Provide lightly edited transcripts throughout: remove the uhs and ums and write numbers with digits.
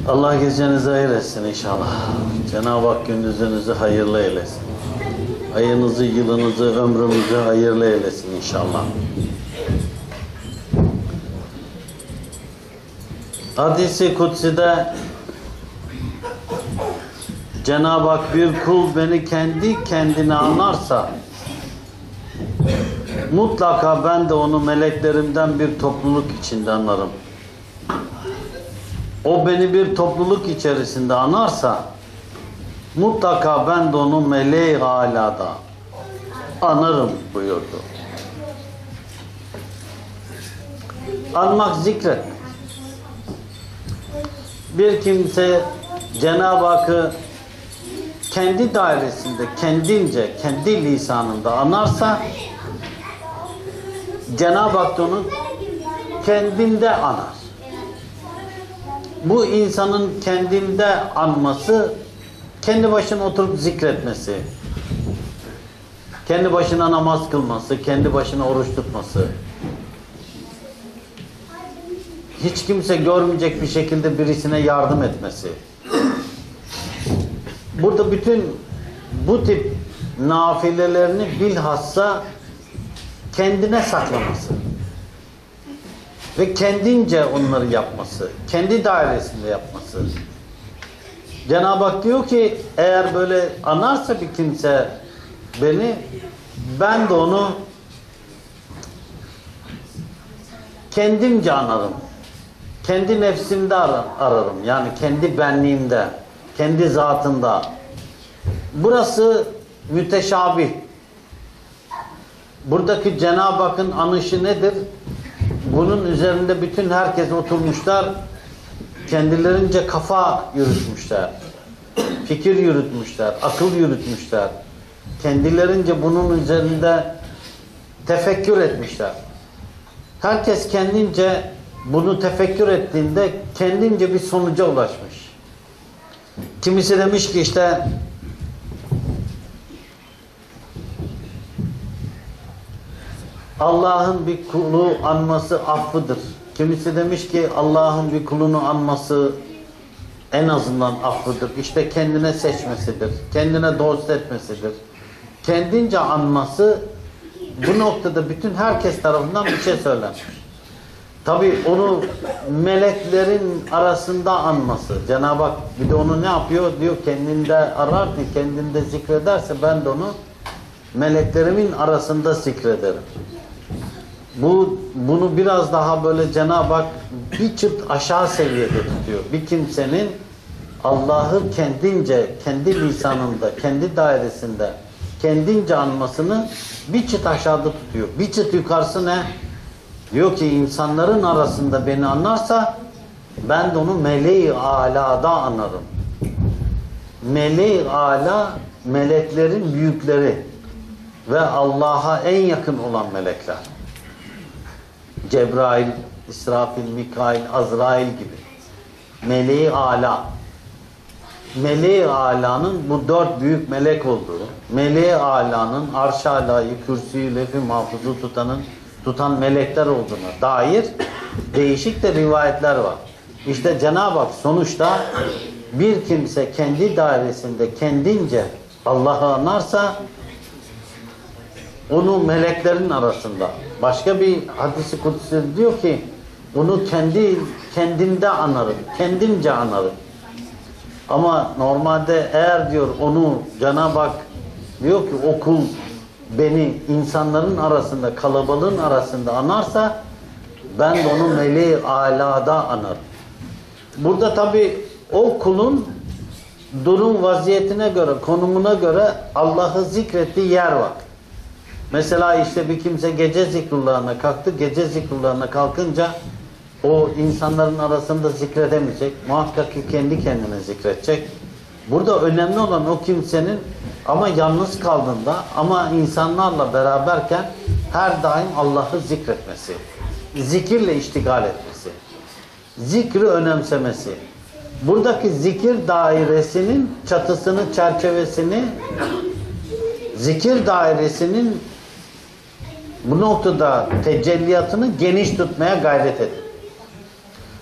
Allah gecenizi hayır etsin inşallah. Cenab-ı Hak gündüzünüzü hayırlı eylesin. Ayınızı, yılınızı, ömrünüzü hayırlı eylesin inşallah. Hadis-i Kutsi'de Cenab-ı Hak bir kul beni kendi kendine anarsa mutlaka ben de onu meleklerimden bir topluluk içinde anarım. O beni bir topluluk içerisinde anarsa mutlaka ben de onu meleği alada anarım buyurdu. Anmak, zikret. Bir kimse Cenab-ı Hakk'ı kendi dairesinde, kendince, kendi lisanında anarsa Cenab-ı Hak onu kendinde anar. Bu insanın kendinde anması, kendi başına oturup zikretmesi, kendi başına namaz kılması, kendi başına oruç tutması, hiç kimse görmeyecek bir şekilde birisine yardım etmesi. Burada bütün bu tip nafilelerini bilhassa kendine saklaması ve kendince onları yapması, kendi dairesinde yapması. Cenab-ı Hak diyor ki eğer böyle anarsa bir kimse beni, ben de onu kendimce anarım. Kendi nefsimde ararım. Yani kendi benliğimde, kendi zatında. Burası müteşabih. Buradaki Cenab-ı Hakk'ın anışı nedir? Bunun üzerinde bütün herkes oturmuşlar, kendilerince kafa yürütmüşler, fikir yürütmüşler, akıl yürütmüşler. Kendilerince bunun üzerinde tefekkür etmişler. Herkes kendince bunu tefekkür ettiğinde kendince bir sonuca ulaşmış. Kimisi demiş ki işte Allah'ın bir kulu anması affıdır. Kimisi demiş ki Allah'ın bir kulunu anması en azından affıdır. İşte kendine seçmesidir. Kendine dost etmesidir. Kendince anması, bu noktada bütün herkes tarafından bir şey söylenmiş. Tabi onu meleklerin arasında anması. Cenab-ı Hak bir de onu ne yapıyor? Diyor kendinde arar ki kendinde zikrederse ben de onu meleklerimin arasında zikrederim. Bunu biraz daha böyle Cenab-ı Hak bir çıt aşağı seviyede tutuyor. Bir kimsenin Allah'ı kendince, kendi lisanında, kendi dairesinde kendince anmasını bir çıt aşağıda tutuyor. Bir çıt yukarısı ne? Diyor ki insanların arasında beni anlarsa ben de onu meleği alada anarım. Meleği ala, meleklerin büyükleri ve Allah'a en yakın olan melekler. Cebrail, İsrafil, Mikail, Azrail gibi. Meleği ala. Meleği alanın bu 4 büyük melek olduğu, meleği alanın arş-ı alayı, kürsüyü, lef-i mahfuzu tutan melekler olduğuna dair değişik de rivayetler var. İşte Cenab-ı Hak sonuçta bir kimse kendi dairesinde kendince Allah'ı anarsa onu meleklerin arasında. Başka bir hadis-i kudüs'te diyor ki onu kendimde anarım, kendimce anarım. Ama normalde eğer diyor onu Cenab-ı Hak diyor ki o kul beni insanların arasında, kalabalığın arasında anarsa ben de onu meleği alada anarım. Burada tabi o kulun durum vaziyetine göre, konumuna göre Allah'ı zikrettiği yer var. Mesela işte bir kimse gece zikrullahına kalktı. Gece zikrullahına kalkınca o insanların arasında zikredemeyecek. Muhakkak ki kendi kendine zikredecek. Burada önemli olan o kimsenin ama yalnız kaldığında ama insanlarla beraberken her daim Allah'ı zikretmesi. Zikirle iştigal etmesi. Zikri önemsemesi. Buradaki zikir dairesinin çatısını, çerçevesini, zikir dairesinin bu noktada tecelliyatını geniş tutmaya gayret edin.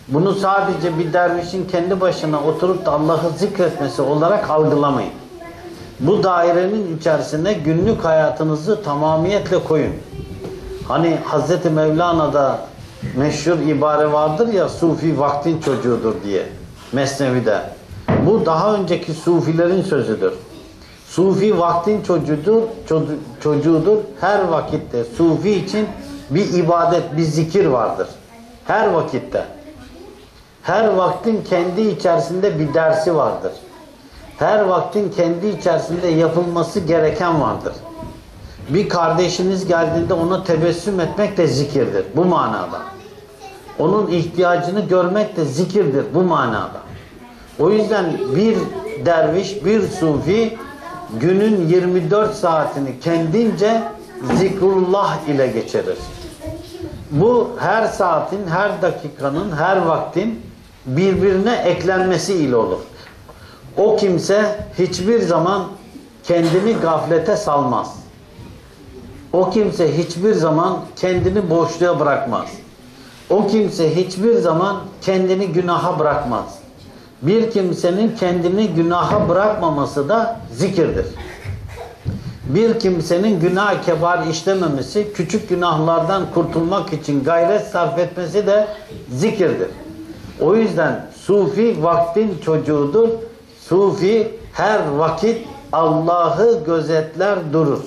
Bunu sadece bir dervişin kendi başına oturup da Allah'ı zikretmesi olarak algılamayın. Bu dairenin içerisine günlük hayatınızı tamamiyetle koyun. Hani Hazreti Mevlana'da meşhur ibare vardır ya, sufi vaktin çocuğudur diye Mesnevi'de. Bu daha önceki sufilerin sözüdür. Sufi vaktin çocuğudur. Her vakitte sufi için bir ibadet, bir zikir vardır. Her vakitte. Her vaktin kendi içerisinde bir dersi vardır. Her vaktin kendi içerisinde yapılması gereken vardır. Bir kardeşiniz geldiğinde ona tebessüm etmek de zikirdir. Bu manada. Onun ihtiyacını görmek de zikirdir. Bu manada. O yüzden bir derviş, bir sufi günün 24 saatini kendince zikrullah ile geçirir. Bu her saatin, her dakikanın, her vaktin birbirine eklenmesi ile olur. O kimse hiçbir zaman kendini gaflete salmaz. O kimse hiçbir zaman kendini boşluğa bırakmaz. O kimse hiçbir zaman kendini günaha bırakmaz. Bir kimsenin kendini günaha bırakmaması da zikirdir. Bir kimsenin günah kebar işlememesi, küçük günahlardan kurtulmak için gayret sarf etmesi de zikirdir. O yüzden sufi vaktin çocuğudur. Sufi her vakit Allah'ı gözetler durur.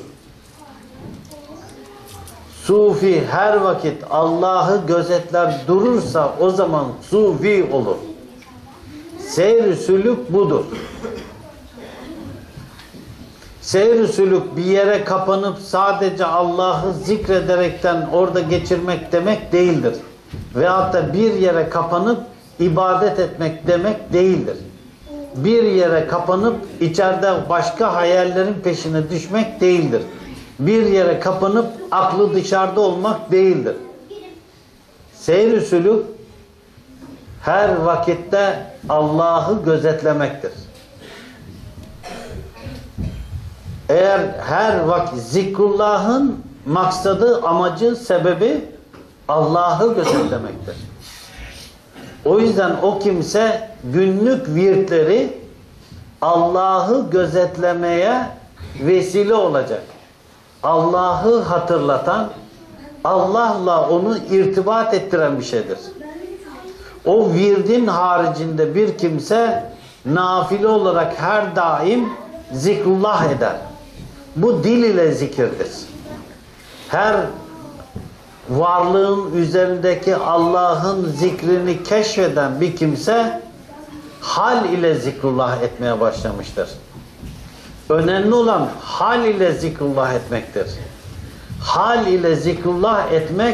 Sufi her vakit Allah'ı gözetler durursa o zaman sufi olur. Seyr-i sülük budur. Seyr-i sülük bir yere kapanıp sadece Allah'ı zikrederekten orada geçirmek demek değildir. Veyahut da bir yere kapanıp ibadet etmek demek değildir. Bir yere kapanıp içeride başka hayallerin peşine düşmek değildir. Bir yere kapanıp aklı dışarıda olmak değildir. Seyr-i sülük her vakitte Allah'ı gözetlemektir. Eğer her vakit zikrullah'ın maksadı, amacı, sebebi Allah'ı gözetlemektir. O yüzden o kimse günlük virtleri Allah'ı gözetlemeye vesile olacak. Allah'ı hatırlatan, Allah'la onu irtibat ettiren bir şeydir. O virdin haricinde bir kimse nafile olarak her daim zikrullah eder. Bu dil ile zikirdir. Her varlığın üzerindeki Allah'ın zikrini keşfeden bir kimse hal ile zikrullah etmeye başlamıştır. Önemli olan hal ile zikrullah etmektir. Hal ile zikrullah etmek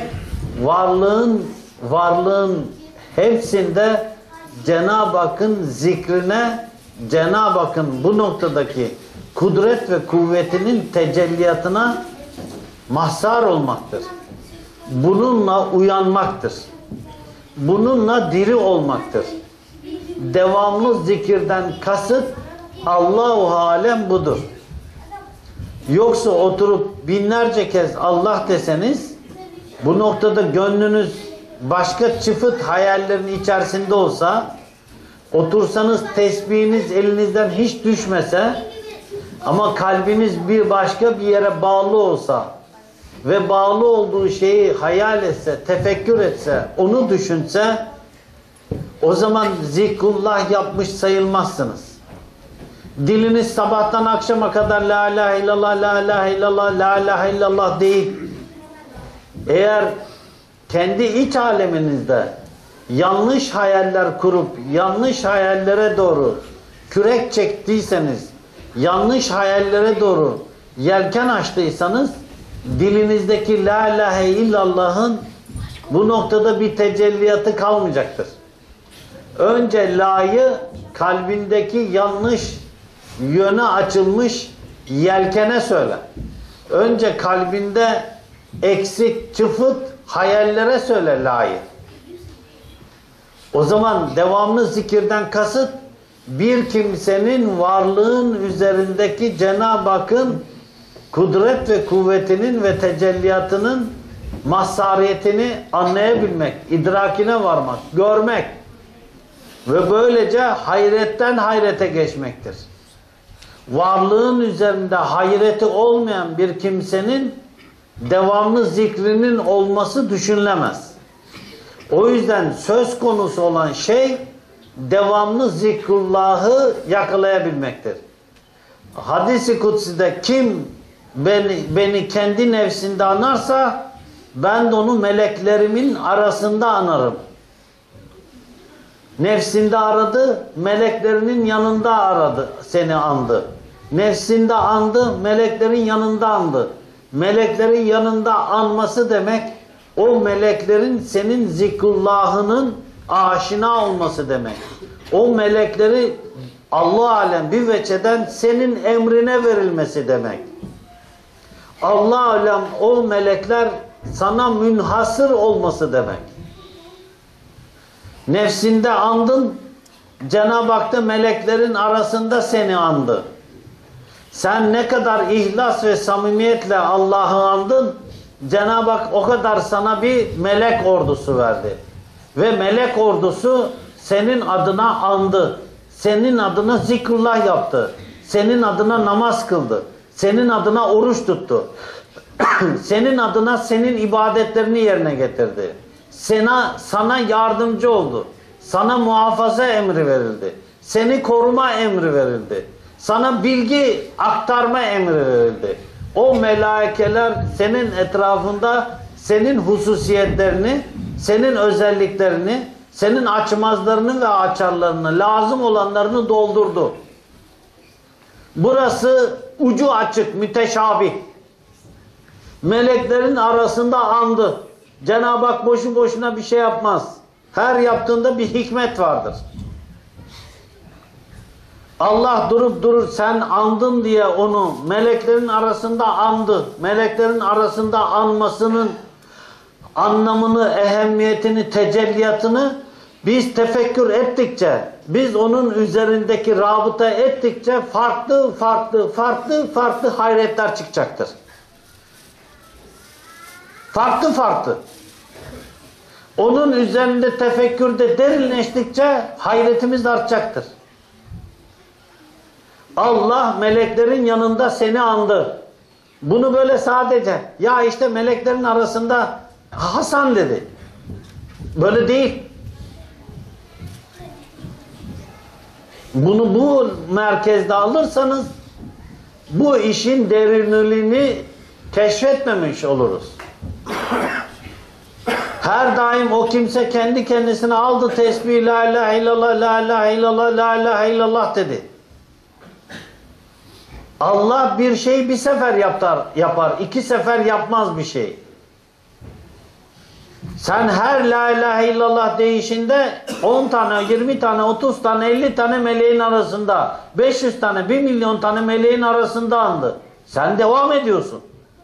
varlığın hepsinde Cenab-ı Hakk'ın zikrine, Cenab-ı Hakk'ın bu noktadaki kudret ve kuvvetinin tecelliyatına mahzar olmaktır. Bununla uyanmaktır. Bununla diri olmaktır. Devamlı zikirden kasıt Allahu alem budur. Yoksa oturup binlerce kez Allah deseniz bu noktada gönlünüz başka çıfıt hayallerin içerisinde olsa, otursanız tesbihiniz elinizden hiç düşmese ama kalbiniz bir başka bir yere bağlı olsa ve bağlı olduğu şeyi hayal etse, tefekkür etse, onu düşünse o zaman zikrullah yapmış sayılmazsınız. Diliniz sabahtan akşama kadar la ilahe illallah, la ilahe illallah, la ilahe illallah değil. Eğer kendi iç aleminizde yanlış hayaller kurup yanlış hayallere doğru kürek çektiyseniz, yanlış hayallere doğru yelken açtıysanız dilinizdeki la ilahe illallah'ın bu noktada bir tecelliyatı kalmayacaktır. Önce la'yı kalbindeki yanlış yöne açılmış yelkene söyle. Önce kalbinde eksik, çıfıt hayallere söyle la'yı. O zaman devamlı zikirden kasıt bir kimsenin varlığın üzerindeki Cenab-ı Hakk'ın kudret ve kuvvetinin ve tecelliyatının mazhariyetini anlayabilmek, idrakine varmak, görmek ve böylece hayretten hayrete geçmektir. Varlığın üzerinde hayreti olmayan bir kimsenin devamlı zikrinin olması düşünülemez. O yüzden söz konusu olan şey devamlı zikrullahı yakalayabilmektir. Hadis-i kutside kim beni kendi nefsinde anarsa ben de onu meleklerimin arasında anarım. Nefsinde aradı, meleklerinin yanında aradı, seni andı. Nefsinde andı, meleklerin yanında andı. Meleklerin yanında anması demek, o meleklerin senin zikrullahının aşina olması demek. O melekleri Allah alem bir veçeden senin emrine verilmesi demek. Allah alem o melekler sana münhasır olması demek. Nefsinde andın, Cenab-ı Hak da meleklerin arasında seni andı. Sen ne kadar ihlas ve samimiyetle Allah'ı andın, Cenab-ı Hak o kadar sana bir melek ordusu verdi. Ve melek ordusu senin adına andı. Senin adına zikrullah yaptı. Senin adına namaz kıldı. Senin adına oruç tuttu. Senin adına senin ibadetlerini yerine getirdi. Sana yardımcı oldu. Sana muhafaza emri verildi. Seni koruma emri verildi. Sana bilgi aktarma emri verildi. O melaikeler senin etrafında senin hususiyetlerini, senin özelliklerini, senin açmazlarını ve açarlarını, lazım olanlarını doldurdu. Burası ucu açık, müteşabih. Meleklerin arasında andı. Cenab-ı Hak boşu boşuna bir şey yapmaz. Her yaptığında bir hikmet vardır. Allah durup durur sen andın diye onu meleklerin arasında andı. Meleklerin arasında anmasının anlamını, ehemmiyetini, tecelliyatını biz tefekkür ettikçe, biz onun üzerindeki rabıta ettikçe farklı hayretler çıkacaktır. Farklı. Onun üzerinde tefekkürde derinleştikçe hayretimiz artacaktır. Allah meleklerin yanında seni andı. Bunu böyle sadece, ya işte meleklerin arasında Hasan dedi. Böyle değil. Bunu bu merkezde alırsanız bu işin derinliğini keşfetmemiş oluruz. Her daim o kimse kendi kendisine aldı tesbih, la ilahe illallah, la ilahe illallah, la ilahe illallah dedi. Allah bir şeyi bir sefer yapar, iki sefer yapmaz bir şey. Sen her la ilahe illallah deyişinde 10 tane, 20 tane, 30 tane, 50 tane meleğin arasında, 500 tane, 1 milyon tane meleğin arasında andı. Sen devam ediyorsun.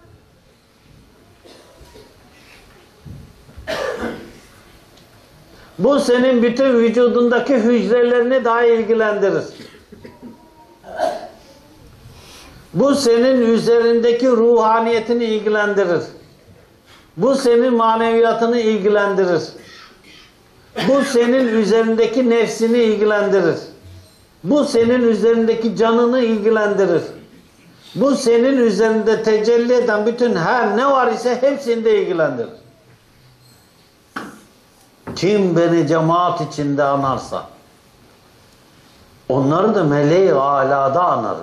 Bu senin bütün vücudundaki hücrelerini daha ilgilendirir. Bu senin üzerindeki ruhaniyetini ilgilendirir. Bu senin maneviyatını ilgilendirir. Bu senin üzerindeki nefsini ilgilendirir. Bu senin üzerindeki canını ilgilendirir. Bu senin üzerinde tecelli eden bütün her ne var ise hepsini de ilgilendirir. Kim beni cemaat içinde anarsa onları da meleği alada anarım.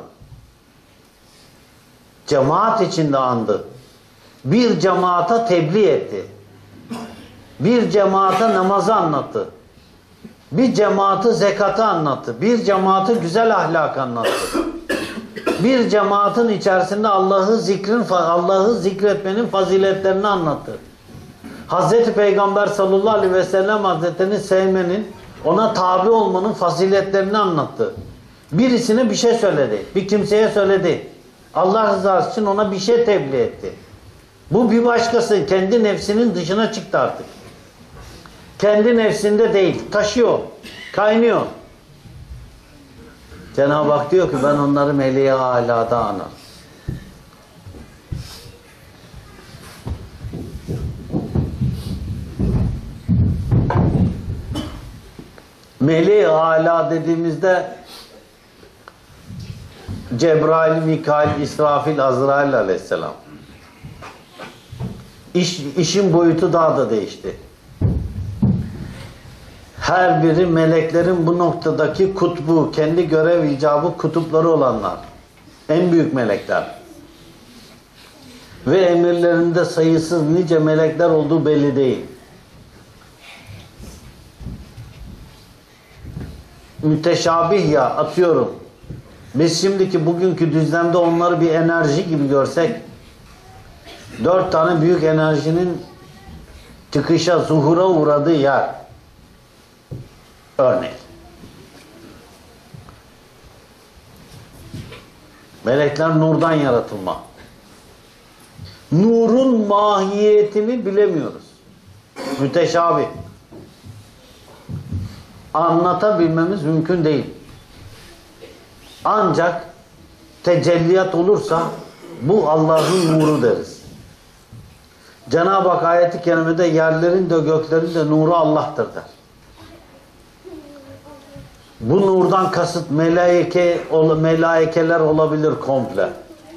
Cemaat içinde andı. Bir cemaata tebliğ etti. Bir cemaate namazı anlattı. Bir cemaate zekatı anlattı. Bir cemaate güzel ahlak anlattı. Bir cemaatin içerisinde Allah'ı zikretmenin faziletlerini anlattı. Hazreti Peygamber sallallahu aleyhi ve sellem Hazretlerini sevmenin, ona tabi olmanın faziletlerini anlattı. Birisine bir şey söyledi. Bir kimseye söyledi. Allah rızası için ona bir şey tebliğ etti. Bu bir başkası kendi nefsinin dışına çıktı artık. Kendi nefsinde değil. Taşıyor. Kaynıyor. Cenab-ı Hak diyor ki ben onları meleği alada anarım. Meleği Ala dediğimizde Cebrail, Mikail, İsrafil, Azrail aleyhisselam. İşin boyutu daha da değişti. Her biri meleklerin bu noktadaki kutbu, kendi görev icabı kutupları olanlar. En büyük melekler. Ve emirlerinde sayısız nice melekler olduğu belli değil. Müteşabih ya, atıyorum. Biz şimdiki bugünkü düzlemde onları bir enerji gibi görsek, 4 tane büyük enerjinin çıkışa, zuhura uğradığı yer. Örnek. Melekler nurdan yaratılma. Nurun mahiyetini bilemiyoruz. Müteşabih. Anlatabilmemiz mümkün değil. Ancak tecelliyat olursa bu Allah'ın nuru deriz. Cenab-ı Hak ayet-i kerimede yerlerin de göklerin de nuru Allah'tır der. Bu nurdan kasıt melaikeler olabilir komple.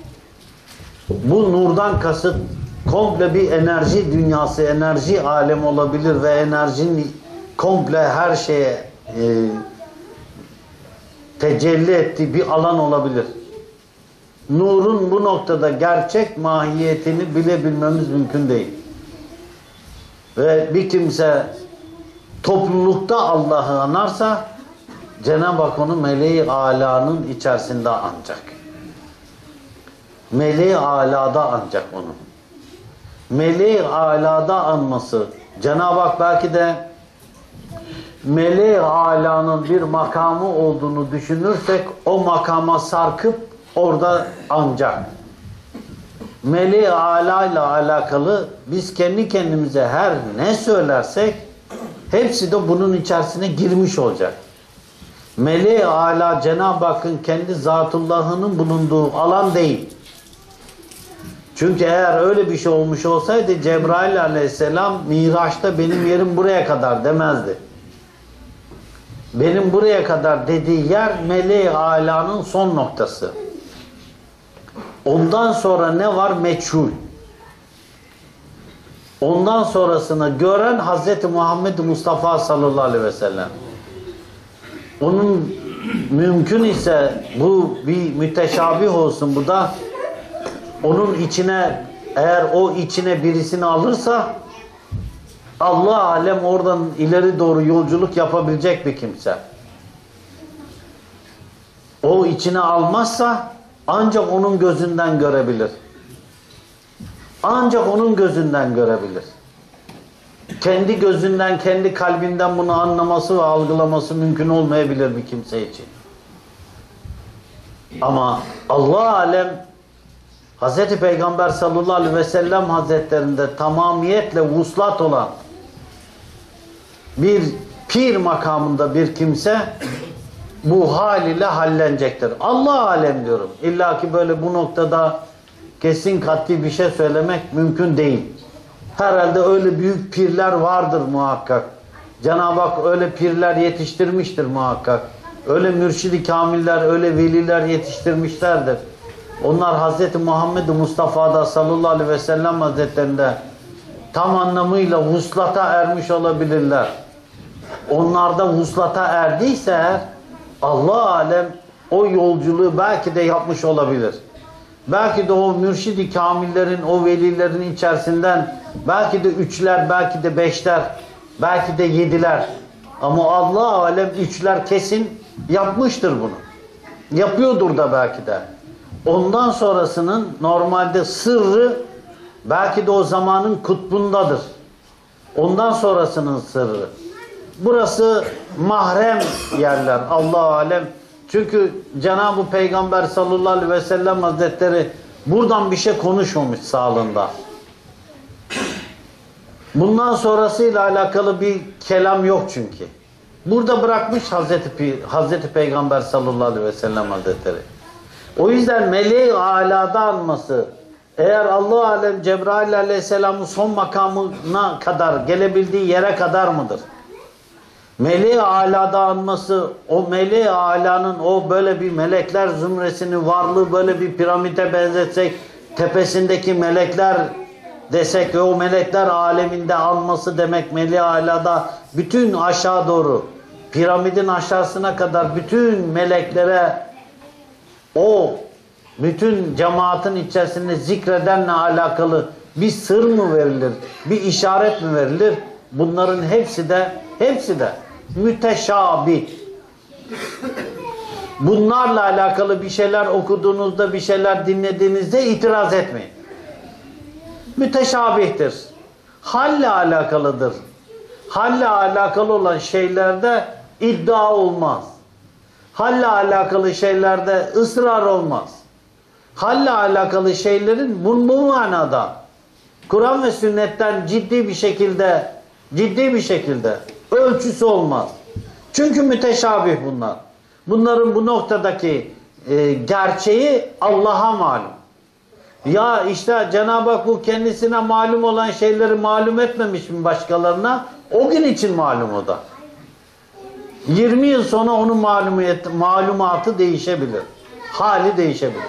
Bu nurdan kasıt komple bir enerji dünyası, enerji alemi olabilir ve enerjinin komple her şeye tecelli ettiği bir alan olabilir. Nurun bu noktada gerçek mahiyetini bilebilmemiz mümkün değil. Ve bir kimse toplulukta Allah'ı anarsa Cenab-ı Hak onu meleği alanın içerisinde ancak. Meleği alada ancak onu. Meleği alada anması. Cenab-ı Hak belki de meleği alanın bir makamı olduğunu düşünürsek o makama sarkıp orada ancak. Meleği ala ile alakalı biz kendi kendimize her ne söylersek hepsi de bunun içerisine girmiş olacak. Meleği ala Cenab-ı Hakk'ın kendi Zatullah'ının bulunduğu alan değil. Çünkü eğer öyle bir şey olmuş olsaydı Cebrail aleyhisselam Miraç'ta benim yerim buraya kadar demezdi. Benim buraya kadar dediği yer meleği alanın son noktası. Ondan sonra ne var? Meçhul. Ondan sonrasını gören Hazreti Muhammed Mustafa sallallahu aleyhi ve sellem. Onun mümkün ise bu bir müteşabih olsun, bu da onun içine, eğer o içine birisini alırsa Allah alem oradan ileri doğru yolculuk yapabilecek bir kimse. O içine almazsa ancak onun gözünden görebilir. Ancak onun gözünden görebilir. Kendi gözünden, kendi kalbinden bunu anlaması ve algılaması mümkün olmayabilir bir kimse için. Ama Allah alem Hz. Peygamber sallallahu aleyhi ve sellem hazretlerinde tamamiyetle vuslat olan bir pir makamında bir kimse bu hal ile hallenecektir. Allah alem diyorum. İlla ki böyle bu noktada kesin kat'i bir şey söylemek mümkün değil. Herhalde öyle büyük pirler vardır muhakkak. Cenab-ı Hak öyle pirler yetiştirmiştir muhakkak. Öyle mürşid-i kamiller, öyle veliler yetiştirmişlerdir. Onlar Hz. Muhammed Mustafa'da sallallahu aleyhi ve sellem hazretlerinde tam anlamıyla vuslata ermiş olabilirler. Onlar da vuslata erdiyse eğer Allah alem o yolculuğu belki de yapmış olabilir. Belki de o mürşid-i kamillerin, o velilerin içerisinden belki de 3'ler, belki de 5'ler, belki de 7'ler. Ama Allah alem 3'ler kesin yapmıştır bunu. Yapıyordur da belki de. Ondan sonrasının normalde sırrı belki de o zamanın kutbundadır. Ondan sonrasının sırrı. Burası mahrem yerler Allah alem. Çünkü Cenab-ı Peygamber sallallahu aleyhi ve sellem hazretleri buradan bir şey konuşmamış sağlığında. Bundan sonrasıyla alakalı bir kelam yok çünkü. Burada bırakmış Hazreti Peygamber sallallahu aleyhi ve sellem hazretleri. O yüzden meleği alada alması, eğer Allah alem Cebrail aleyhisselamın son makamına kadar gelebildiği yere kadar mıdır? Meleği alada anması, o meleği alanın o böyle bir melekler zümresinin varlığı böyle bir piramide benzetsek, tepesindeki melekler desek ve o melekler aleminde alması demek meleği alada bütün aşağı doğru piramidin aşağısına kadar bütün meleklere o bütün cemaatin içerisinde zikredenle alakalı bir sır mı verilir? Bir işaret mi verilir? Bunların hepsi de müteşabih. Bunlarla alakalı bir şeyler okuduğunuzda, bir şeyler dinlediğinizde itiraz etmeyin. Müteşabihtir. Halle alakalıdır. Halle alakalı olan şeylerde iddia olmaz. Halle alakalı şeylerde ısrar olmaz. Halle alakalı şeylerin bu manada Kur'an ve sünnetten ciddi bir şekilde ölçüsü olmaz. Çünkü müteşabih bunlar. Bunların bu noktadaki gerçeği Allah'a malum. Ya işte Cenab-ı Hak bu kendisine malum olan şeyleri malum etmemiş mi başkalarına? O gün için malum o da. 20 yıl sonra onun malumatı değişebilir. Hali değişebilir.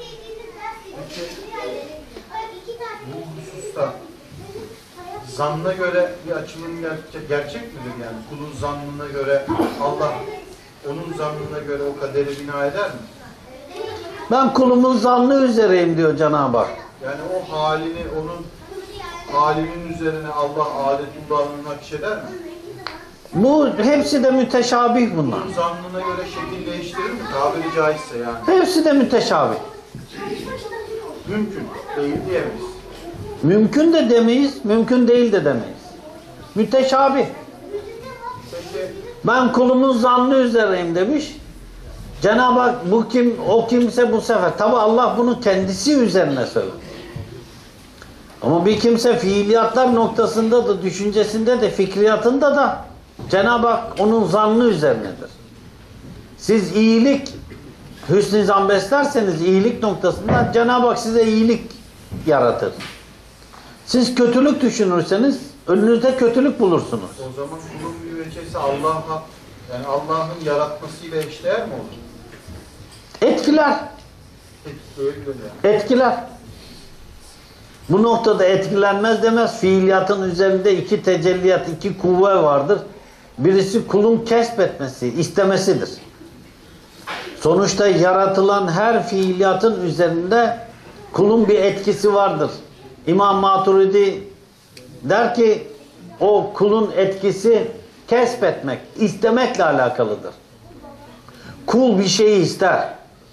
Bu hususta zannına göre bir açılım gerçek midir yani? Kulun zannına göre Allah onun zannına göre o kaderi bina eder mi? Ben kulumun zannı üzereyim diyor Cenab-ı Hak. Yani o halini onun halinin üzerine Allah adetullahını nakşeder mi? Bu hepsi de müteşabih bunlar. Kulun zannına göre şekil değiştirir mi? Tabiri caizse yani. Hepsi de müteşabih. Mümkün. Değil diyemeyiz. Mümkün de demeyiz, mümkün değil de demeyiz. Müteşabih. Peki Ben kulumun zannı üzereyim demiş. Cenab-ı Hak o kimse bu sefer. Tabi Allah bunu kendisi üzerine söyler. Ama bir kimse fiiliyatlar noktasında da, düşüncesinde de, fikriyatında da Cenab-ı Hak onun zannı üzerinedir. Siz iyilik, hüsnü zan beslerseniz iyilik noktasında Cenab-ı Hak size iyilik yaratır. Siz kötülük düşünürseniz önünüzde kötülük bulursunuz. o zaman kulun bir veçesi Allah'a yani Allah'ın yaratmasıyla eşdeğer mi olur? Etkiler. Etkiler. Bu noktada etkilenmez demez. Fiiliyatın üzerinde iki tecelliyat, iki kuvve vardır. Birisi kulun kesbetmesi, istemesidir. Sonuçta yaratılan her fiiliyatın üzerinde kulun bir etkisi vardır. İmam Maturidi der ki o kulun etkisi kesbetmek, istemekle alakalıdır. Kul bir şeyi ister.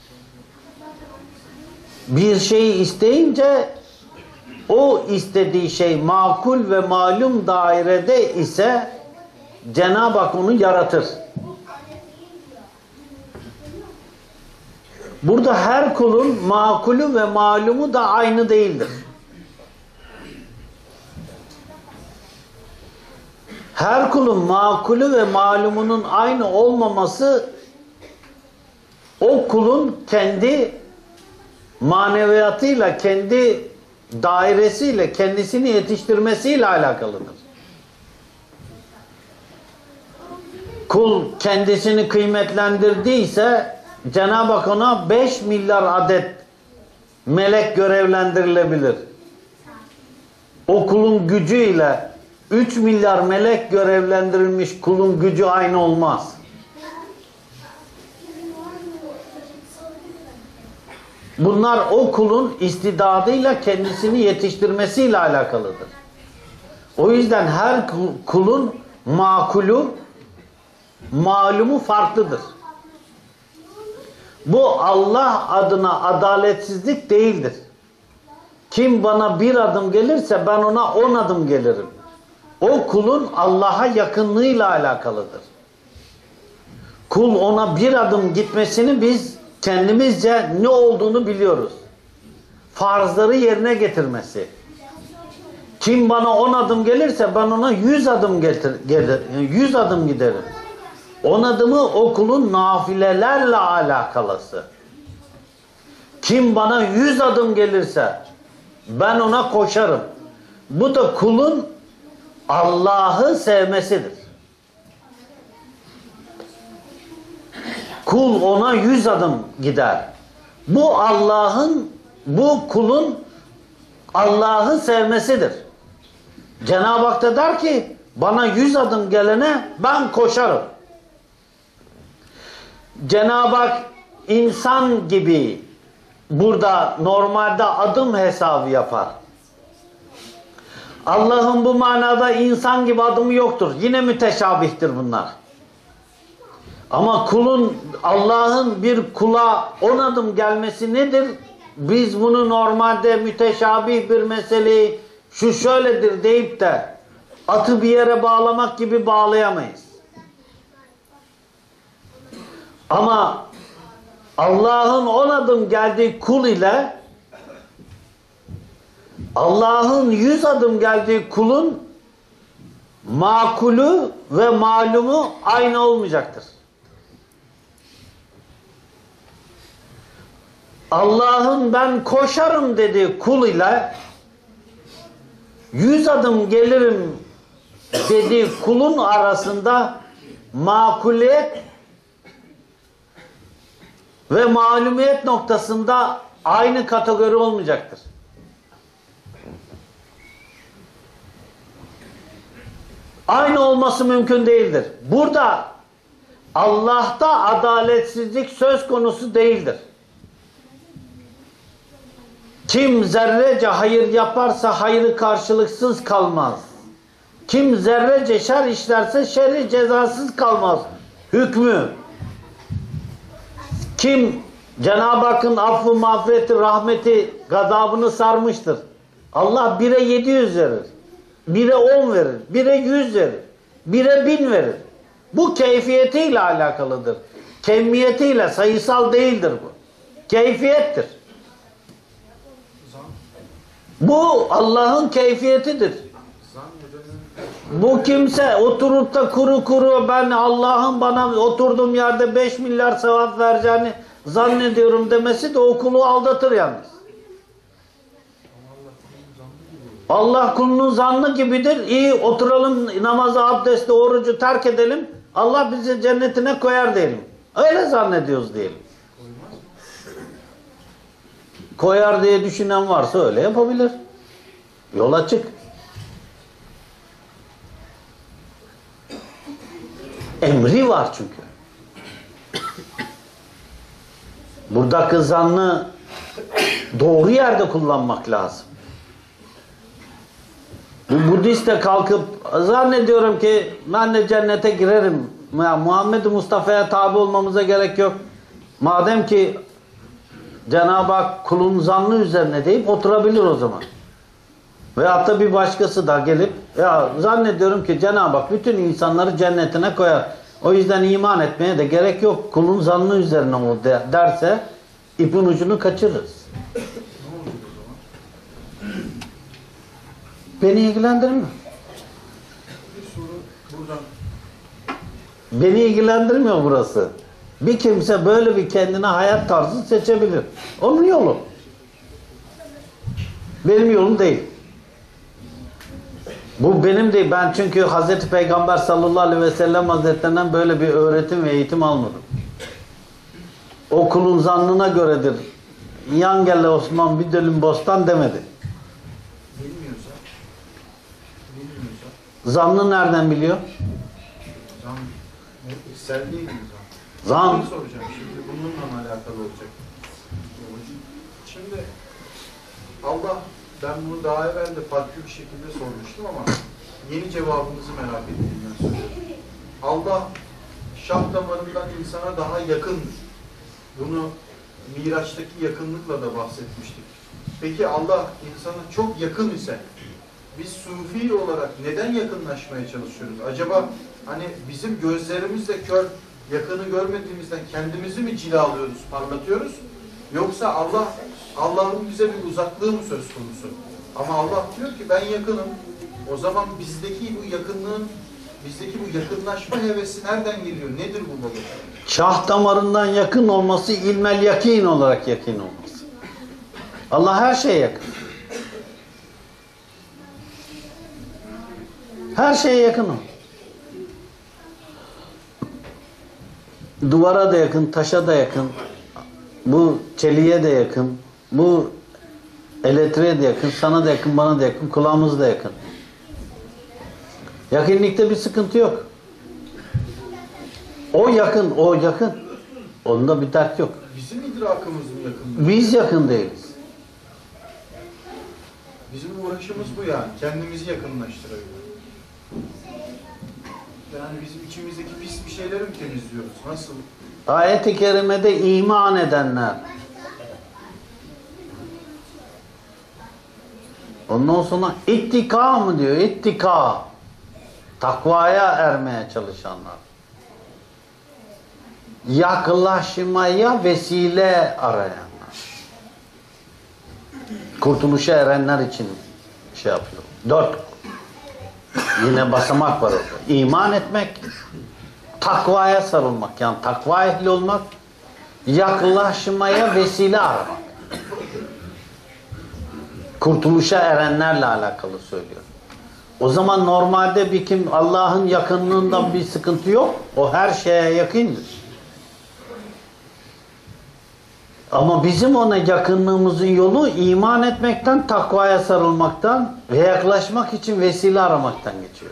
Bir şeyi isteyince o istediği şey makul ve malum dairede ise Cenab-ı Hak onu yaratır. Burada her kulun makulü ve malumu da aynı değildir. Her kulun makulü ve malumunun aynı olmaması o kulun kendi maneviyatıyla, kendi dairesiyle, kendisini yetiştirmesiyle alakalıdır. Kul kendisini kıymetlendirdiyse Cenab-ı Hak ona 5 milyar adet melek görevlendirilebilir. O kulun gücüyle 3 milyar melek görevlendirilmiş kulun gücü aynı olmaz. Bunlar o kulun istidadıyla kendisini yetiştirmesiyle alakalıdır. O yüzden her kulun makulü, malumu farklıdır. Bu Allah adına adaletsizlik değildir. Kim bana bir adım gelirse ben ona 10 adım gelirim. O kulun Allah'a yakınlığıyla alakalıdır. Kul ona bir adım gitmesini biz kendimizce ne olduğunu biliyoruz. Farzları yerine getirmesi. Kim bana 10 adım gelirse ben ona 100 adım 100 adım giderim. 10 adımı o kulun nafilelerle alakalısı. Kim bana 100 adım gelirse ben ona koşarım. Bu da kulun Allah'ı sevmesidir. Kul ona 100 adım gider. Bu Allah'ın, bu kulun Allah'ı sevmesidir. Cenab-ı Hak da der ki bana 100 adım gelene ben koşarım. Cenab-ı Hak insan gibi burada normalde adım hesabı yapar. Allah'ın bu manada insan gibi adımı yoktur. Yine müteşabihtir bunlar. Ama kulun, Allah'ın bir kula 10 adım gelmesi nedir? Biz bunu normalde müteşabih bir meseleyi şu şöyledir deyip de atı bir yere bağlamak gibi bağlayamayız. Ama Allah'ın 10 adım geldiği kul ile Allah'ın 100 adım geldiği kulun makulü ve malumu aynı olmayacaktır. Allah'ın ben koşarım dediği kul ile 100 adım gelirim dediği kulun arasında makuliyet ve malumiyet noktasında aynı kategori olmayacaktır. Aynı olması mümkün değildir. Burada Allah'ta adaletsizlik söz konusu değildir. Kim zerrece hayır yaparsa hayrı karşılıksız kalmaz. Kim zerrece şer işlerse şerri cezasız kalmaz. Hükmü. Kim Cenab-ı Hakk'ın affı, mağfireti, rahmeti, gazabını sarmıştır. Allah 1'e 700 verir. 1'e 10 verir. 1'e 100 verir. 1'e 1000 verir. Bu keyfiyetiyle alakalıdır. Kemiyetiyle, sayısal değildir bu. Keyfiyettir. Bu Allah'ın keyfiyetidir. Bu kimse oturup da kuru kuru ben Allah'ın bana oturduğum yerde 5 milyar sevap vereceğini zannediyorum demesi de o kulu aldatır yalnız. Allah kulunun zannı gibidir. İyi oturalım namazı, abdesti, orucu terk edelim. Allah bizi cennetine koyar diyelim. Öyle zannediyoruz diyelim. Koyar diye düşünen varsa öyle yapabilir. Yol açık. Emri var çünkü. Buradaki zannı doğru yerde kullanmak lazım. Bir Budist de kalkıp zannediyorum ki ben de cennete girerim. Ya Muhammed Mustafa'ya tabi olmamıza gerek yok. Madem ki Cenab-ı Hak kulun zannı üzerine deyip oturabilir o zaman. Veyahut da bir başkası da gelip ya zannediyorum ki Cenab-ı Hak bütün insanları cennetine koyar. O yüzden iman etmeye de gerek yok. Kulun zannı üzerine o derse ipin ucunu kaçırırız. Beni ilgilendirmiyor. Bir soru buradan. Beni ilgilendirmiyor burası. Bir kimse böyle bir kendine hayat tarzı seçebilir. Onun yolu. Benim yolum değil. Bu benim değil. Ben çünkü Hazreti Peygamber sallallahu aleyhi ve sellem hazretlerinden böyle bir öğretim ve eğitim almadım. O kulun zannına göredir. Yan gelle Osman bir dönüm bostan demedi. Bilmiyorsa. Zannı nereden biliyor? Zan. İçsel değil mi zan? Zan. Bir soracağım şimdi bununla alakalı olacak. Şimdi Allah, ben bunu daha evvel de farklı bir şekilde sormuştum ama yeni cevabınızı merak ettiğimden soruyorum. Allah şah damarından insana daha yakındır. Bunu Miraç'taki yakınlıkla da bahsetmiştik. Peki Allah insana çok yakın ise biz sufi olarak neden yakınlaşmaya çalışıyoruz? Acaba hani bizim gözlerimizle kör, yakını görmediğimizden kendimizi mi cilalıyoruz, parlatıyoruz? Yoksa Allah'ın bize bir uzaklığı mı söz konusu? Ama Allah diyor ki ben yakınım. O zaman bizdeki bu yakınlığın, bizdeki bu yakınlaşma hevesi nereden geliyor? Nedir bu baba? Şah damarından yakın olması ilmel yakin olarak yakın olması. Allah her şeye yakın. Her şeye yakın o. duvara da yakın, taşa da yakın, bu çeliğe de yakın, bu elektriğe de yakın, sana da yakın, bana da yakın, kulağımız da yakın. Yakınlıkta bir sıkıntı yok. O yakın, o yakın. Onda bir dert yok. Bizim idrakımız mı yakın? Biz yakın değiliz. Bizim uğraşımız bu yani. Kendimizi yakınlaştırabilir. Yani bizim içimizdeki pis bir şeyleri mi temizliyoruz? Nasıl? Ayet-i kerimede iman edenler. Ondan sonra ittika mı diyor? İttika. Takvaya ermeye çalışanlar. Yaklaşmaya vesile arayanlar. Kurtuluşa erenler için şey yapıyor. 4. Yine basamak var orada. İman etmek, takvaya sarılmak, yani takva ehli olmak, yaklaşmaya vesile aramak. Kurtuluşa erenlerle alakalı söylüyor. O zaman normalde bir kim Allah'ın yakınlığından bir sıkıntı yok. O her şeye yakındır. Ama bizim ona yakınlığımızın yolu iman etmekten, takvaya sarılmaktan ve yaklaşmak için vesile aramaktan geçiyor.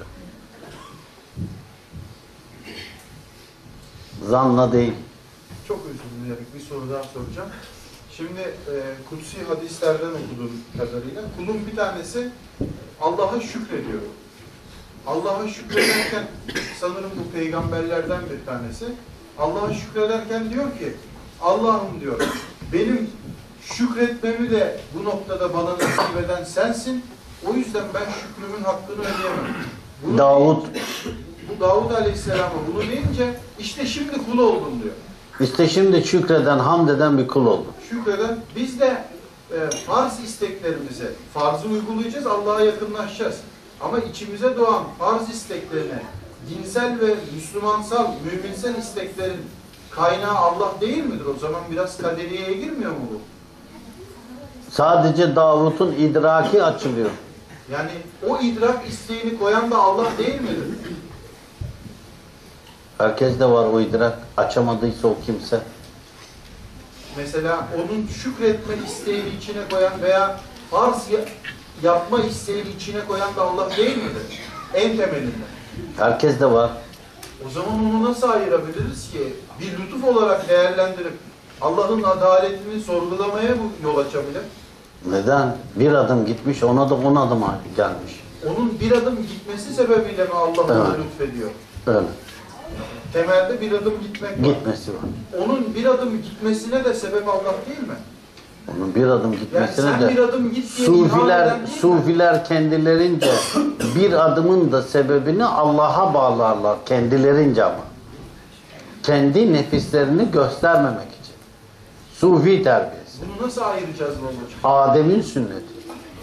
Zanla değil. Çok özür dilerim. Bir soru daha soracağım. Şimdi kutsi hadislerden okuduğum kadarıyla kulun bir tanesi Allah'a şükrediyor. Allah'a şükrederken sanırım bu peygamberlerden bir tanesi Allah'a şükrederken diyor ki Allah'ım diyor benim şükretmemi de bu noktada bana nasip eden sensin. O yüzden ben şükrümün hakkını ödeyemem. Bunu Davud. Bu Davud Aleyhisselam'a bunu deyince işte şimdi kul oldum diyor. İşte şimdi şükreden, hamd eden bir kul oldu. Şükreden biz de farz isteklerimize farzı uygulayacağız, Allah'a yakınlaşacağız. Ama içimize doğan farz isteklerine, dinsel ve Müslümansal, müminsel isteklerin kaynağı Allah değil midir? O zaman biraz kaderiyeye girmiyor mu bu? Sadece Davud'un idraki açılıyor. Yani o idrak isteğini koyan da Allah değil midir? Herkes de var o idrak. Açamadıysa o kimse. Mesela onun şükretme isteğini içine koyan veya farz yapma isteğini içine koyan da Allah değil midir? En temelinde. Herkes de var. O zaman onu nasıl ayırabiliriz ki? Bir lütuf olarak değerlendirip Allah'ın adaletini sorgulamaya bu yol açabilir. Neden? Bir adım gitmiş, ona da 10 adım gelmiş. Onun bir adım gitmesi sebebiyle mi Allah ona Evet. lütfediyor? Öyle. Temelde bir adım gitmek var. Gitmesi var. Onun bir adım gitmesine de sebep Allah değil mi? Onun bir adım Yani gitmesine sen bir de adım git diye ilham Sufiler, eden değil mi? Sufiler kendilerince bir adımın da sebebini Allah'a bağlarlar. Kendilerince ama. Kendi nefislerini göstermemek için. Sufi terbiyesi. Bunu nasıl ayıracağız babacığım? Adem'in sünneti.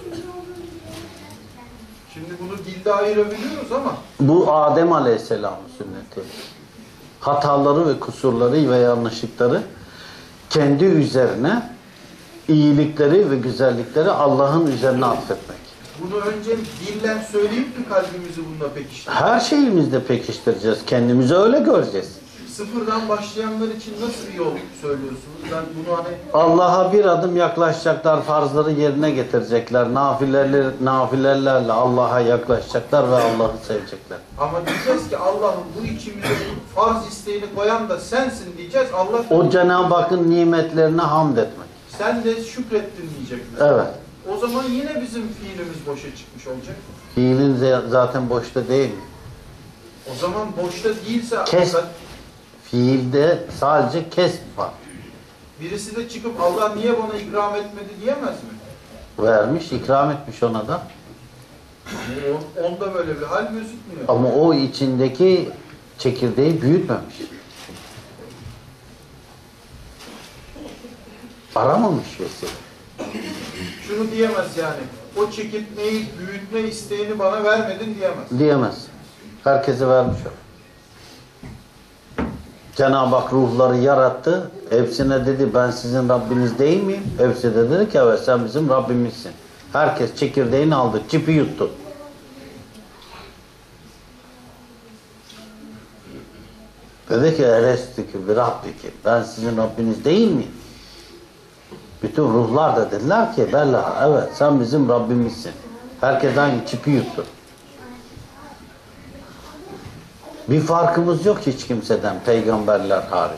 Şimdi bunu dilde ayırabiliyoruz ama Bu Adem Aleyhisselam'ın sünneti. Hataları ve kusurları ve yanlışlıkları kendi üzerine, iyilikleri ve güzellikleri Allah'ın üzerine atfetmek. bunu önce dilden söyleyip mi kalbimizi bununla pekiştireceğiz? Her şeyimizde pekiştireceğiz. Kendimizi öyle göreceğiz. Sıfırdan başlayanlar için nasıl bir yol söylüyorsunuz? Ben bunu hani Allah'a bir adım yaklaşacaklar, farzları yerine getirecekler. Nafilelerle Allah'a yaklaşacaklar ve Allah'ı sevecekler. ama diyeceğiz ki Allah'ım bu içimize bu farz isteğini koyan da sensin diyeceğiz. Allah O Cenab-ı Hakk'ın nimetlerine hamd etmek. sen de şükrettin diyecek. Evet. O zaman yine bizim fiilimiz boşa çıkmış olacak. Fiilin zaten boşta değil. O zaman boşta değilse Kes. Fiilde sadece kesb var. birisi de çıkıp Allah niye bana ikram etmedi diyemez mi? Vermiş, ikram etmiş ona da. Yani onda böyle bir hal gözükmüyor. Ama o içindeki çekirdeği büyütmemiş. Aramamış vesile. Şunu diyemez yani. O çekirdeği büyütme isteğini bana vermedin diyemez. Diyemez. Herkese vermiş o. Cenab-ı Hak ruhları yarattı. Hepsine dedi ben sizin Rabbiniz değil miyim? Hepsi de dedi ki evet sen bizim Rabbimizsin. Herkes çekirdeğini aldı. Çipi yuttu. Dedi ki elestükü bir Rabbiki. Ben sizin Rabbiniz değil miyim? Bütün ruhlar da dediler ki Bella, evet sen bizim Rabbimizsin. Herkes aynı çipi yuttu. Bir farkımız yok hiç kimseden, peygamberler hariç.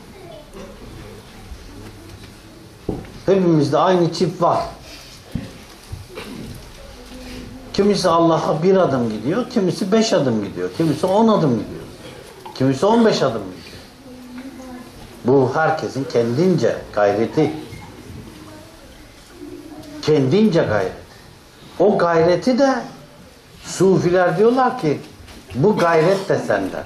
Hepimizde aynı çip var. Kimisi Allah'a 1 adım gidiyor, kimisi 5 adım gidiyor, kimisi 10 adım gidiyor, kimisi 15 adım gidiyor. Bu herkesin kendince gayreti. Kendince gayret. O gayreti de Sufiler diyorlar ki bu gayret de senden.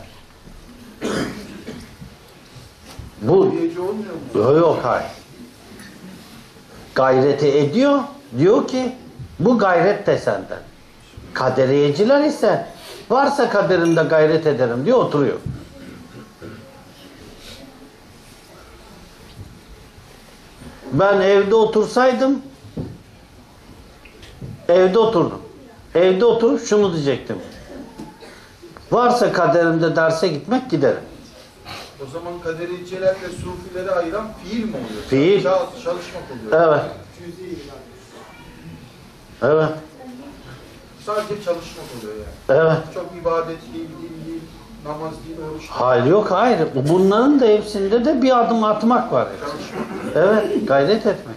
Bu yok hayır. Gayreti ediyor, diyor ki bu gayret de senden. Kaderiyeciler ise varsa kaderimde gayret ederim diyor, oturuyor. Ben evde otursaydım, evde oturdum. Evde oturup şunu diyecektim. Varsa kaderimde derse gitmek, giderim. O zaman kadericilerle sufileri ayıran fiil mi oluyor? Fiil. Çalışmak oluyor. Evet. Evet. Sadece çalışmak oluyor yani. Evet. Çok ibadet değil, din değil, namaz değil, oruç değil. Hayır yok hayır. Bunların da hepsinde de bir adım atmak var. Çalışmak. Evet. Gayret etmek.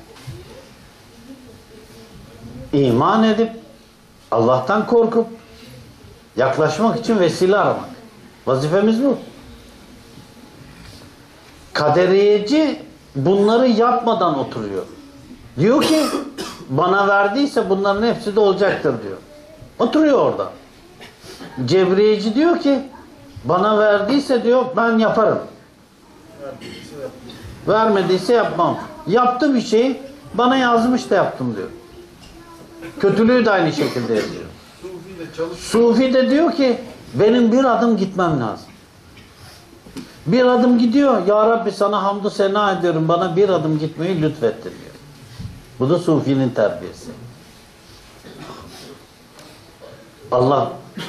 İman edip Allah'tan korkup yaklaşmak için vesile aramak. Vazifemiz bu. Kaderiyeci bunları yapmadan oturuyor. Diyor ki bana verdiyse bunların hepsi de olacaktır diyor. Oturuyor orada. Cebriyeci diyor ki bana verdiyse diyor ben yaparım. Vermediyse yapmam. Yaptı bir şeyi bana yazmış da yaptım diyor. Kötülüğü de aynı şekilde yazıyor. Sufi de diyor ki benim bir adım gitmem lazım. Bir adım gidiyor. Ya Rabbi sana hamdü sena ediyorum. Bana bir adım gitmeyi lütfettin diyor. Bu da Sufi'nin terbiyesi. Allah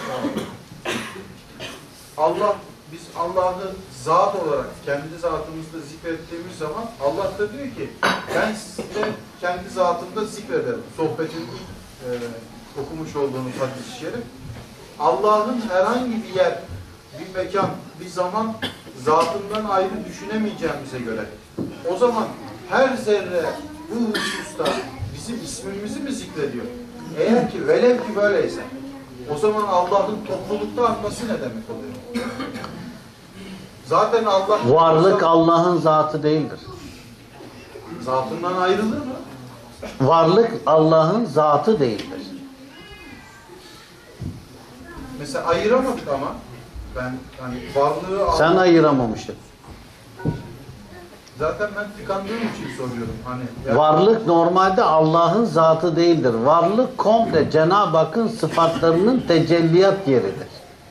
Biz Allah'ı zat olarak kendi zatımızda zikrettiğimiz zaman Allah da diyor ki ben size kendi zatımda zikrederim. Sohbetin okumuş olduğunuz hadis-i şerif. Allah'ın herhangi bir yer, bir mekan, bir zaman zatından ayrı düşünemeyeceğimize göre o zaman her zerre bu hususta bizim ismimizi mi zikrediyor? Eğer ki velev ki böyleyse o zaman Allah'ın toplulukta anması ne demek oluyor? Zaten Allah varlık Allah'ın zatı değildir. zatından ayrılır mı? Varlık Allah'ın zatı değildir. Mesela ayıramadık ama ben hani varlığı Sen ayıramamışsın. zaten ben tıkandığım için soruyorum. Hani yani Varlık normalde Allah'ın zatı değildir. Varlık komple Cenab-ı Hakk'ın sıfatlarının tecelliyat yeridir.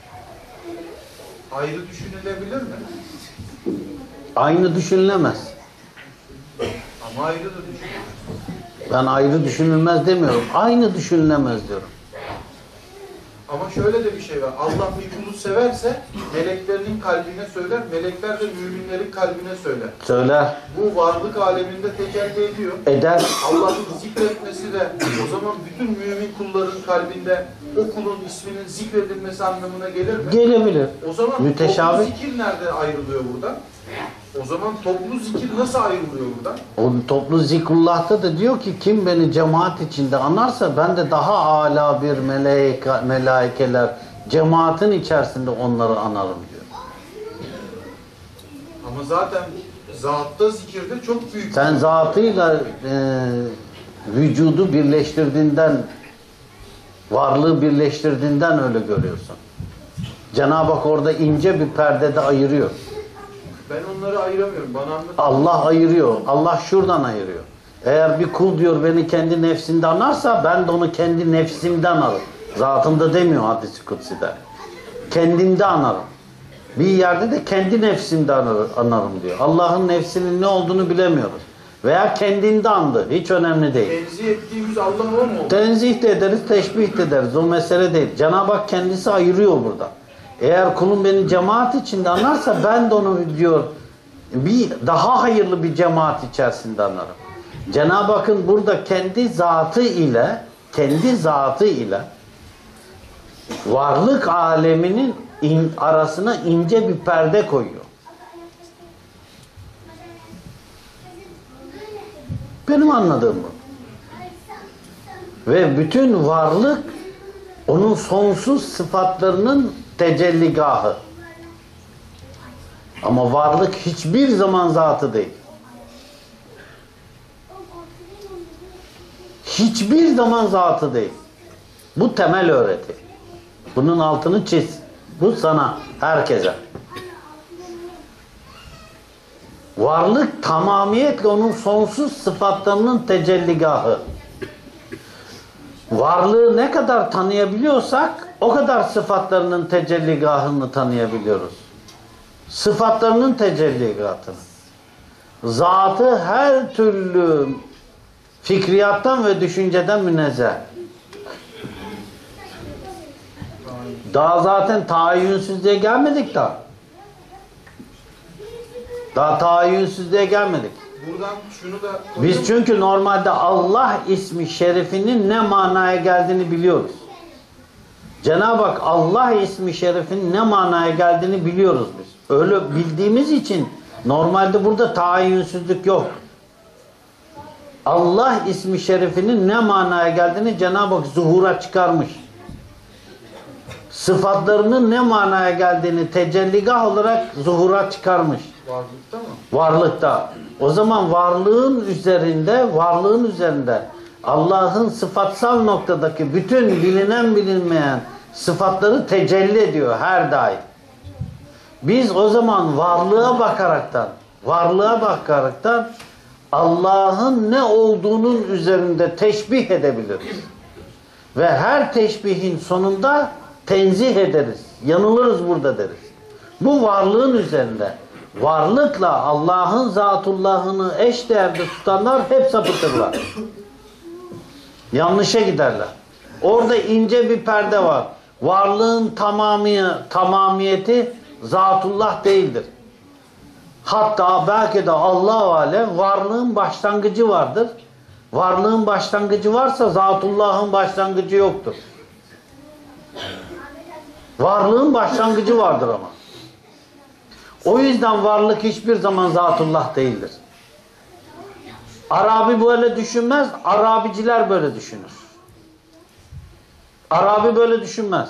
ayrı düşünülebilir mi? Aynı düşünülemez. Ama ayrı da düşünülebilir. Ben ayrı düşünülmez demiyorum. Aynı düşünülemez diyorum. Ama şöyle de bir şey var. Allah bir kulu severse meleklerinin kalbine söyler, melekler de müminlerin kalbine söyler. Söyler. Bu varlık aleminde tecelli ediyor. Eder. Allah'ın zikretmesi de o zaman bütün mümin kulların kalbinde o kulun isminin zikredilmesi anlamına gelir mi? Gelebilir. O zaman Müteşabih. toplu zikir nerede ayrılıyor burada? O zaman toplu zikir nasıl ayrılıyor buradan? O toplu zikrullah'ta da diyor ki kim beni cemaat içinde anarsa ben de daha âlâ bir melaikeler cemaatin içerisinde onları anarım diyor. Ama zaten zatta zikirde çok büyük. Sen zatıyla vücudu birleştirdiğinden, varlığı birleştirdiğinden öyle görüyorsun. Cenab-ı Hak orada ince bir perdede ayırıyor. Ben onları ayıramıyorum. Bana anlat. Allah ayırıyor. Allah şuradan ayırıyor. Eğer bir kul diyor beni kendi nefsinde anarsa ben de onu kendi nefsimden anarım. Zatımda demiyor hadis-i kutsi'de. Kendimde anarım. Bir yerde de kendi nefsimde anarım diyor. Allah'ın nefsinin ne olduğunu bilemiyoruz. Veya kendinde andı. Hiç önemli değil. Tenzih ettiğimiz Allah o mu? Tenzih de ederiz, teşbih de ederiz. O mesele değil. Cenab-ı Hak kendisi ayırıyor burada. Eğer kulum beni cemaat içinde anarsa ben de onu diyor bir daha hayırlı bir cemaat içerisinde anarım. Cenab-ı Hakk'ın burada kendi zatı ile varlık aleminin arasına ince bir perde koyuyor. Benim anladığım bu. Ve bütün varlık onun sonsuz sıfatlarının tecelligahı. Ama varlık hiçbir zaman zatı değil. Hiçbir zaman zatı değil. Bu temel öğreti. Bunun altını çiz. Bu sana, herkese. Varlık tamamiyetle onun sonsuz sıfatlarının tecelligahı. Varlığı ne kadar tanıyabiliyorsak o kadar sıfatlarının tecelligahını tanıyabiliyoruz. Sıfatlarının tecelligatını. Zatı her türlü fikriyattan ve düşünceden münezzeh. Daha zaten tahayyünsüzlüğe gelmedik daha. Daha tahayyünsüzlüğe gelmedik. Buradan şunu da... Biz çünkü normalde Allah ismi şerifinin ne manaya geldiğini biliyoruz. Cenab-ı Hak Allah ismi şerifinin ne manaya geldiğini biliyoruz biz. Öyle bildiğimiz için normalde burada tahayyünsüzlük yok. Allah ismi şerifinin ne manaya geldiğini Cenab-ı Hak zuhura çıkarmış. Sıfatlarının ne manaya geldiğini tecelligah olarak zuhura çıkarmış. Varlıkta mı? Varlıkta. O zaman varlığın üzerinde Allah'ın sıfatsal noktadaki bütün bilinen bilinmeyen sıfatları tecelli ediyor her daim. Biz o zaman varlığa bakaraktan Allah'ın ne olduğunun üzerinde teşbih edebiliriz. Ve her teşbihin sonunda tenzih ederiz. Yanılırız burada deriz. Bu varlığın üzerinde. Varlıkla Allah'ın zatullahını eşdeğerde tutanlar hep sapıtırlar. Yanlışa giderler. Orada ince bir perde var. Varlığın tamamiyeti zatullah değildir. Hatta belki de Allah-u Alem varlığın başlangıcı vardır. Varlığın başlangıcı varsa zatullahın başlangıcı yoktur. Varlığın başlangıcı vardır ama. O yüzden varlık hiçbir zaman zatullah değildir. Arabi böyle düşünmez, Arabiciler böyle düşünür. Arabi böyle düşünmez.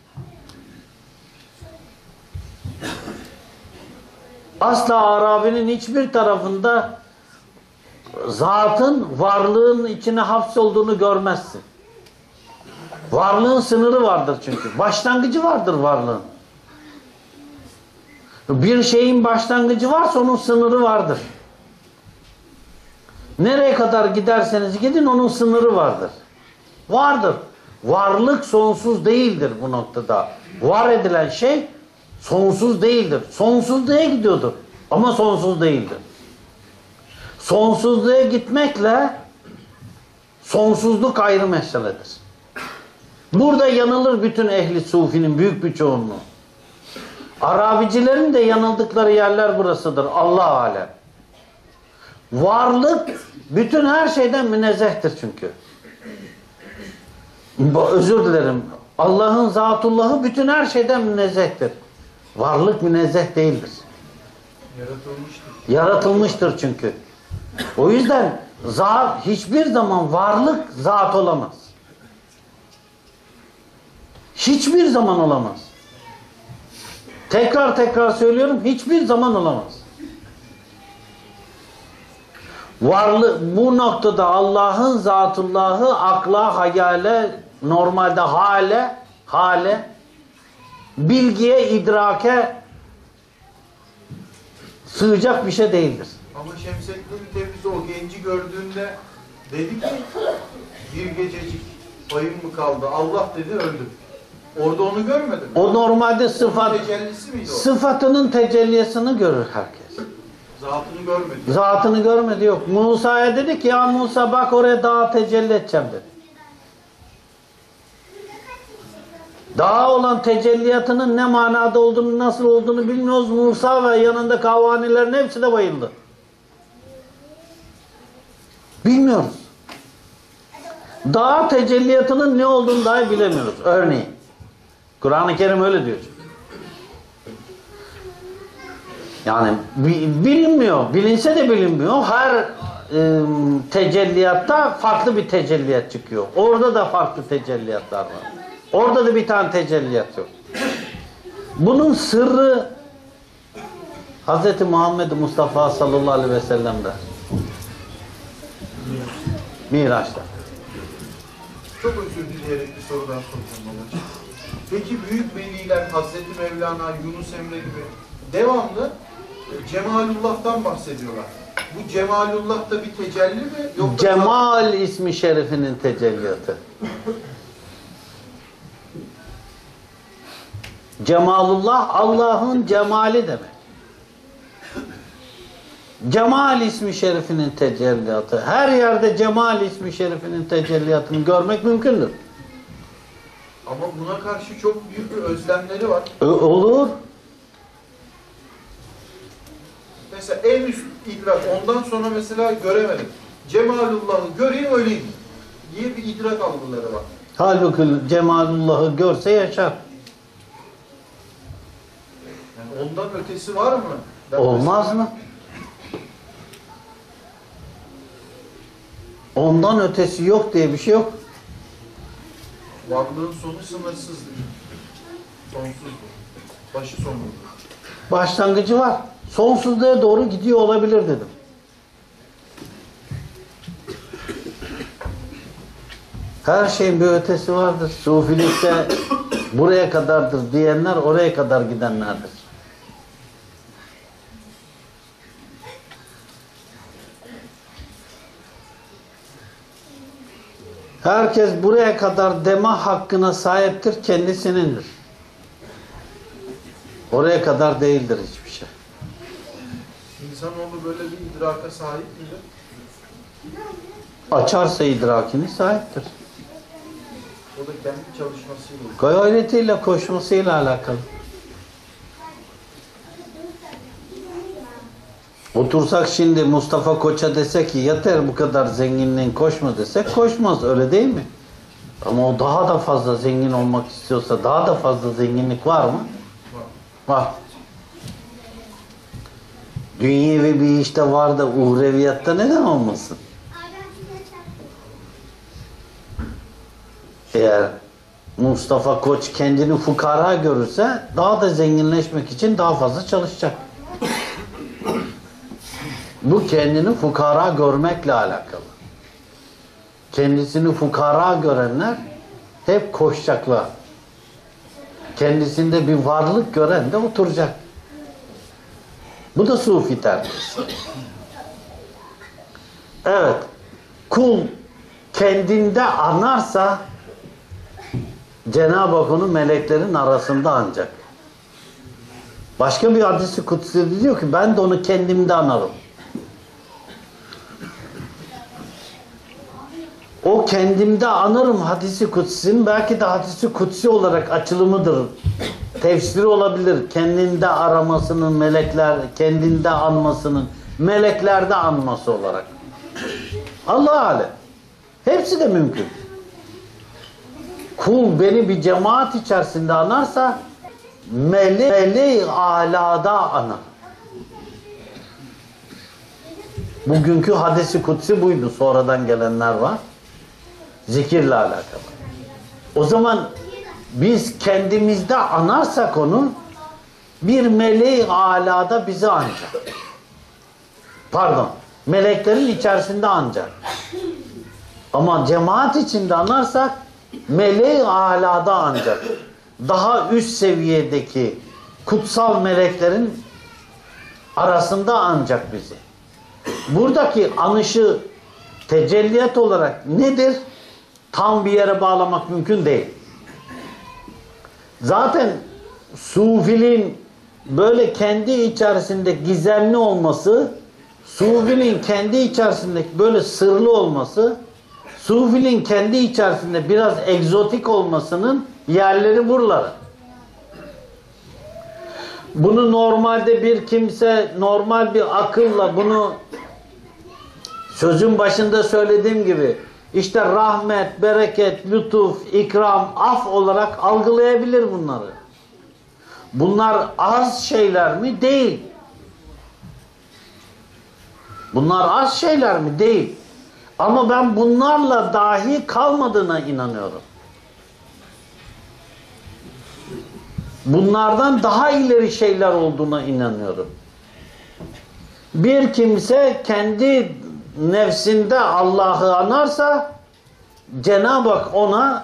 Asla Arabinin hiçbir tarafında zatın varlığın içine hapsolduğunu görmezsin. Varlığın sınırı vardır çünkü. Başlangıcı vardır varlığın. Bir şeyin başlangıcı varsa onun sınırı vardır. Nereye kadar giderseniz gidin onun sınırı vardır. Vardır. Varlık sonsuz değildir bu noktada. Var edilen şey sonsuz değildir. Sonsuzluğa gidiyordur ama sonsuz değildir. Sonsuzluğa gitmekle sonsuzluk ayrı meseledir. Burada yanılır bütün ehli sufinin büyük bir çoğunluğu. Arabicilerin de yanıldıkları yerler burasıdır. Allah alem. Varlık bütün her şeyden münezzehtir çünkü. Özür dilerim. Allah'ın zatullahı bütün her şeyden münezzehtir. Varlık münezzeh değildir. Yaratılmıştır. Yaratılmıştır çünkü. O yüzden hiçbir zaman varlık zat olamaz. Hiçbir zaman olamaz. Tekrar söylüyorum, hiçbir zaman olamaz. Varlık bu noktada Allah'ın zatullahı akla, hayale, normalde hale, bilgiye, idrake sığacak bir şey değildir. Ama Şemseddin Tebriz'i o genci gördüğünde dedi ki bir gececik payım mı kaldı? Allah dedi öldüm. Orada onu görmedin mi? O normalde sıfatının tecellisini görür herkes. Zatını görmedi. Zatını görmedi yok. Musa'ya dedi ki ya Musa bak oraya dağa tecelli edeceğim dedi. Daha olan tecelliyatının ne manada olduğunu, nasıl olduğunu bilmiyoruz. Musa ve yanında kavanilerin hepsi de bayıldı. Bilmiyoruz. Daha tecelliyatının ne olduğunu dahi bilemiyoruz. Örneğin. Kur'an-ı Kerim öyle diyor. Yani bilinmiyor. Bilinse de bilinmiyor. Her tecelliyatta farklı bir tecelliyat çıkıyor. Orada da farklı tecelliyatlar var. Orada da bir tane tecelliyat yok. Bunun sırrı Hz. Muhammed Mustafa sallallahu aleyhi ve sellem'de. Miraç'ta. Çok özür dileyerek bir soru daha soracağım babacığım. Peki büyük veliler, Hazreti Mevlana, Yunus Emre gibi devamlı Cemalullah'tan bahsediyorlar. Bu Cemalullah da bir tecelli mi? Yoksa Cemal ismi şerifinin tecelliyatı. Cemalullah Allah'ın cemali demek. Cemal ismi şerifinin tecelliyatı. Her yerde Cemal ismi şerifinin tecelliyatını görmek mümkündür. ama buna karşı çok büyük bir özlemleri var. Olur. Mesela en üst idrak, ondan sonra mesela göremedim. Cemalullah'ı göreyim öleyim diye bir idrak algıları var. Halbuki Cemalullah'ı görse yaşar. Yani ondan ötesi var mı? Olmaz mı? Ondan ötesi yok diye bir şey yok. Varlığın sonu sınırsızdır. Sonsuzdur. Başı sonludur. Başlangıcı var. Sonsuzluğa doğru gidiyor olabilir dedim. Her şeyin bir ötesi vardır. Sufilikte buraya kadardır diyenler oraya kadar gidenlerdir. Herkes buraya kadar deme hakkına sahiptir, kendisinindir. Oraya kadar değildir hiçbir şey. İnsanoğlu böyle bir idraka sahip midir? Açarsa idrakini sahiptir. O da kendi çalışmasıyla. Gayretiyle, koşmasıyla alakalı. Otursak şimdi Mustafa Koç'a desek ki yeter bu kadar zenginliğin koşma desek koşmaz, öyle değil mi? Ama o daha da fazla zengin olmak istiyorsa daha da fazla zenginlik var mı? Var. Dünyevi bir işte var da uhreviyatta neden olmasın? Eğer Mustafa Koç kendini fukara görürse daha da zenginleşmek için daha fazla çalışacak. Bu kendini fukara görmekle alakalı. Kendisini fukara görenler hep koşacaklar. Kendisinde bir varlık gören de oturacak. Bu da sufi terbiyesi. Evet. Kul kendinde anarsa Cenab-ı Hak onu meleklerin arasında ancak. Başka bir hadis-i kutsi diyor ki ben de onu kendimde anarım. O kendimde anarım hadisi kutsinin belki de hadisi kutsi olarak açılımıdır. Tefsiri olabilir. Kendinde aramasının melekler, kendinde anmasının meleklerde anması olarak. Allah alem. Hepsi de mümkün. Kul beni bir cemaat içerisinde anarsa mele-i alada anar. Bugünkü hadisi kutsi buydu. Sonradan gelenler var. Zikirle alakalı. O zaman biz kendimizde anarsak onu bir mele-i alada bizi ancak. Pardon. Meleklerin içerisinde ancak. Ama cemaat içinde anarsak mele-i alada ancak. Daha üst seviyedeki kutsal meleklerin arasında ancak bizi. Buradaki anışı tecelliyat olarak nedir? Tam bir yere bağlamak mümkün değil. Zaten sufiliğin böyle kendi içerisinde gizemli olması, sufiliğin kendi içerisindeki böyle sırlı olması, sufiliğin kendi içerisinde biraz egzotik olmasının Yerleri buraları. Bunu normalde bir kimse normal bir akılla bunu sözün başında söylediğim gibi işte rahmet, bereket, lütuf, ikram, af olarak algılayabilir bunları. Bunlar az şeyler mi? Değil. Bunlar az şeyler mi? Değil. Ama ben bunlarla dahi kalmadığına inanıyorum. Bunlardan daha ileri şeyler olduğuna inanıyorum. Bir kimse kendi nefsinde Allah'ı anarsa Cenab-ı Hak ona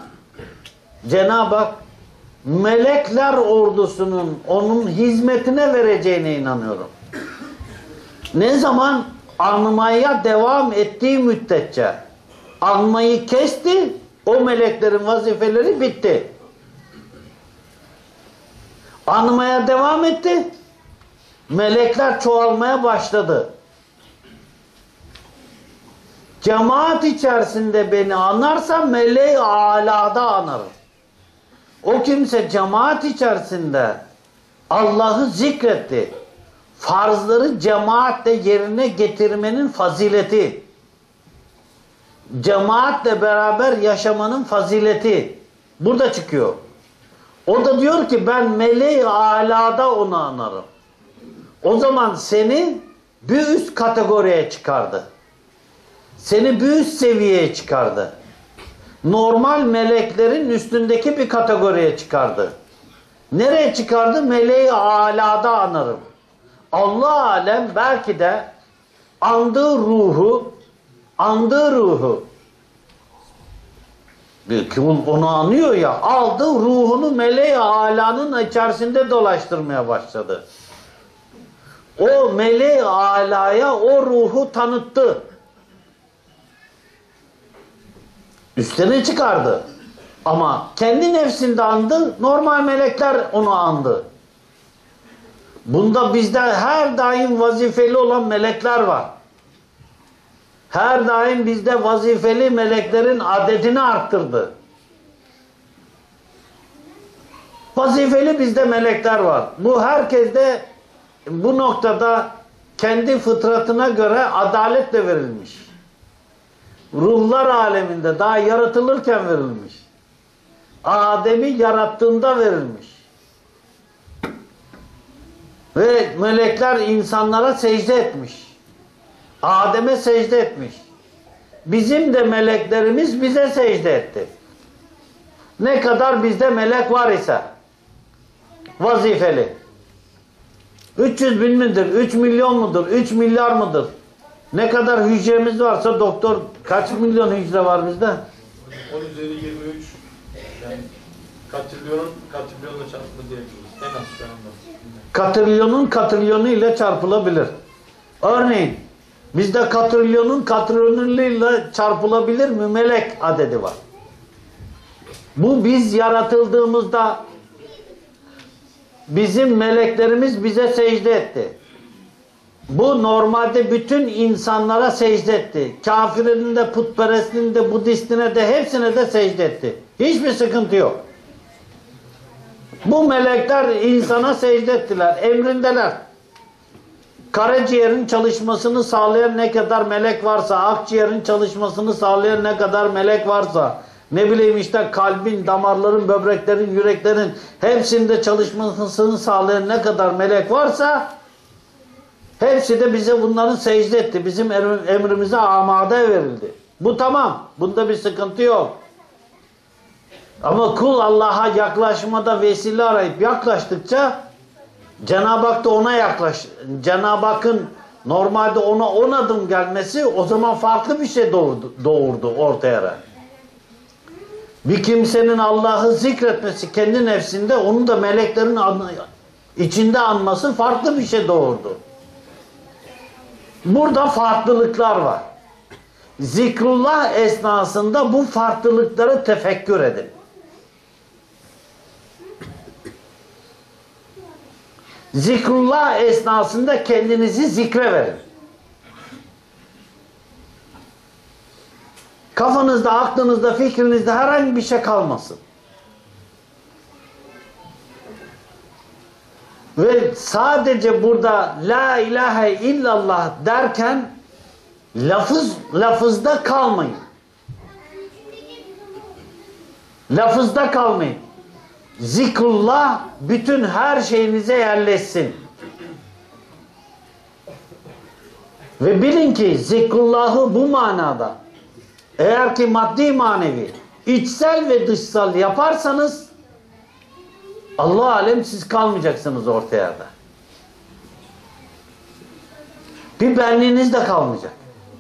melekler ordusunun onun hizmetine vereceğine inanıyorum. Ne zaman? Anmaya devam ettiği müddetçe. Anmayı kesti, o meleklerin vazifeleri bitti. Anmaya devam etti. Melekler çoğalmaya başladı. Cemaat içerisinde beni anarsa meleği alada anarım. O kimse cemaat içerisinde Allah'ı zikretti. Farzları cemaatle yerine getirmenin fazileti. Cemaatle beraber yaşamanın fazileti. Burada çıkıyor. O da diyor ki ben meleği alada onu anarım. O zaman seni bir üst kategoriye çıkardı. Seni bir üst seviyeye çıkardı. Normal meleklerin üstündeki bir kategoriye çıkardı. Nereye çıkardı? Meleği alada anarım. Allah alem belki de andığı ruhu bir kim onu anıyor ya, aldı ruhunu meleği alanın içerisinde dolaştırmaya başladı. O meleği alaya o ruhu tanıttı. Üstüne çıkardı. Ama kendi nefsinde andı, normal melekler onu andı. Bunda bizde her daim vazifeli olan melekler var. Her daim bizde vazifeli meleklerin adedini arttırdı. Vazifeli bizde melekler var. Bu herkeste bu noktada kendi fıtratına göre adaletle verilmiş. Ruhlar aleminde daha yaratılırken verilmiş. Adem'i yarattığında verilmiş. Ve melekler insanlara secde etmiş. Adem'e secde etmiş. Bizim de meleklerimiz bize secde etti. Ne kadar bizde melek var ise vazifeli. 300 bin midir? 3 milyon mudur? 3 milyar mıdır? Ne kadar hücremiz varsa doktor kaç milyon hücre var bizde? 10 üzeri 23 yani katrilyonla çarpımı diyebiliriz. En az şu anda. Katrilyonu ile çarpılabilir. Örneğin bizde katrilyonuyla çarpılabilir mi? Melek adedi var. Bu biz yaratıldığımızda bizim meleklerimiz bize secde etti. Bu normalde bütün insanlara secde etti. Kafirinin de, putperestinin de, Budistine de hepsine de secde etti. Hiçbir sıkıntı yok. Bu melekler insana secde ettiler. Emrindeler. Karaciğerin çalışmasını sağlayan ne kadar melek varsa, akciğerin çalışmasını sağlayan ne kadar melek varsa, ne bileyim işte kalbin, damarların, böbreklerin, yüreklerin hepsinde çalışmasını sağlayan ne kadar melek varsa hepsi de bize bunların secde etti. Bizim emrimize amade verildi. Bu tamam. Bunda bir sıkıntı yok. Ama kul Allah'a yaklaşmada vesile arayıp yaklaştıkça Cenab-ı Hak da ona Cenab-ı Hakk'ın normalde ona 10 adım gelmesi o zaman farklı bir şey doğurdu ortaya. Bir kimsenin Allah'ı zikretmesi kendi nefsinde onun da meleklerin içinde anması farklı bir şey doğurdu. Burada farklılıklar var. Zikrullah esnasında bu farklılıkları tefekkür edin. Zikrullah esnasında kendinizi zikre verin. Kafanızda, aklınızda, fikrinizde herhangi bir şey kalmasın. Ve sadece burada la ilahe illallah derken lafızda kalmayın. Lafızda kalmayın. Zikrullah bütün her şeyinize yerleşsin. Ve bilin ki zikrullahı bu manada eğer ki maddi manevi, içsel ve dışsal yaparsanız Allah alem siz kalmayacaksınız ortaya da. Bir benliğiniz de kalmayacak.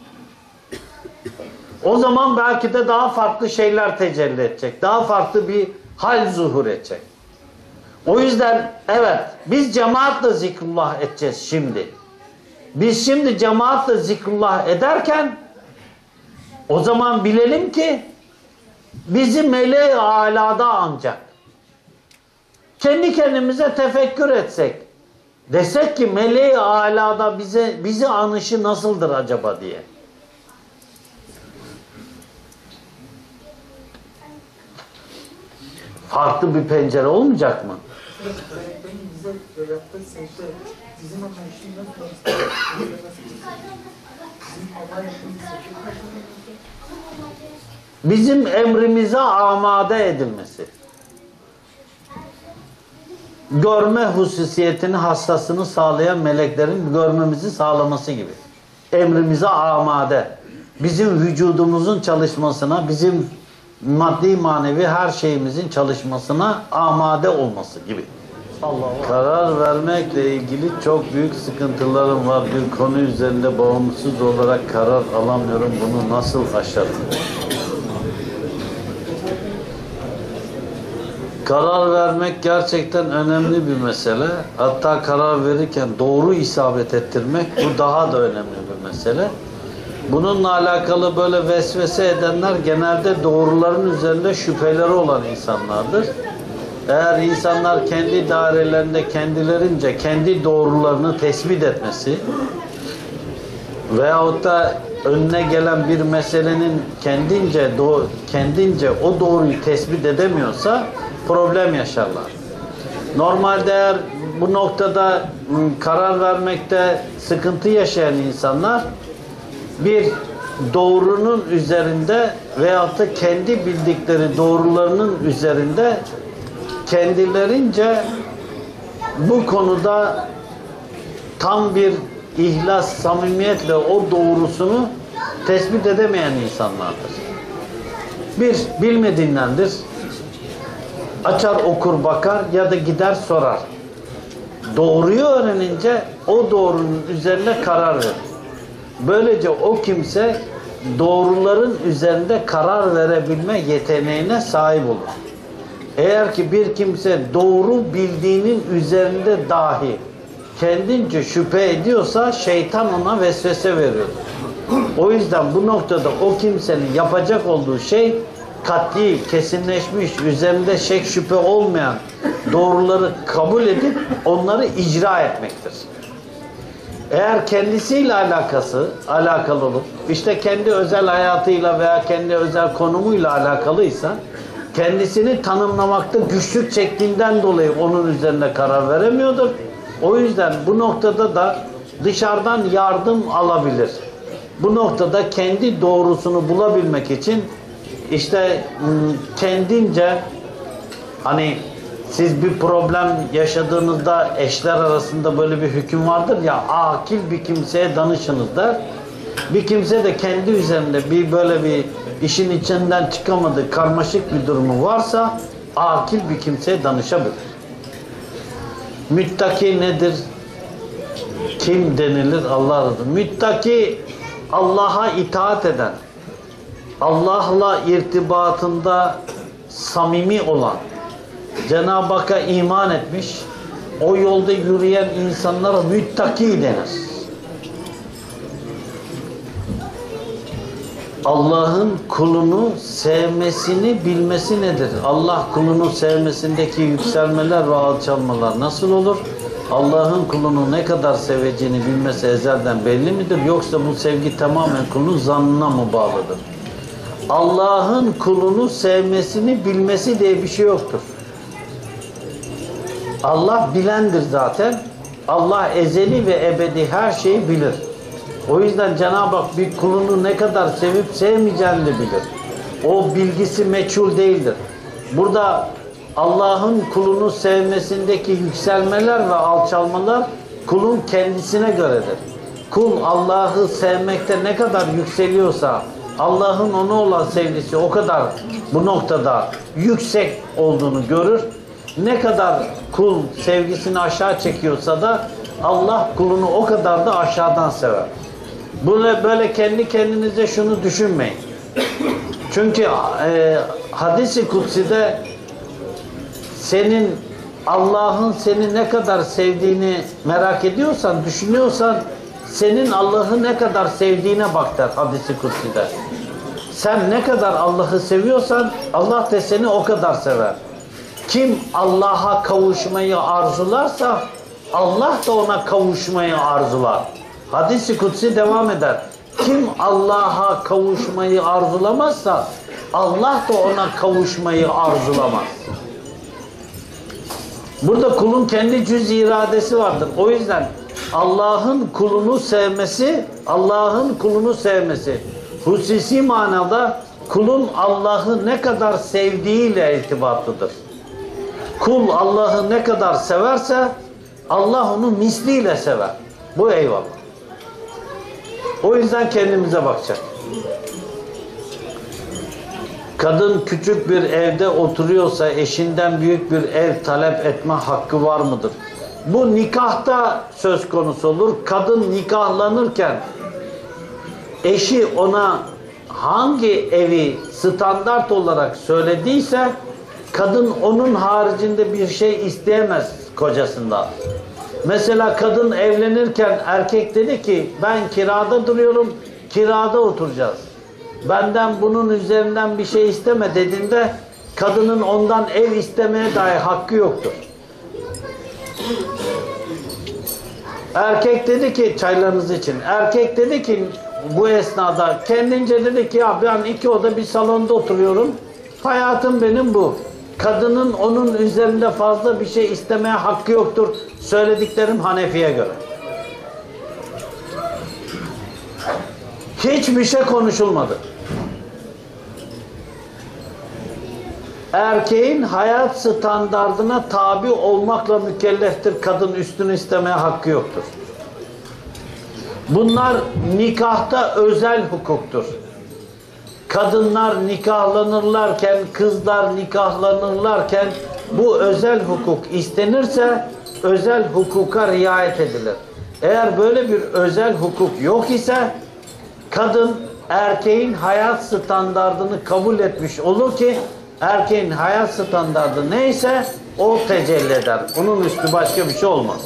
O zaman belki de daha farklı şeyler tecelli edecek. Daha farklı bir hal zuhur edecek. O yüzden evet biz cemaatle zikrullah edeceğiz şimdi. Biz şimdi cemaatle zikrullah ederken o zaman bilelim ki bizi meleği alada ancak. Kendi kendimize tefekkür etsek. Desek ki meleği alada bizi anışı nasıldır acaba diye. Farklı bir pencere olmayacak mı? Bize yaptığı secde, bizim anlayışımız nasıl? Bizim Allah yaptığımız secde. Bizim emrimize amade edilmesi. Görme hususiyetini, hassasını sağlayan meleklerin görmemizi sağlaması gibi. Emrimize amade. Bizim vücudumuzun çalışmasına, bizim maddi manevi her şeyimizin çalışmasına amade olması gibi. Karar vermekle ilgili çok büyük sıkıntılarım var. Bir konu üzerinde bağımsız olarak karar alamıyorum. Bunu nasıl aşarım? Karar vermek gerçekten önemli bir mesele. Hatta karar verirken doğru isabet ettirmek bu daha da önemli bir mesele. Bununla alakalı böyle vesvese edenler genelde doğruların üzerinde şüpheleri olan insanlardır. Eğer insanlar kendi dairelerinde kendilerince kendi doğrularını tespit etmesi veyahut da önüne gelen bir meselenin kendince o doğruyu tespit edemiyorsa problem yaşarlar. Normalde eğer bu noktada karar vermekte sıkıntı yaşayan insanlar bir doğrunun üzerinde veyahut da kendi bildikleri doğrularının üzerinde kendilerince bu konuda tam bir ihlas, samimiyetle o doğrusunu tespit edemeyen insanlardır. Bir, bilmediğindendir. Açar, okur, bakar ya da gider sorar. Doğruyu öğrenince o doğrunun üzerine karar verir. Böylece o kimse doğruların üzerinde karar verebilme yeteneğine sahip olur. Eğer ki bir kimse doğru bildiğinin üzerinde dahi kendince şüphe ediyorsa şeytan ona vesvese veriyor. O yüzden bu noktada o kimsenin yapacak olduğu şey kat'i, kesinleşmiş, üzerinde şek şüphe olmayan doğruları kabul edip onları icra etmektir. Eğer kendisiyle alakalı olup işte kendi özel hayatıyla veya kendi özel konumuyla alakalıysa kendisini tanımlamakta güçlük çektiğinden dolayı onun üzerine karar veremiyordur. O yüzden bu noktada da dışarıdan yardım alabilir. Bu noktada kendi doğrusunu bulabilmek için işte kendince hani siz bir problem yaşadığınızda eşler arasında böyle bir hüküm vardır ya, akil bir kimseye danışınız der. Bir kimse de kendi üzerinde böyle bir işin içinden çıkamadığı karmaşık bir durumu varsa akil bir kimseye danışabilir. Müttaki nedir? Kim denilir? Allah razı olsun. Müttaki Allah'a itaat eden, Allah'la irtibatında samimi olan, Cenab-ı Hakk'a iman etmiş, o yolda yürüyen insanlara müttaki denir. Allah'ın kulunu sevmesini bilmesi nedir? Allah kulunu sevmesindeki yükselmeler ve alçalmalar nasıl olur? Allah'ın kulunu ne kadar seveceğini bilmesi ezelden belli midir? Yoksa bu sevgi tamamen kulun zannına mı bağlıdır? Allah'ın kulunu sevmesini bilmesi diye bir şey yoktur. Allah bilendir zaten. Allah ezeli ve ebedi her şeyi bilir. O yüzden Cenab-ı Hak bir kulunu ne kadar sevip sevmeyeceğini de bilir. O bilgisi meçhul değildir. Burada Allah'ın kulunu sevmesindeki yükselmeler ve alçalmalar kulun kendisine göredir. Kul Allah'ı sevmekte ne kadar yükseliyorsa Allah'ın ona olan sevgisi o kadar bu noktada yüksek olduğunu görür. Ne kadar kul sevgisini aşağı çekiyorsa da Allah kulunu o kadar da aşağıdan sever. Böyle kendi kendinize şunu düşünmeyin. Çünkü hadis-i kutsi'de senin Allah'ın seni ne kadar sevdiğini merak ediyorsan, düşünüyorsan senin Allah'ı ne kadar sevdiğine bak der hadis-i kutsi'de. Sen ne kadar Allah'ı seviyorsan Allah da seni o kadar sever. Kim Allah'a kavuşmayı arzularsa Allah da ona kavuşmayı arzular. Hadis-i kutsi devam eder. Kim Allah'a kavuşmayı arzulamazsa Allah da ona kavuşmayı arzulamaz. Burada kulun kendi cüz iradesi vardır. O yüzden Allah'ın kulunu sevmesi hususi manada kulun Allah'ı ne kadar sevdiğiyle irtibatlıdır. Kul Allah'ı ne kadar severse Allah onu misliyle sever. Bu eyvallah. O yüzden kendimize bakacak. Kadın küçük bir evde oturuyorsa eşinden büyük bir ev talep etme hakkı var mıdır? Bu nikahta söz konusu olur. Kadın nikahlanırken eşi ona hangi evi standart olarak söylediyse kadın onun haricinde bir şey isteyemez kocasından. Mesela kadın evlenirken erkek dedi ki ben kirada duruyorum, kirada oturacağız. Benden bunun üzerinden bir şey isteme dediğinde kadının ondan ev istemeye dair hakkı yoktur. Erkek dedi ki çaylarınız için. Erkek dedi ki bu esnada kendince dedi ki ya ben 2 oda bir salonda oturuyorum. Hayatım benim bu. Kadının onun üzerinde fazla bir şey istemeye hakkı yoktur. Söylediklerim Hanefi'ye göre. Hiçbir şey konuşulmadı. Erkeğin hayat standardına tabi olmakla mükelleftir. Kadın üstünü istemeye hakkı yoktur. Bunlar nikahta özel hukuktur. Kadınlar nikahlanırlarken, kızlar nikahlanırlarken bu özel hukuk istenirse özel hukuka riayet edilir. Eğer böyle bir özel hukuk yok ise kadın erkeğin hayat standardını kabul etmiş olur ki erkeğin hayat standardı neyse o tecelli eder. Bunun üstü başka bir şey olmaz.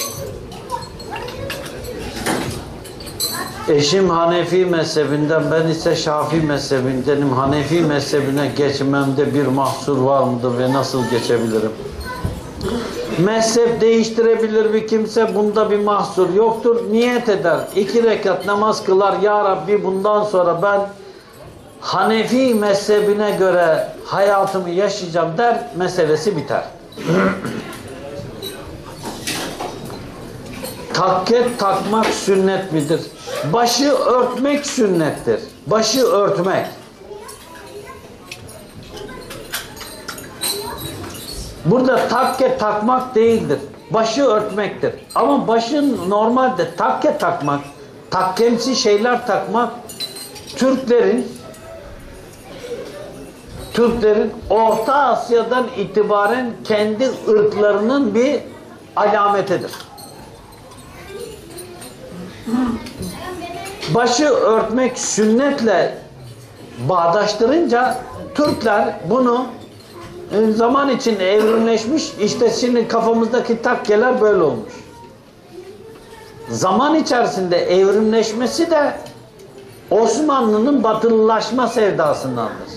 Eşim Hanefi mezhebinden, ben ise Şafii mezhebindenim. Hanefi mezhebine geçmemde bir mahsur var mıdır ve nasıl geçebilirim? Mezhep değiştirebilir bir kimse, bunda bir mahsur yoktur. Niyet eder, 2 rekat namaz kılar. Ya Rabbi bundan sonra ben Hanefi mezhebine göre hayatımı yaşayacağım der, meselesi biter. Takket takmak sünnet midir? Başı örtmek sünnettir. Başı örtmek. Burada takke takmak değildir. Başı örtmektir. Ama başın normalde takke takmak, takkemsi şeyler takmak Türklerin Orta Asya'dan itibaren kendi ırklarının bir alametidir. Başı örtmek sünnetle bağdaştırınca Türkler bunu zaman içinde evrimleşmiş, işte şimdi kafamızdaki takkeler böyle olmuş. Zaman içerisinde evrimleşmesi de Osmanlı'nın batılılaşma sevdasındandır.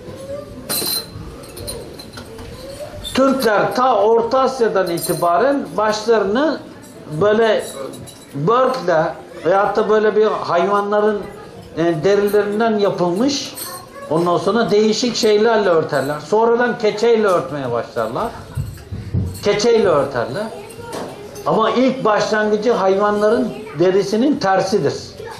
Türkler ta Orta Asya'dan itibaren başlarını böyle börkle veyahut da böyle bir hayvanların derilerinden yapılmış, ondan sonra değişik şeylerle örterler. Sonradan keçeyle örtmeye başlarlar. Keçeyle örterler. Ama ilk başlangıcı hayvanların derisinin tersidir.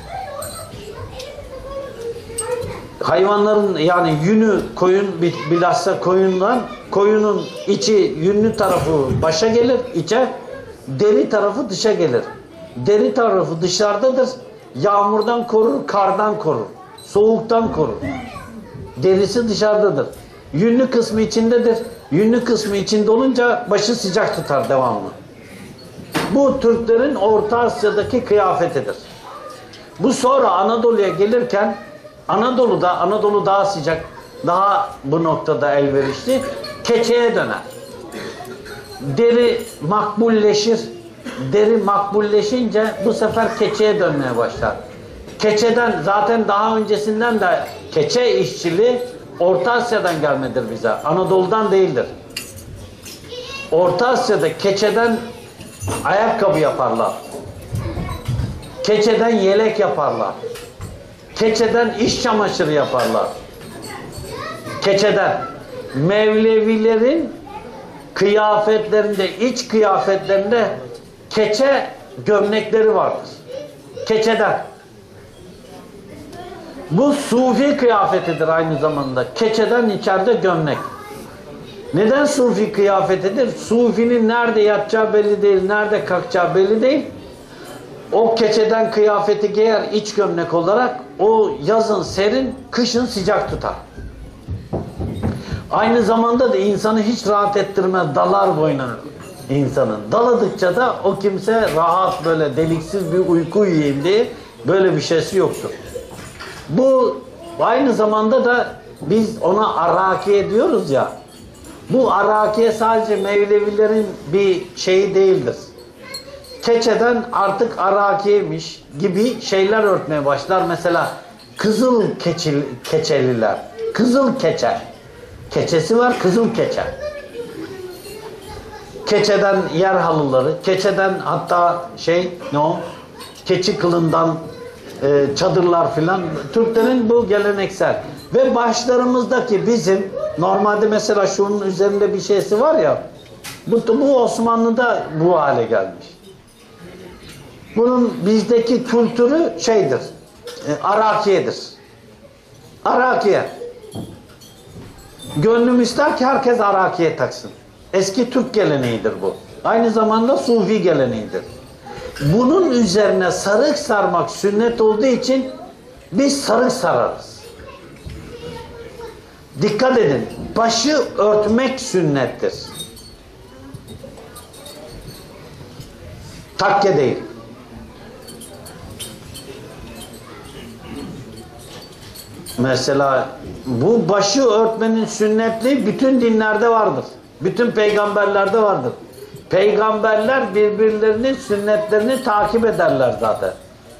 Hayvanların yani yünü koyun bilhassa koyunun içi yünlü tarafı başa gelir içe, deri tarafı dışa gelir. Deri tarafı dışarıdadır. Yağmurdan korur, kardan korur, soğuktan korur. Derisi dışarıdadır. Yünlü kısmı içindedir. Yünlü kısmı içinde olunca başı sıcak tutar devamlı. Bu Türklerin Orta Asya'daki kıyafetidir. Bu sonra Anadolu'ya gelirken Anadolu daha sıcak, daha bu noktada elverişli, keçeye döner. Deri makbulleşir. Deri makbulleşince bu sefer keçeye dönmeye başlar. Keçeden zaten daha öncesinden de keçe işçiliği Orta Asya'dan gelmedir bize. Anadolu'dan değildir. Orta Asya'da keçeden ayakkabı yaparlar. Keçeden yelek yaparlar. Keçeden iş çamaşırı yaparlar. Keçeden. Mevlevilerin kıyafetlerinde, iç kıyafetlerinde keçe gömlekleri vardır. Keçeden. Bu sufi kıyafetidir aynı zamanda. Keçeden içeride gömlek. Neden sufi kıyafetidir? Sufinin nerede yatacağı belli değil, nerede kalkacağı belli değil. O keçeden kıyafeti giyer iç gömlek olarak, o yazın serin, kışın sıcak tutar. Aynı zamanda da insanı hiç rahat ettirmez, dalar boyuna insanın. Daladıkça da o kimse rahat böyle deliksiz bir uyku uyuyayım diye böyle bir şeysi yoktur. Bu aynı zamanda da biz ona arakiye diyoruz ya. Bu arakiye sadece Mevlevilerin bir şeyi değildir. Keçeden artık arakiyeymiş gibi şeyler örtmeye başlar. Mesela kızıl keçeliler. Kızıl keçe. Keçesi var, kızıl keçe. Keçeden yer halıları, keçeden hatta keçi kılından çadırlar filan. Türklerin bu geleneksel. Ve başlarımızdaki bizim normalde mesela şunun üzerinde bir şeysi var ya, bu Osmanlı'da bu hale gelmiş. Bunun bizdeki kültürü şeydir, arakiyedir. Arakiye. Gönlüm ister ki herkes arakiye taksın. Eski Türk geleneğidir bu. Aynı zamanda Sufi geleneğidir. Bunun üzerine sarık sarmak sünnet olduğu için biz sarık sararız. Dikkat edin, başı örtmek sünnettir. Takke değil. Mesela bu başı örtmenin sünnetliği bütün dinlerde vardır. Bütün peygamberlerde vardır. Peygamberler birbirlerinin sünnetlerini takip ederler zaten.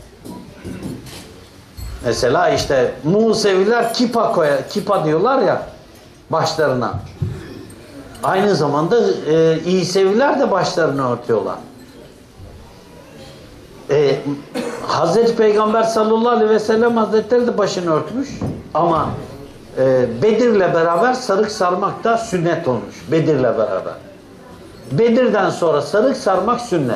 Mesela işte Museviler kipa diyorlar ya başlarına. Aynı zamanda İseviler de başlarını örtüyorlar. Hazreti Peygamber sallallahu aleyhi ve sellem Hazretleri de başını örtmüş ama Bedir'le beraber sarık sarmak da sünnet olmuş. Bedir'le beraber. Bedir'den sonra sarık sarmak sünnet.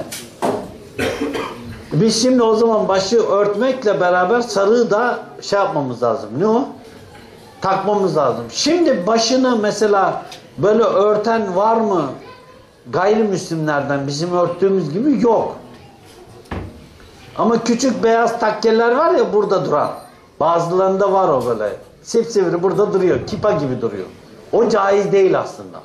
Biz şimdi o zaman başı örtmekle beraber sarığı da yapmamız lazım. Ne o? Takmamız lazım. Şimdi başını mesela böyle örten var mı? Gayrimüslimlerden bizim örttüğümüz gibi yok. Ama küçük beyaz takkeler var ya burada duran. Bazılarında var o böyle. Sipsivri burada duruyor. Kipa gibi duruyor. O caiz değil aslında.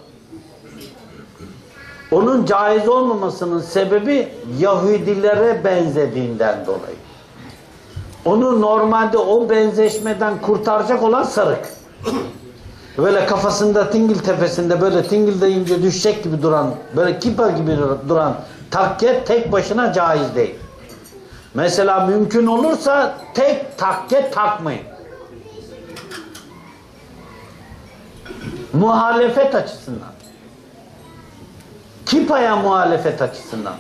Onun caiz olmamasının sebebi Yahudilere benzediğinden dolayı. Onu normalde o benzeşmeden kurtaracak olan sarık. Böyle kafasında tingil tepesinde böyle tingil deyince düşecek gibi duran, böyle kipa gibi duran takke tek başına caiz değil. Mesela mümkün olursa tek takke takmayın. Muhalefet açısından. Kipaya muhalefet açısından.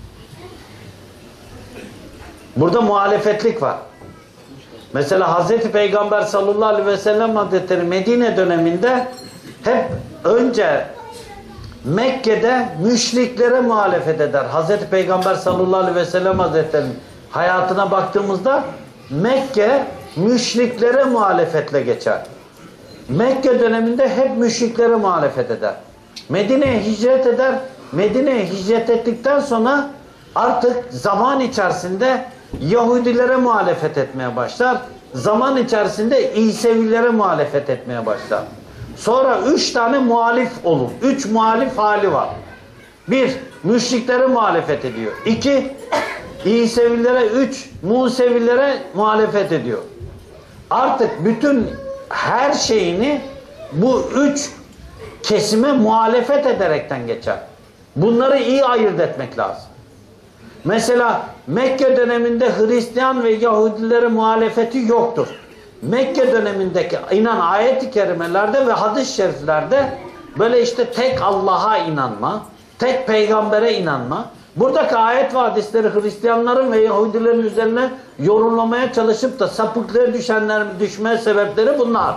Burada muhalefetlik var. Mesela Hazreti Peygamber sallallahu aleyhi ve sellem Hazretleri Medine döneminde hep önce Mekke'de müşriklere muhalefet eder. Hazreti Peygamber sallallahu aleyhi ve sellem Hazretleri'nin hayatına baktığımızda Mekke müşriklere muhalefetle geçer. Mekke döneminde hep müşriklere muhalefet eder. Medine'ye hicret eder. Medine'ye hicret ettikten sonra artık zaman içerisinde Yahudilere muhalefet etmeye başlar. Zaman içerisinde İsevilere muhalefet etmeye başlar. Sonra 3 tane muhalif olur. 3 muhalif hali var. 1. Müşriklere muhalefet ediyor. 2. İsevilere, 3. Musevilere muhalefet ediyor. Artık bütün her şeyini bu 3 kesime muhalefet ederekten geçer. Bunları iyi ayırt etmek lazım. Mesela Mekke döneminde Hristiyan ve Yahudilere muhalefeti yoktur. Mekke dönemindeki inen ayet-i kerimelerde ve hadis-i şeriflerde böyle işte tek Allah'a inanma, tek peygambere inanma. Buradaki ayet ve hadisleri Hristiyanların ve Yahudilerin üzerine yorumlamaya çalışıp da sapıklığa düşme sebepleri bunlar.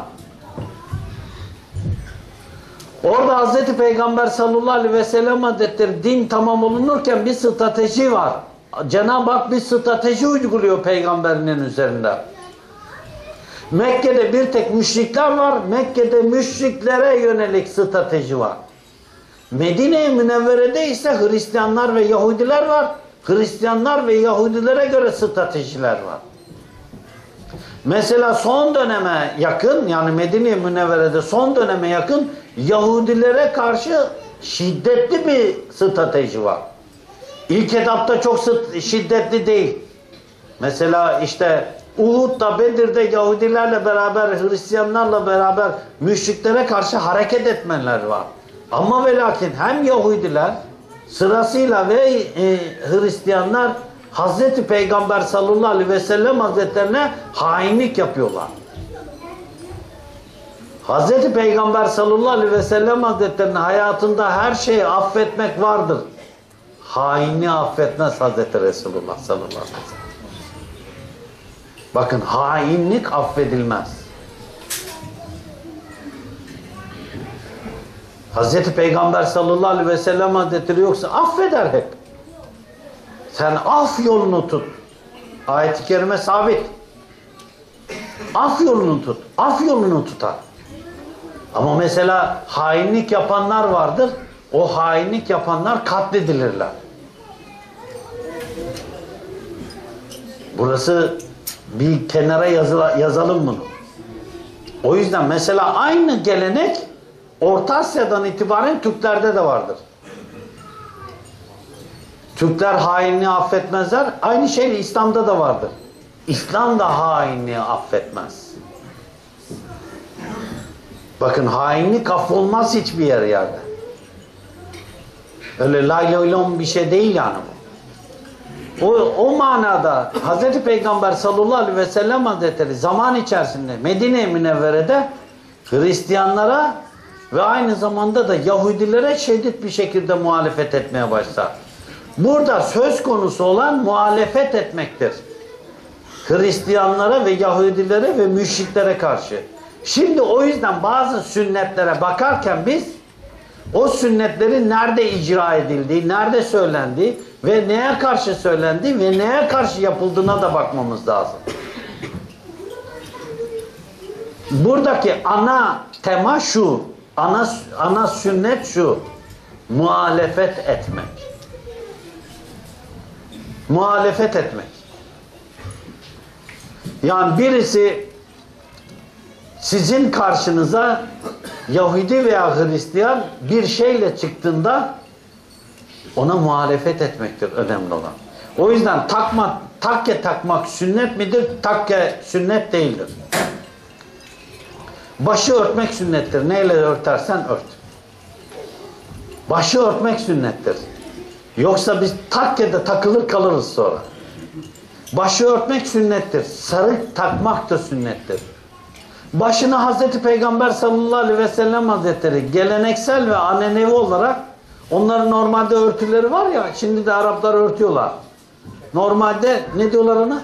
Orada Hazreti Peygamber sallallahu aleyhi ve sellem Hazretleri din tamam olunurken bir strateji var. Cenab-ı Hak bir strateji uyguluyor peygamberinin üzerinde. Mekke'de bir tek müşrikler var. Mekke'de müşriklere yönelik strateji var. Medine-i Münevvere'de ise Hristiyanlar ve Yahudiler var. Hristiyanlar ve Yahudilere göre stratejiler var. Mesela son döneme yakın, yani Medine-i Münevvere'de son döneme yakın Yahudilere karşı şiddetli bir strateji var. İlk etapta çok şiddetli değil. Mesela işte Uhud'da, Bedir'de Yahudilerle beraber, Hristiyanlarla beraber müşriklere karşı hareket etmeler var. Ama ve lakin hem Yahudiler sırasıyla ve Hristiyanlar Hazreti Peygamber sallallahu aleyhi ve sellem Hazretlerine hainlik yapıyorlar. Hazreti Peygamber sallallahu aleyhi ve sellem Hazretlerinin hayatında her şeyi affetmek vardır. Hainliği affetmez Hazreti Resulullah sallallahu aleyhi ve sellem. Bakın, hainlik affedilmez. Hazreti Peygamber sallallahu aleyhi ve sellem Hazretleri yoksa affeder hep. Sen af yolunu tut. Ayet-i kerime sabit. Af yolunu tut. Af yolunu tutar. Ama mesela hainlik yapanlar vardır. O hainlik yapanlar katledilirler. Burası bir kenara yazalım bunu. O yüzden mesela aynı gelenek Orta Asya'dan itibaren Türklerde de vardır. Türkler hainliği affetmezler. Aynı şey İslam'da da vardır. İslam da hainliği affetmez. Bakın, hainlik affolmaz hiçbir yerde. Öyle lay lay lom bir şey değil yani bu. O manada Hazreti Peygamber sallallahu aleyhi ve sellem Hazretleri zaman içerisinde Medine-i Münevvere'de Hristiyanlara ve aynı zamanda da Yahudilere şiddet bir şekilde muhalefet etmeye başlar. Burada söz konusu olan muhalefet etmektir. Hristiyanlara ve Yahudilere ve müşriklere karşı. Şimdi o yüzden bazı sünnetlere bakarken biz o sünnetlerin nerede icra edildiği, nerede söylendiği ve neye karşı söylendiği ve neye karşı yapıldığına da bakmamız lazım. Buradaki ana tema şu, ana sünnet şu: muhalefet etmek. Muhalefet etmek. Yani birisi sizin karşınıza Yahudi veya Hristiyan bir şeyle çıktığında ona muhalefet etmektir önemli olan. O yüzden takke takmak sünnet midir? Takke sünnet değildir. Başı örtmek sünnettir. Neyle örtersen ört. Başı örtmek sünnettir. Yoksa biz takkede takılır kalırız sonra. Başı örtmek sünnettir. Sarık takmak da sünnettir. Başını Hazreti Peygamber sallallahu aleyhi ve sellem Hazretleri geleneksel ve anenevi olarak, onların normalde örtüleri var ya, şimdi de Araplar örtüyorlar. Normalde ne diyorlar ona?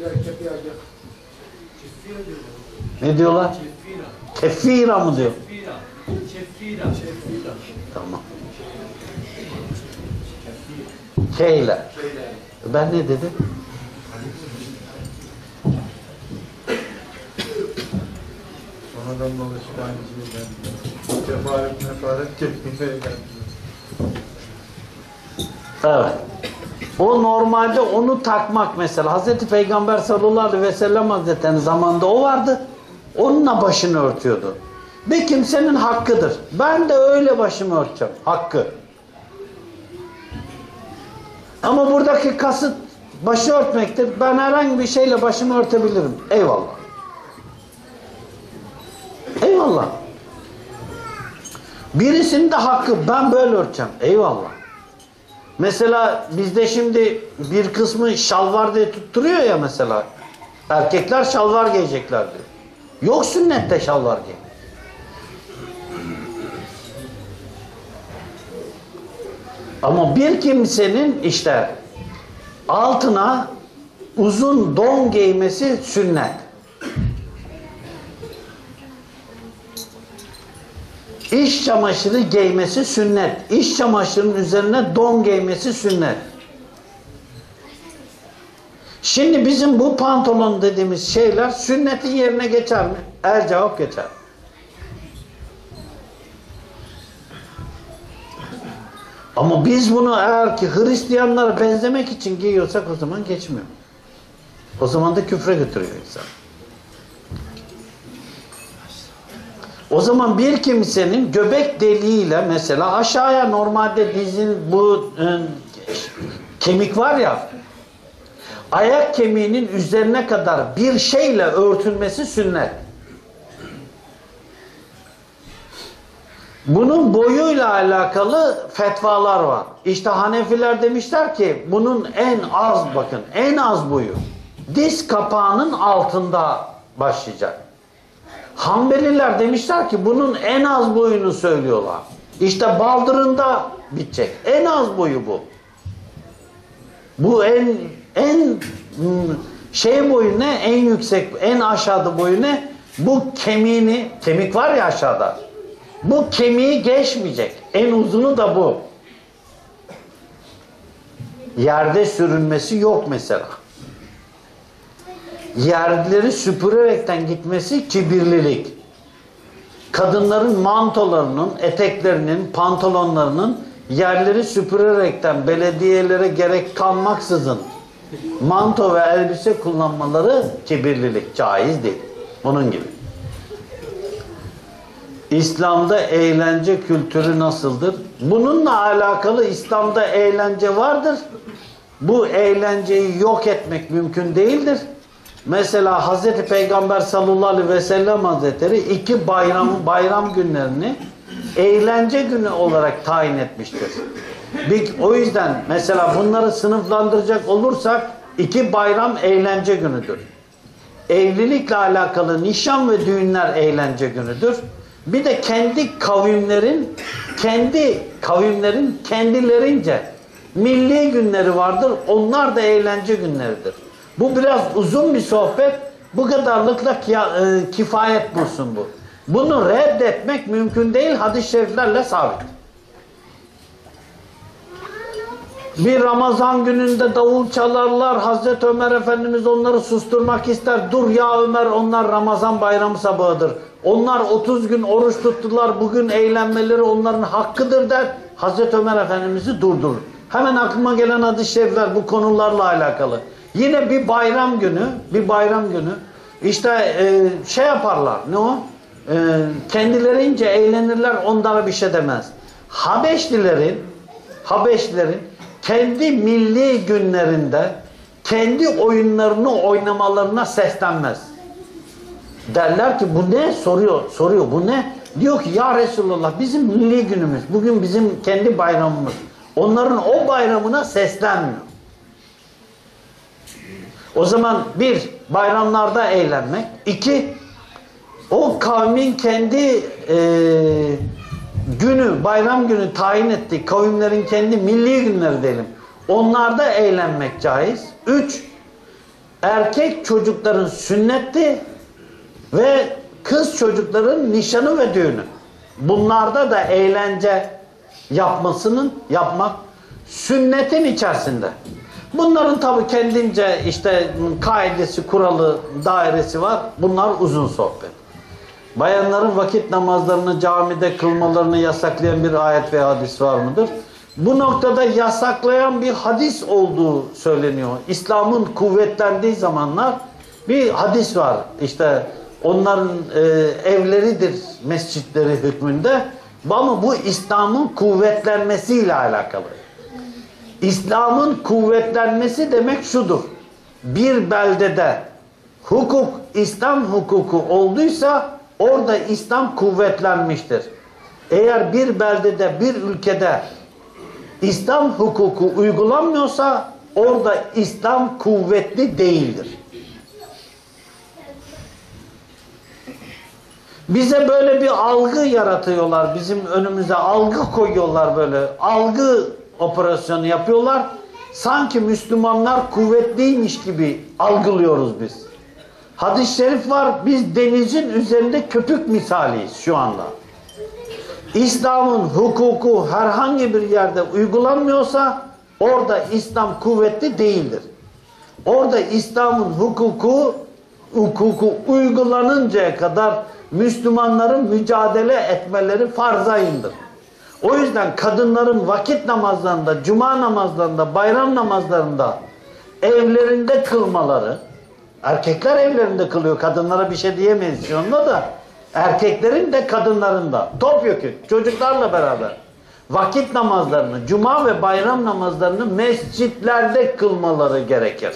Ne diyorlar? Kefira mı diyor? Tamam. Keyle. Ben ne dedim? Sonradan dolaşıp aynı şeyi ben. Kefaret mefaret kefilmeye geldi. Evet. O normalde onu takmak mesela. Hazreti Peygamber sallallahu aleyhi ve sellem Hazretleri'nin zamanında o vardı. Onunla başını örtüyordu. Bir kimsenin hakkıdır. Ben de öyle başımı örteceğim. Hakkı. Ama buradaki kasıt başı örtmektir. Ben herhangi bir şeyle başımı örtebilirim. Eyvallah. Eyvallah. Birisinin de hakkı. Ben böyle örteceğim. Eyvallah. Mesela bizde şimdi bir kısmı şalvar diye tutturuyor ya mesela. Erkekler şalvar giyecekler diyor. Yok sünnette şalvar giy. Ama bir kimsenin işte altına uzun don giymesi sünnet. İş çamaşırı giymesi sünnet. İş çamaşırının üzerine don giymesi sünnet. Şimdi bizim bu pantolon dediğimiz şeyler sünnetin yerine geçer mi? El cevap geçer. Ama biz bunu eğer ki Hristiyanlara benzemek için giyiyorsak o zaman geçmiyor. O zaman da küfre götürüyor insan. O zaman bir kimsenin göbek deliğiyle mesela aşağıya normalde dizin bu kemik var ya, ayak kemiğinin üzerine kadar bir şeyle örtülmesi sünnet. Bunun boyuyla alakalı fetvalar var. İşte Hanefiler demişler ki bunun en az, bakın en az boyu diz kapağının altında başlayacak. Hanbeliler demişler ki bunun en az boyunu söylüyorlar. İşte baldırında bitecek. En az boyu bu. Bu en şey boyu ne? En yüksek, en aşağıda boyu ne? Bu kemiğini, kemik var ya aşağıda. Bu kemiği geçmeyecek. En uzunu da bu. Yerde sürünmesi yok mesela. Yerleri süpürerekten gitmesi kibirlilik. Kadınların mantolarının, eteklerinin, pantolonlarının yerleri süpürerekten belediyelere gerek kalmaksızın manto ve elbise kullanmaları kibirlilik. Caiz değil. Onun gibi. İslam'da eğlence kültürü nasıldır? Bununla alakalı İslam'da eğlence vardır. Bu eğlenceyi yok etmek mümkün değildir. Mesela Hazreti Peygamber sallallahu aleyhi ve sellem Hazretleri iki bayram günlerini eğlence günü olarak tayin etmiştir. O yüzden mesela bunları sınıflandıracak olursak iki bayram eğlence günüdür. Evlilikle alakalı nişan ve düğünler eğlence günüdür. Bir de kendi kavimlerin kendilerince milli günleri vardır. Onlar da eğlence günleridir. Bu biraz uzun bir sohbet. Bu kadarlıkla kifayet bulsun bu. Bunu reddetmek mümkün değil. Hadis-i şeriflerle sabit. Bir Ramazan gününde davul çalarlar. Hazreti Ömer Efendimiz onları susturmak ister. Dur ya Ömer, onlar Ramazan bayramı sabahıdır. Onlar 30 gün oruç tuttular. Bugün eğlenmeleri onların hakkıdır der. Hazreti Ömer Efendimiz'i durdurur. Hemen aklıma gelen hadis-i şerifler bu konularla alakalı. Yine bir bayram günü işte şey yaparlar, ne o? Kendilerince eğlenirler, onlara bir şey demez. Habeşlilerin kendi milli günlerinde kendi oyunlarını oynamalarına seslenmez. Derler ki bu ne? Soruyor bu ne? Diyor ki ya Resulullah bizim milli günümüz, bugün bizim kendi bayramımız. Onların o bayramına seslenmiyor. O zaman bir, bayramlarda eğlenmek. İki, o kavmin kendi bayram günü tayin ettiği kavimlerin kendi milli günleri diyelim. Onlarda eğlenmek caiz. Üç, erkek çocukların sünneti ve kız çocukların nişanı ve düğünü. bunlarda da eğlence yapmak sünnetin içerisinde. Bunların tabi kendince işte kaidesi, kuralı, dairesi var. Bunlar uzun sohbet. Bayanların vakit namazlarını camide kılmalarını yasaklayan bir ayet veya hadis var mıdır? Bu noktada yasaklayan bir hadis olduğu söyleniyor. İslam'ın kuvvetlendiği zamanlar bir hadis var. İşte onların evleridir mescitleri hükmünde. Ama bu İslam'ın kuvvetlenmesiyle alakalı. İslam'ın kuvvetlenmesi demek şudur. Bir beldede hukuk, İslam hukuku olduysa orada İslam kuvvetlenmiştir. Eğer bir beldede, bir ülkede İslam hukuku uygulanmıyorsa orada İslam kuvvetli değildir. Bize böyle bir algı yaratıyorlar. Bizim önümüze algı koyuyorlar böyle. Algı operasyonu yapıyorlar. Sanki Müslümanlar kuvvetliymiş gibi algılıyoruz biz. Hadis-i şerif var. Biz denizin üzerinde köpük misaliyiz şu anda. İslam'ın hukuku herhangi bir yerde uygulanmıyorsa orada İslam kuvvetli değildir. Orada İslam'ın hukuku uygulanıncaya kadar Müslümanların mücadele etmeleri farzayındır. O yüzden kadınların vakit namazlarında, cuma namazlarında, bayram namazlarında evlerinde kılmaları, erkekler evlerinde kılıyor, kadınlara bir şey diyemeyiz şu anda da, erkeklerin de kadınların da topyekün çocuklarla beraber vakit namazlarını, cuma ve bayram namazlarını mescitlerde kılmaları gerekir.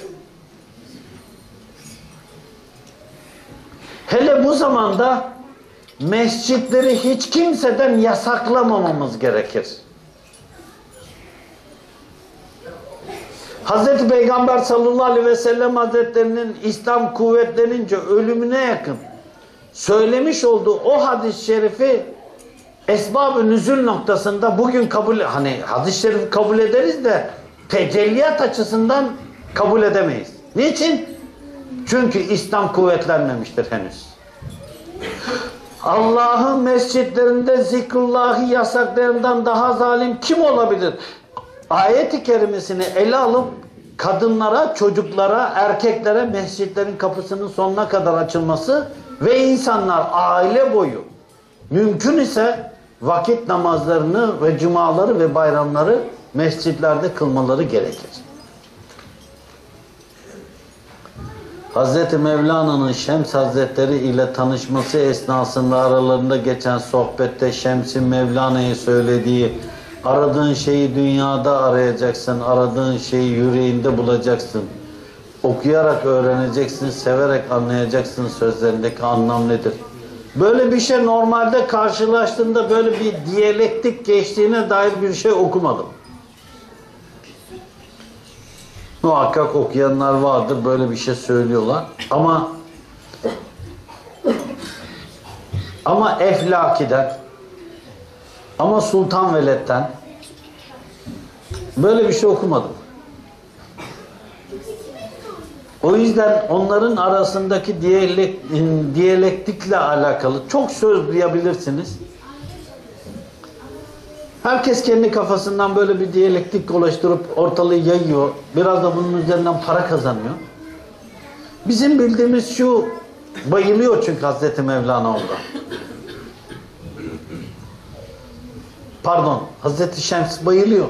Hele bu zamanda mescitleri hiç kimseden yasaklamamamız gerekir. Hz. Peygamber sallallahu aleyhi ve sellem Hazretlerinin İslam kuvvetlenince ölümüne yakın söylemiş olduğu o hadis-i şerifi esbab-ı nüzul noktasında bugün hadis-i şerifi kabul ederiz de tecelliyat açısından kabul edemeyiz. Niçin? Çünkü İslam kuvvetlenmemiştir henüz. Allah'ın mescitlerinde zikrullahı yasaklayandan daha zalim kim olabilir? Ayet-i kerimesini ele alıp kadınlara, çocuklara, erkeklere mescitlerin kapısının sonuna kadar açılması ve insanlar aile boyu mümkün ise vakit namazlarını ve cumaları ve bayramları mescitlerde kılmaları gerekir. Hazreti Mevlana'nın Şems Hazretleri ile tanışması esnasında aralarında geçen sohbette Şems'in Mevlana'ya söylediği aradığın şeyi dünyada arayacaksın, aradığın şeyi yüreğinde bulacaksın. Okuyarak öğreneceksin, severek anlayacaksın sözlerindeki anlam nedir? Böyle bir şey normalde karşılaştığında böyle bir diyalektik geçtiğine dair bir şey okumadım. Muhakkak okuyanlar vardır, böyle bir şey söylüyorlar. Ama Eflaki'den, ama Sultan Veled'den böyle bir şey okumadım. O yüzden onların arasındaki diyalektikle alakalı çok söz duyabilirsiniz. Herkes kendi kafasından böyle bir diyalektik oluşturup ortalığı yayıyor. Biraz da bunun üzerinden para kazanıyor. Bizim bildiğimiz şu, bayılıyor çünkü Hazreti Mevlana orada. Pardon, Hazreti Şems bayılıyor.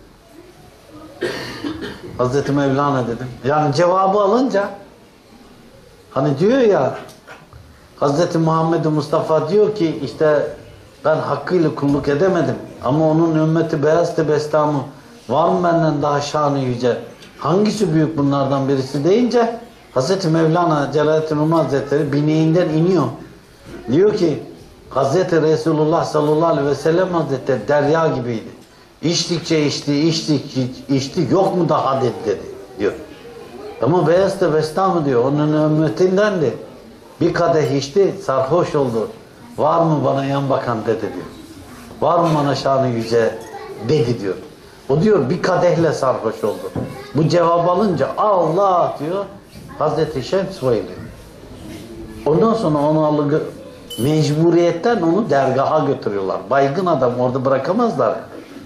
Hazreti Mevlana dedim. Yani cevabı alınca hani diyor ya Hazreti Muhammed Mustafa diyor ki işte ben hakkıyla kulluk edemedim ama onun ümmeti beyaz tebestamı var mı benden daha şanı yüce? Hangisi büyük bunlardan birisi deyince Hazreti Mevlana Celaleddin Rumi Hazretleri bineğinden iniyor. Diyor ki Hazreti Resulullah sallallahu aleyhi ve sellem Hazretleri derya gibiydi. İçtikçe içti, yok mu daha dedi diyor. Ama beyaz tebestamı diyor, onun ümmetindendi. Bir kadeh içti, sarhoş oldu. Var mı bana yan bakan dedi diyor. Var mı bana şanı yüce dedi diyor. O diyor bir kadehle sarhoş oldu. Bu cevap alınca Allah diyor, Hazreti Şems bayılıyor. Ondan sonra onu Mecburiyetten onu dergaha götürüyorlar. Baygın adam orada bırakamazlar.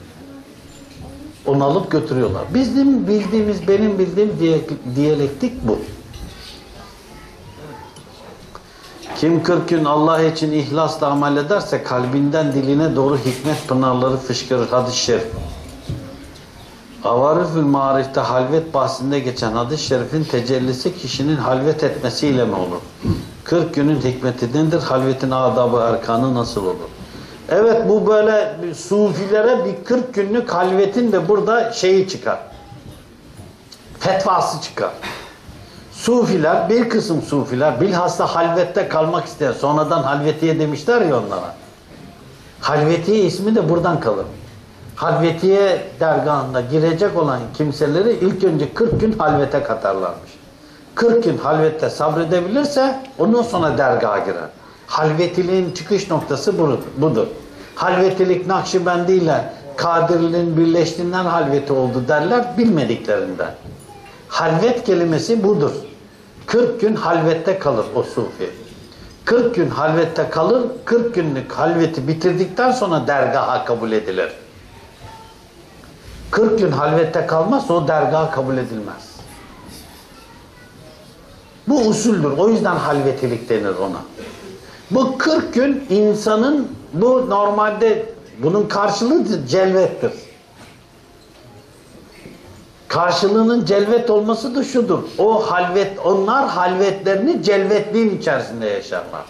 Onu alıp götürüyorlar. Bizim bildiğimiz, benim bildiğim diyalektik bu. Kim 40 gün Allah için ihlasla amel ederse kalbinden diline doğru hikmet pınarları fışkırır. Hadis-i şerif. Avarifül Marif'te halvet bahsinde geçen hadis-i şerifin tecellisi kişinin halvet etmesiyle mi olur? 40 günün hikmeti nedir? Halvetin adabı erkanı nasıl olur? Evet, bu böyle sufilere bir 40 günlük halvetin de burada şeyi çıkar. Fetvası çıkar. Sufiler, bir kısım sufiler bilhassa halvette kalmak isteyen, sonradan halvetiye demişler ya onlara. Halvetiye ismi de buradan kalır. Halvetiye dergahında girecek olan kimseleri ilk önce 40 gün halvete katarlarmış. 40 gün halvette sabredebilirse ondan sonra dergaha girer. Halvetiliğin çıkış noktası budur. Halvetilik Nakşibendi ile Kadirli'nin birleştiğinden halveti oldu derler bilmediklerinden. Halvet kelimesi budur. 40 gün halvette kalır o sufi. 40 gün halvette kalır, 40 günlük halveti bitirdikten sonra dergaha kabul edilir. 40 gün halvette kalmazsa o dergaha kabul edilmez. Bu usuldür. O yüzden halvetilik denir ona. Bu 40 gün insanın, bu normalde bunun karşılığı celvettir. Karşılığının celvet olması da şudur. O halvet, onlar halvetlerini celvetliğin içerisinde yaşarlar.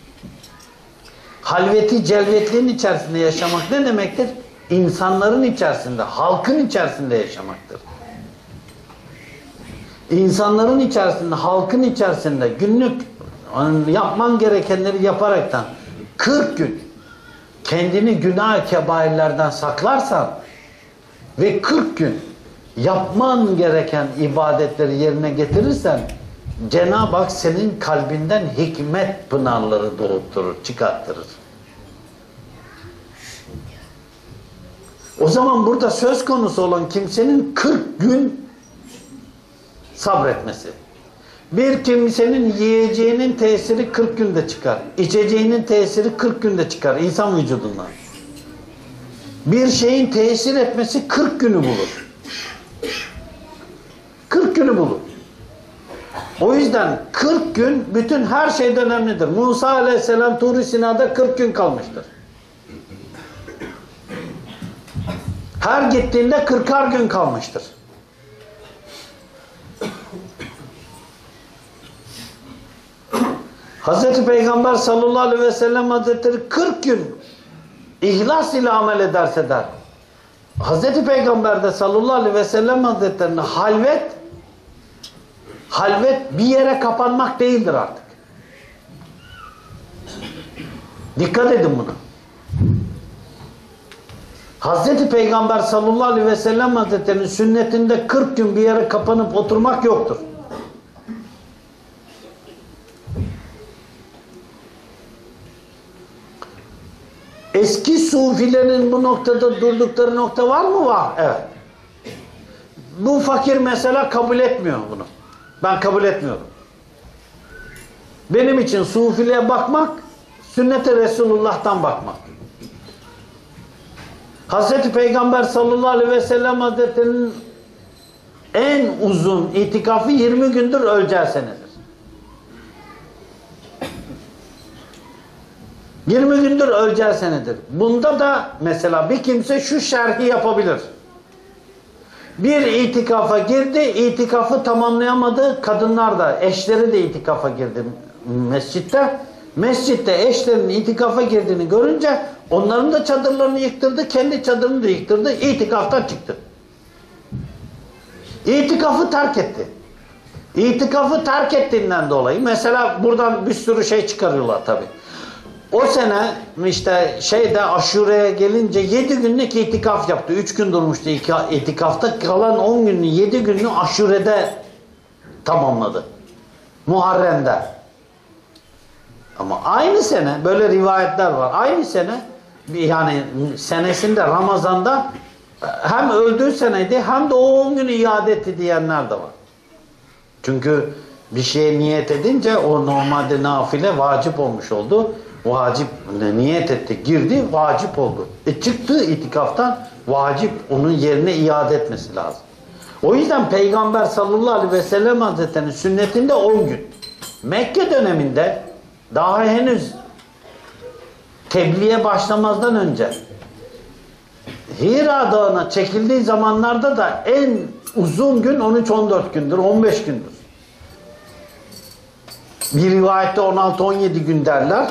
Halveti celvetliğin içerisinde yaşamak ne demektir? İnsanların içerisinde, halkın içerisinde yaşamaktır. İnsanların içerisinde, halkın içerisinde günlük yapman gerekenleri yaparaktan 40 gün kendini günah kebairlerden saklarsan ve 40 gün yapman gereken ibadetleri yerine getirirsen Cenab-ı Hak senin kalbinden hikmet pınarları doğutturur, çıkarttırır. O zaman burada söz konusu olan kimsenin 40 gün sabretmesi. Bir kimsenin yiyeceğinin tesiri 40 günde çıkar. İçeceğinin tesiri 40 günde çıkar insan vücudundan. Bir şeyin tesir etmesi 40 günü bulur. 40 günü bulur. O yüzden 40 gün bütün her şeyden önemlidir. Musa Aleyhisselam Tur-i Sina'da 40 gün kalmıştır. Her gittiğinde 40'ar gün kalmıştır. Hazreti Peygamber sallallahu aleyhi ve sellem Hazretleri 40 gün ihlas ile amel ederse der. Hazreti Peygamber de sallallahu aleyhi ve sellem Hazretlerine halvet bir yere kapanmak değildir artık. Dikkat edin buna. Hazreti Peygamber sallallahu aleyhi ve sellem Hazretlerinin sünnetinde 40 gün bir yere kapanıp oturmak yoktur. Eski sufilerin bu noktada durdukları nokta var mı? Var. Evet. Bu fakir mesela kabul etmiyor bunu. Ben kabul etmiyorum. Benim için sufiliğe bakmak, sünnet-i Resulullah'tan bakmak. Hazreti Peygamber sallallahu aleyhi ve sellem Hazretleri'nin en uzun itikafı 20 gündür öleceği senedir. 20 gündür öleceği senedir. Bunda da mesela bir kimse şu şerhi yapabilir. Bir itikafa girdi, itikafı tamamlayamadı. Kadınlar da, eşleri de itikafa girdi mescitte. Mescitte eşlerinin itikafa girdiğini görünce onların da çadırlarını yıktırdı, kendi çadırını da yıktırdı, itikaftan çıktı. İtikafı terk etti. İtikafı terk ettiğinden dolayı mesela buradan bir sürü şey çıkarıyorlar tabii. O sene işte Aşure'ye gelince 7 günlük itikaf yaptı. 3 gün durmuştu itikafta. Kalan 10 günlük 7 günlük Aşure'de tamamladı. Muharrem'de. Ama aynı sene böyle rivayetler var. Aynı sene yani senesinde Ramazan'da hem öldüğü seneydi hem de o 10 günü iade etti diyenler de var. Çünkü bir şeye niyet edince o normalde nafile vacip olmuş oldu. Vacip. Niyet etti. Girdi. Vacip oldu. Çıktı itikaftan. Vacip. Onun yerine iade etmesi lazım. O yüzden Peygamber sallallahu aleyhi ve sellem Hazretleri'nin sünnetinde 10 gün. Mekke döneminde daha henüz tebliğe başlamazdan önce Hira Dağı'na çekildiği zamanlarda da en uzun gün 13-14 gündür, 15 gündür. Bir rivayette 16-17 gün derler.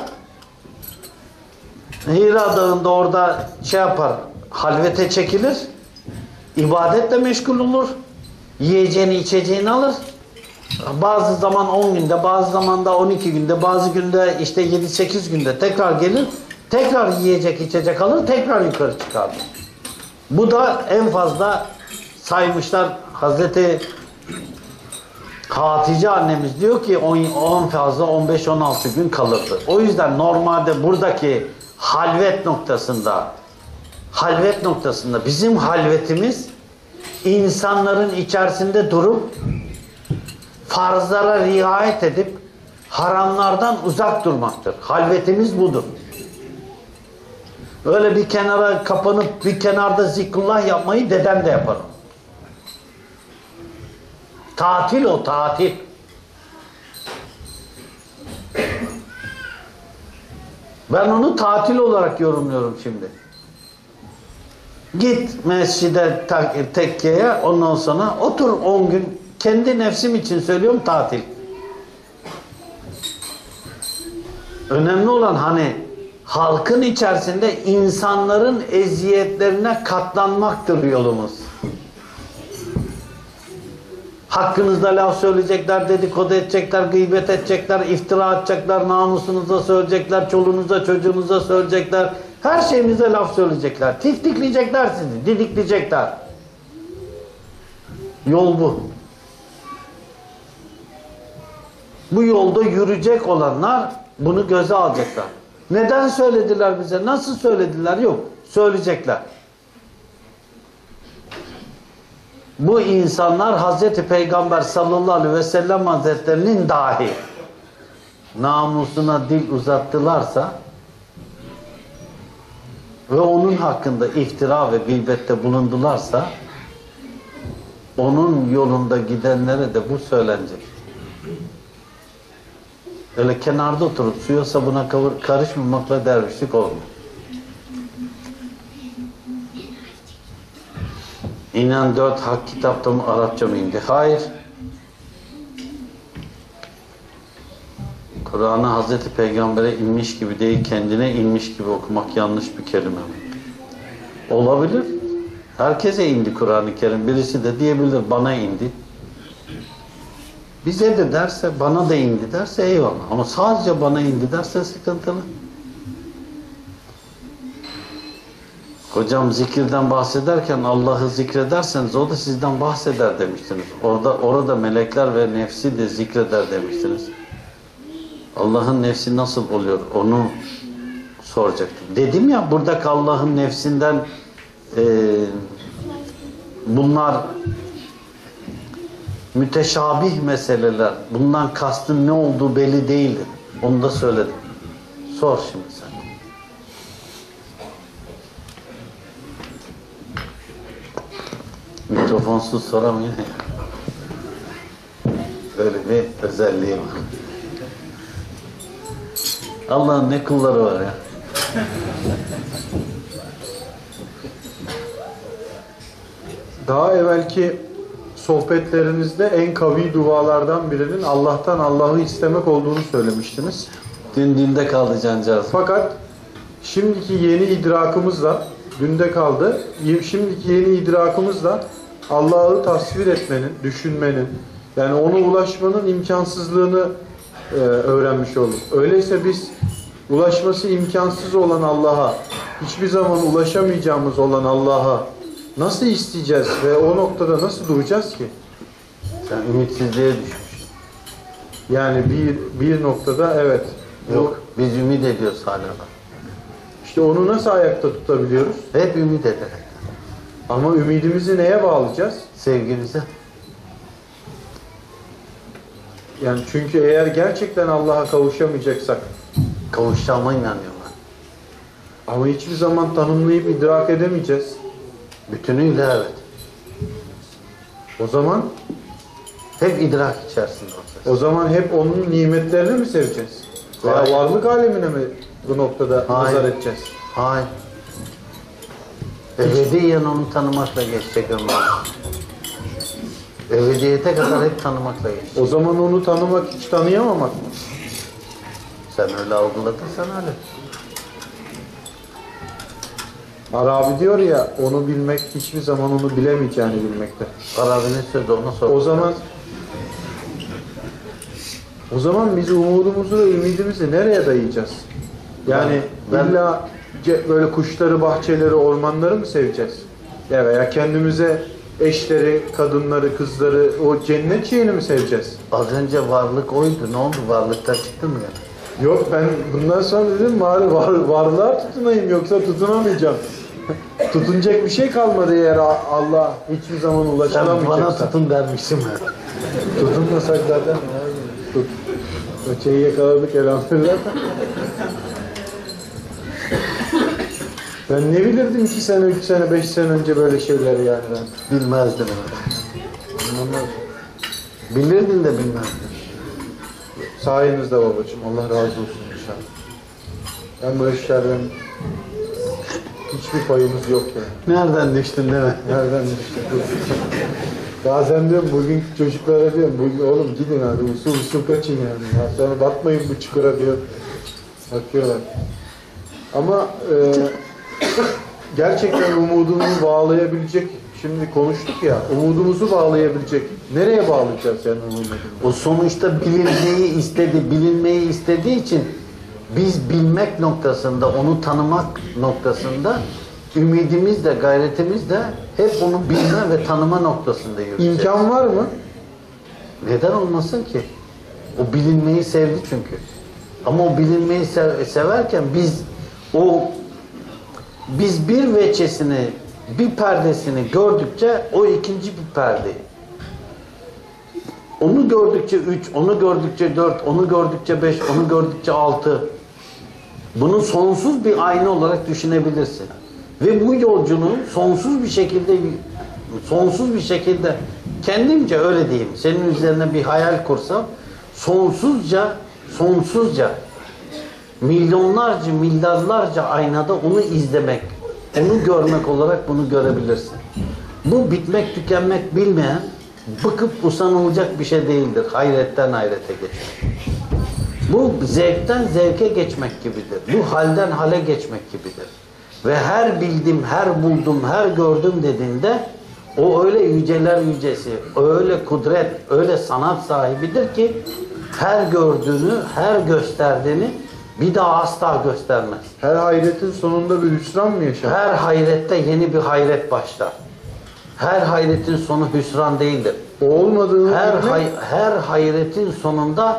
Hira Dağı'nda orada şey yapar, halvete çekilir, ibadetle meşgul olur, yiyeceğini içeceğini alır. Bazı zaman 10 günde, bazı zaman da 12 günde, bazı günde işte 7-8 günde tekrar gelir, tekrar yiyecek içecek alır, tekrar yukarı çıkardı. Bu da en fazla saymışlar. Hazreti Hatice annemiz diyor ki 10 fazla 15-16 gün kalırdı. O yüzden normalde buradaki halvet noktasında bizim halvetimiz insanların içerisinde durup farzlara riayet edip haramlardan uzak durmaktır. Halvetimiz budur. Öyle bir kenara kapanıp bir kenarda zikrullah yapmayı dedem de yapar. Tatil o, tatil. Ben onu tatil olarak yorumluyorum şimdi. Git mescide, tekkeye, ondan sonra otur 10 gün. Kendi nefsim için söylüyorum, tatil. Önemli olan hani halkın içerisinde insanların eziyetlerine katlanmaktır yolumuz. Hakkınızda laf söyleyecekler, dedikodu edecekler, gıybet edecekler, iftira atacaklar, namusunuza söyleyecekler, çoluğunuza, çocuğunuza söyleyecekler. Her şeyinize laf söyleyecekler. Tiktikleyecekler sizi, didikleyecekler. Yol bu. Bu yolda yürüyecek olanlar bunu göze alacaklar. Neden söylediler bize? Nasıl söylediler? Yok. Söyleyecekler. Bu insanlar Hazreti Peygamber sallallahu aleyhi ve sellem Hazretlerinin dahi namusuna dil uzattılarsa ve onun hakkında iftira ve gıybette bulundularsa onun yolunda gidenlere de bu söylenecek. Öyle kenarda oturup suya sabuna karışmamakla dervişlik olmuyor. İnan 4 hak kitapta mı Arapça mı indi? Hayır. Kur'an'ı Hazreti Peygamber'e inmiş gibi değil, kendine inmiş gibi okumak yanlış bir kelime mi? Olabilir. Herkese indi Kur'an-ı Kerim. Birisi de diyebilir bana indi. Bize de derse, bana da indi derse eyvallah. Ama sadece bana indi derse sıkıntılı. Hocam zikirden bahsederken Allah'ı zikrederseniz o da sizden bahseder demiştiniz. Orada melekler ve nefsi de zikreder demiştiniz. Allah'ın nefsi nasıl oluyor onu soracaktım. Dedim ya buradaki Allah'ın nefsinden bunlar müteşabih meseleler. Bundan kastın ne olduğu belli değildir. Onu da söyledim. Sor şimdi sen. Mikrofonsuz soramıyor. Böyle bir özelliği var. Allah'ın ne kulları var ya. Daha evvelki sohbetlerinizde en kavi dualardan birinin Allah'tan Allah'ı istemek olduğunu söylemiştiniz. Dün dinde kaldı cancağız. Fakat şimdiki yeni idrakımızla, dünde kaldı, şimdiki yeni idrakımızla Allah'ı tasvir etmenin, düşünmenin, yani ona ulaşmanın imkansızlığını öğrenmiş olduk. Öyleyse biz ulaşması imkansız olan Allah'a, hiçbir zaman ulaşamayacağımız olan Allah'a nasıl isteyeceğiz ve o noktada nasıl duracağız ki? Sen ümitsizliğe düşmüşsün. Yani bir noktada evet. Yok, biz ümit ediyoruz hala. İşte onu nasıl ayakta tutabiliyoruz? Hep ümit ederek. Ama ümidimizi neye bağlayacağız? Sevgimize. Yani çünkü eğer gerçekten Allah'a kavuşamayacaksak, Kavuşacağıma inanıyorlar. Ama hiçbir zaman tanımlayıp idrak edemeyeceğiz. Bütünüyle evet. O zaman Hep idrak içerisinde olacağız. o zaman hep onun nimetlerini mi seveceğiz? Veya Hayır. varlık alemine mi bu noktada Hayır. nazar edeceğiz? Hayır. Ebediyen onu tanımakla geçecek ömür. Ebediyete kadar hep tanımakla geçecek. O zaman onu tanımak hiç tanıyamamak mı? Sen öyle algıladın, sen öyle. Arabi diyor ya, onu bilmek hiçbir zaman onu bilemeyeceğini bilmekte. Arabi'nin sözü ona sor. O zaman biz umudumuzu ve ümidimizi nereye dayayacağız? Yani Ben- illa böyle kuşları, bahçeleri, ormanları mı seveceğiz? Ya veya kendimize eşleri, kadınları, kızları, o cennet şeyini mi seveceğiz? Az önce varlık oydu. Ne oldu? Varlıkta çıktın mı ya? Yok, ben bundan sonra dedim varlığa tutunayım, yoksa tutunamayacağım. Tutunacak bir şey kalmadı eğer Allah hiçbir zaman Sen ulaşılamayacaksa. bana tutun dermişsin ben. Tutunmasak zaten tut. Öteyi yakaladık elhamdülillah. Ben ne bilirdim 2 sene, 3 sene, 5 sene önce böyle şeyleri yani ben. Bilmezdin onu. Bilirdin de bilmezdin. Sayenizde babacığım. Allah razı olsun inşallah. Ben bu işlerden hiçbir payımız yok yani. Nereden düştün değil mi? Nereden düştük? Bazen diyorum bugünkü çocuklara diyorum bugün oğlum gidin hadi usul usul kaçın yani. Ya sonra batmayın bu çukura diyor. Bakıyorlar. Ama gerçekten umudumuzu bağlayabilecek, şimdi konuştuk ya, umudumuzu bağlayabilecek. Nereye bağlayacağız yani umudumuzu? O sonuçta bilinmeyi istediği için biz bilmek noktasında, onu tanımak noktasında ümidimiz de, gayretimiz de hep onu bilme ve tanıma noktasında yürüyecek. İmkan var mı? Neden olmasın ki? O bilinmeyi sevdi çünkü. Ama o bilinmeyi severken biz bir veçesini, bir perdesini gördükçe o ikinci bir perde. Onu gördükçe 3, onu gördükçe 4, onu gördükçe 5, onu gördükçe 6. Bunu sonsuz bir ayna olarak düşünebilirsin. Ve bu yolculuğun sonsuz bir şekilde kendimce öyle diyeyim, senin üzerine bir hayal kursam, sonsuzca milyonlarca, milyarlarca aynada onu izlemek, onu görmek olarak bunu görebilirsin. Bu bitmek, tükenmek bilmeyen, bıkıp usanılacak bir şey değildir. Hayretten hayrete geçmek. Bu zevkten zevke geçmek gibidir. Bu halden hale geçmek gibidir. Ve her bildim, her buldum, her gördüm dediğinde o öyle yüceler yücesi, öyle kudret, öyle sanat sahibidir ki her gördüğünü, her gösterdiğini bir daha asla göstermez. Her hayretin sonunda bir hüsran mı yaşar? Her hayrette yeni bir hayret başlar. Her hayretin sonu hüsran değildir. O olmadığını Her hayretin sonunda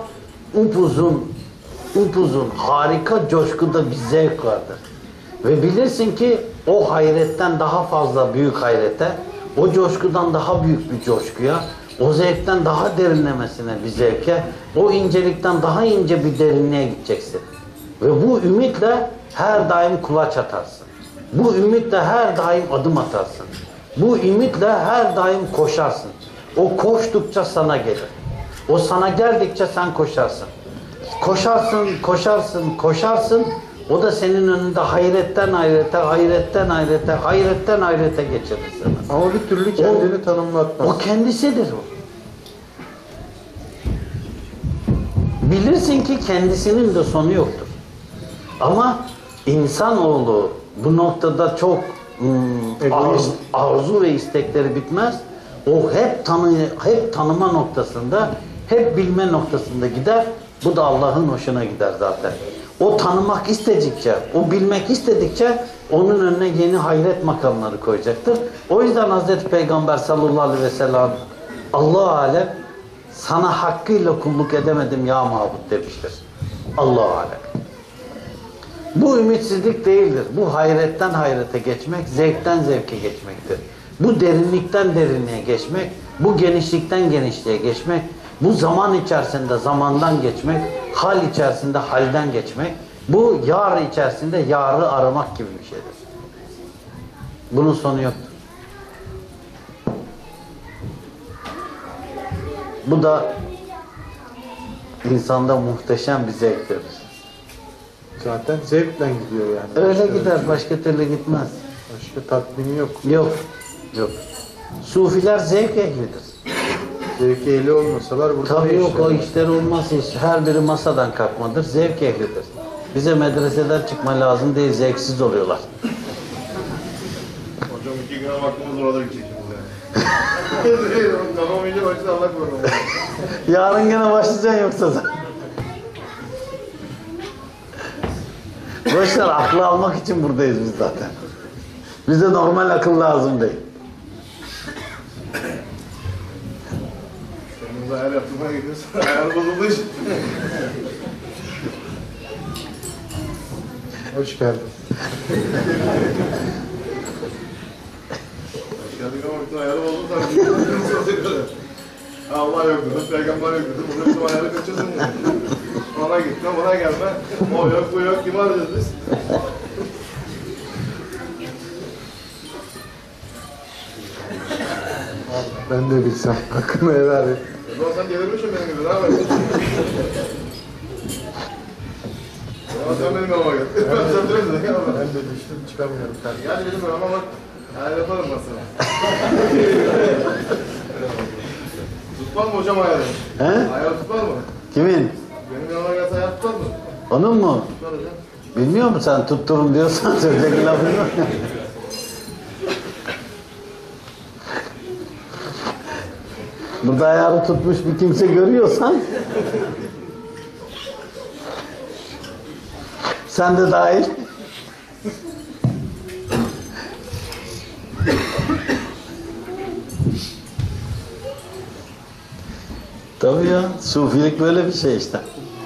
upuzun, harika coşkuda bir zevk vardır. Ve bilirsin ki o hayretten daha fazla büyük hayrete, o coşkudan daha büyük bir coşkuya, o zevkten daha derinlemesine bir zevke, o incelikten daha ince bir derinliğe gideceksin. Ve bu ümitle her daim kulaç atarsın. Bu ümitle her daim adım atarsın. Bu ümitle her daim koşarsın. O koştukça sana gelir. O sana geldikçe sen koşarsın. Koşarsın. O da senin önünde hayretten hayrete geçirir seni. ama bir türlü kendini tanımlatmaz. O kendisidir o. Bilirsin ki kendisinin de sonu yoktur. Ama insanoğlu bu noktada çok Egoist. arzu ve istekleri bitmez. O hep tanıma noktasında, hep bilme noktasında gider. Bu da Allah'ın hoşuna gider zaten. O tanımak istedikçe, o bilmek istedikçe onun önüne yeni hayret makamları koyacaktır. O yüzden Hazreti Peygamber sallallahu aleyhi ve sellem Allah alem sana hakkıyla kulluk edemedim ya mabut demiştir. Allah alem. Bu ümitsizlik değildir. Bu hayretten hayrete geçmek, zevkten zevke geçmektir. Bu derinlikten derinliğe geçmek, bu genişlikten genişliğe geçmek, bu zaman içerisinde zamandan geçmek, hal içerisinde halden geçmek, Bu yar içerisinde yarı aramak gibi bir şeydir. Bunun sonu yoktur. Bu da insanda muhteşem bir zevk verir. Zaten zevkle gidiyor yani. Öyle Başka- gider, başka türlü gitmez. Başka tatmini yok. Yok, yok. Sufiler zevk ehlidir. Zevk ehli olmasalar burada Tabii ne yok, işler o var? işler olmaz hiç. Her biri masadan kalkmadır, zevk ehlidir. Bize medreseden çıkma lazım değil, zevksiz oluyorlar. Hocam 2 güne vaktimiz orada gidecek şimdi. Kafam iyice başladı Allah korusun. Yarın gene başlayacaksın yoksa sen. Boşver, aklı almak için buradayız biz zaten. Bize normal akıl lazım değil. Kendimize ayar yaptırmaya gidiyoruz. Ayar bozulduğu için. Hoş geldin. Hoş geldin ama bütün ayarı bozuldu tabii. Allah yok dedim, peygamber yok dedim. Bunu bizim ayarı kaçırdın ya. Ona gitme, buna gelme. O yok, bu yok. Kim arayacağız biz? Ben de bilsem. Hakkını helal et. O zaman sen delirmişsin benim gibi, ne yapayım? O zaman sen benim yanıma gel. Ben sen diyorsun ya. Ben de düştüm çıkamıyorum. Gel dedim ben ama bak. Ayar yaparım ben sana. Tutmaz mı hocam ayarı? He? Ayar tutmaz mı? Kimin? Benim yanıma gelse ayar tutmaz mı? Onun mu? Tutar hocam. Bilmiyor musun sen, tutturun diyorsan söyleyecek lafın yok. Burada ayarı tutmuş bir kimse görüyorsan sen de dahil. Tabii ya, sufilik böyle bir şey işte.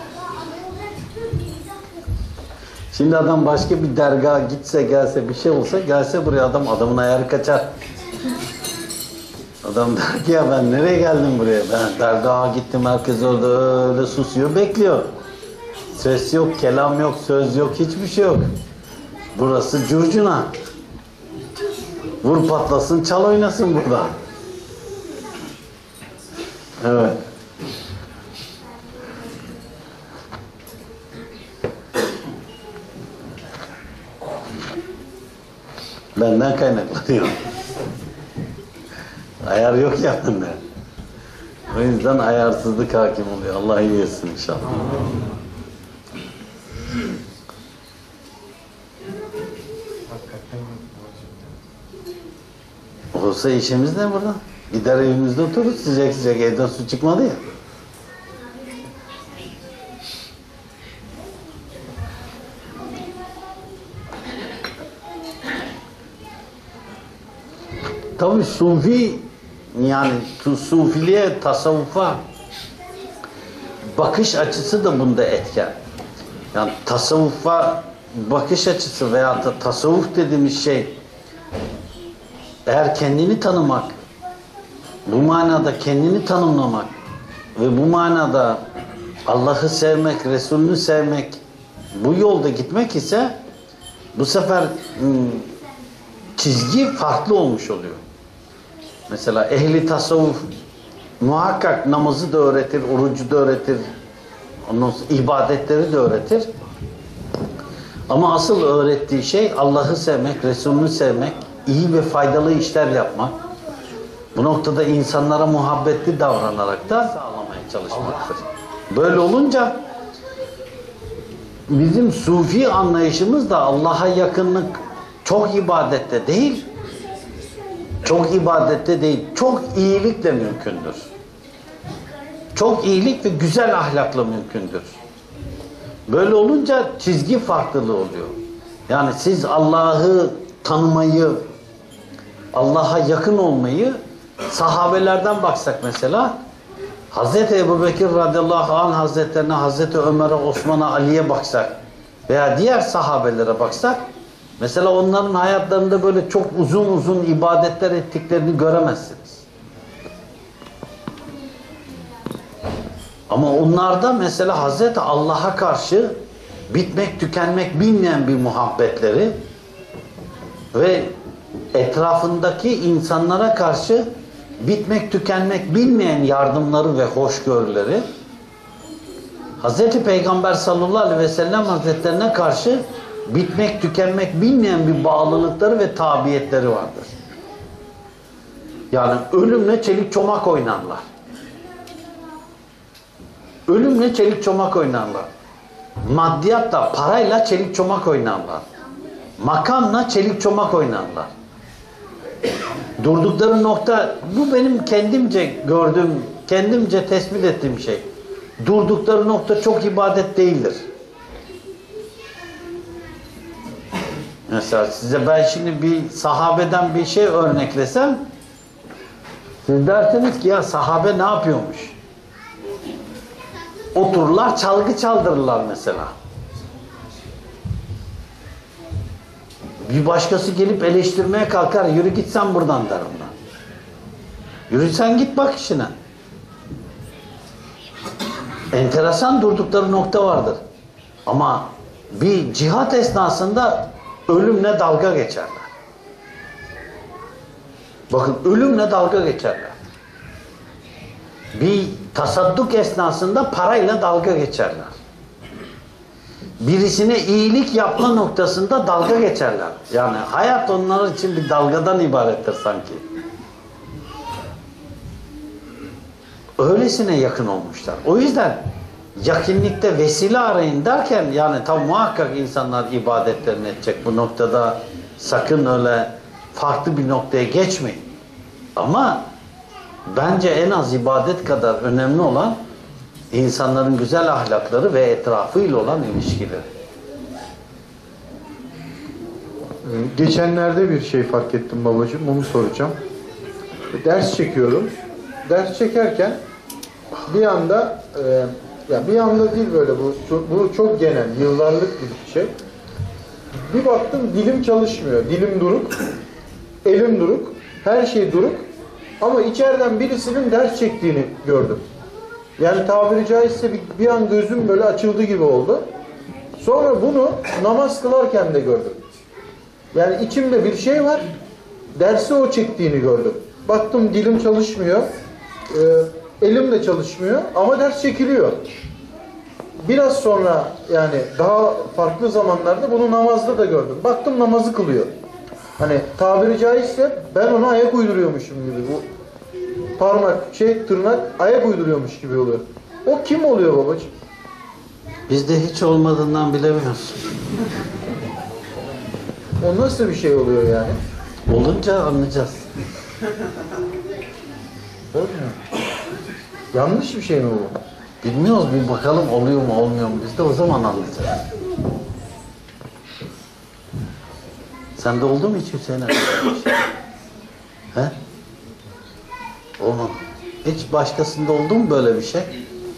Şimdi adam başka bir dergaha gitse, gelse, bir şey olsa, gelse buraya adamın ayarı kaçar. Adam der ki ya ben nereye geldim buraya? Ben dergaha gittim, herkes orada öyle susuyor, bekliyor. Ses yok, kelam yok, söz yok, hiçbir şey yok. Burası curcuna. Vur patlasın, çal oynasın burada. Evet. Benden kaynaklanıyor. Ayar yok ya bende. O yüzden ayarsızlık hakim oluyor. Allah iyi etsin inşallah. Hakikaten Olsa işimiz ne burada? Gider evimizde otururuz, sıcak sıcak, evden su çıkmadı ya. Tabii sufi, yani sufiliğe, tasavvufa bakış açısı da bunda etken. Yani tasavvufa bakış açısı veya da tasavvuf dediğimiz şey, eğer kendini tanımak, bu manada kendini tanımlamak ve bu manada Allah'ı sevmek, Resulünü sevmek, bu yolda gitmek ise bu sefer çizgi farklı olmuş oluyor. Mesela ehli tasavvuf muhakkak namazı da öğretir, orucu da öğretir, ondan sonra ibadetleri de öğretir. Ama asıl öğrettiği şey Allah'ı sevmek, Resulünü sevmek, iyi ve faydalı işler yapmak. Bu noktada insanlara muhabbetli davranarak da sağlamaya çalışmaktır. Böyle olunca bizim sufi anlayışımız da Allah'a yakınlık çok ibadette değil, çok ibadette değil, çok iyilikle mümkündür. Çok iyilik ve güzel ahlakla mümkündür. Böyle olunca çizgi farklılığı oluyor. Yani siz Allah'ı tanımayı, Allah'a yakın olmayı, sahabelerden baksak mesela, Hazreti Ebubekir radıyallahu anh hazretlerine, Hazreti Ömer'e, Osman'a, Ali'ye baksak veya diğer sahabelere baksak, mesela onların hayatlarında böyle çok uzun uzun ibadetler ettiklerini göremezsiniz. Ama onlarda mesela Hazreti Allah'a karşı bitmek tükenmek bilmeyen bir muhabbetleri ve etrafındaki insanlara karşı bitmek tükenmek bilmeyen yardımları ve hoşgörüleri, Hz. Peygamber sallallahu aleyhi ve sellem Hazretlerine karşı bitmek tükenmek bilmeyen bir bağlılıkları ve tabiyetleri vardır. Yani ölümle çelik çomak oynarlar. Ölümle çelik çomak oynarlar. Maddiyatla, parayla çelik çomak oynarlar. Makamla çelik çomak oynarlar. Durdukları nokta, bu benim kendimce gördüğüm, kendimce tespit ettiğim şey. Durdukları nokta çok ibadet değildir. Mesela size ben şimdi bir sahabeden bir şey örneklesem, siz dersiniz ki ya sahabe ne yapıyormuş? Otururlar, çalgı çaldırırlar mesela. Bir başkası gelip eleştirmeye kalkar, yürü git sen buradan der ona. Yürü sen git bak işine. Enteresan durdukları nokta vardır. Ama bir cihat esnasında ölümle dalga geçerler. Bakın ölümle dalga geçerler. Bir tasadduk esnasında parayla dalga geçerler. Birisine iyilik yapma noktasında dalga geçerler. Yani hayat onlar için bir dalgadan ibarettir sanki. Öylesine yakın olmuşlar. O yüzden yakınlıkta vesile arayın derken yani tam muhakkak insanlar ibadetlerini edecek. Bu noktada sakın öyle farklı bir noktaya geçmeyin. Ama bence en az ibadet kadar önemli olan insanların güzel ahlakları ve etrafıyla olan ilişkileri. Geçenlerde bir şey fark ettim babacığım, onu soracağım. Ders çekiyorum. Ders çekerken bir anda, ya bir anda değil böyle, bu çok genel, yıllarlık bir şey. Bir baktım dilim çalışmıyor, dilim duruk, elim duruk, her şey duruk. Ama içeriden birisinin ders çektiğini gördüm. Yani tabiri caizse bir an gözüm böyle açıldı gibi oldu. Sonra bunu namaz kılarken de gördüm. Yani içimde bir şey var, dersi o çektiğini gördüm. Baktım dilim çalışmıyor, elim de çalışmıyor ama ders çekiliyor. Biraz sonra yani daha farklı zamanlarda bunu namazda da gördüm. Baktım namazı kılıyor. Hani tabiri caizse ben ona ayak uyduruyormuşum gibi. Bu parmak, tırnak ayak uyduruyormuş gibi oluyor. O kim oluyor babacığım? Bizde hiç olmadığından bilemiyoruz. O nasıl bir şey oluyor yani? Olunca anlayacağız. Olmuyor. Yanlış bir şey mi bu? Bilmiyoruz, bir bakalım oluyor mu olmuyor mu, biz de o zaman anlayacağız. Sende oldu mu hiç Hüseyin abi? He? Olmadı. Hiç başkasında oldu mu böyle bir şey?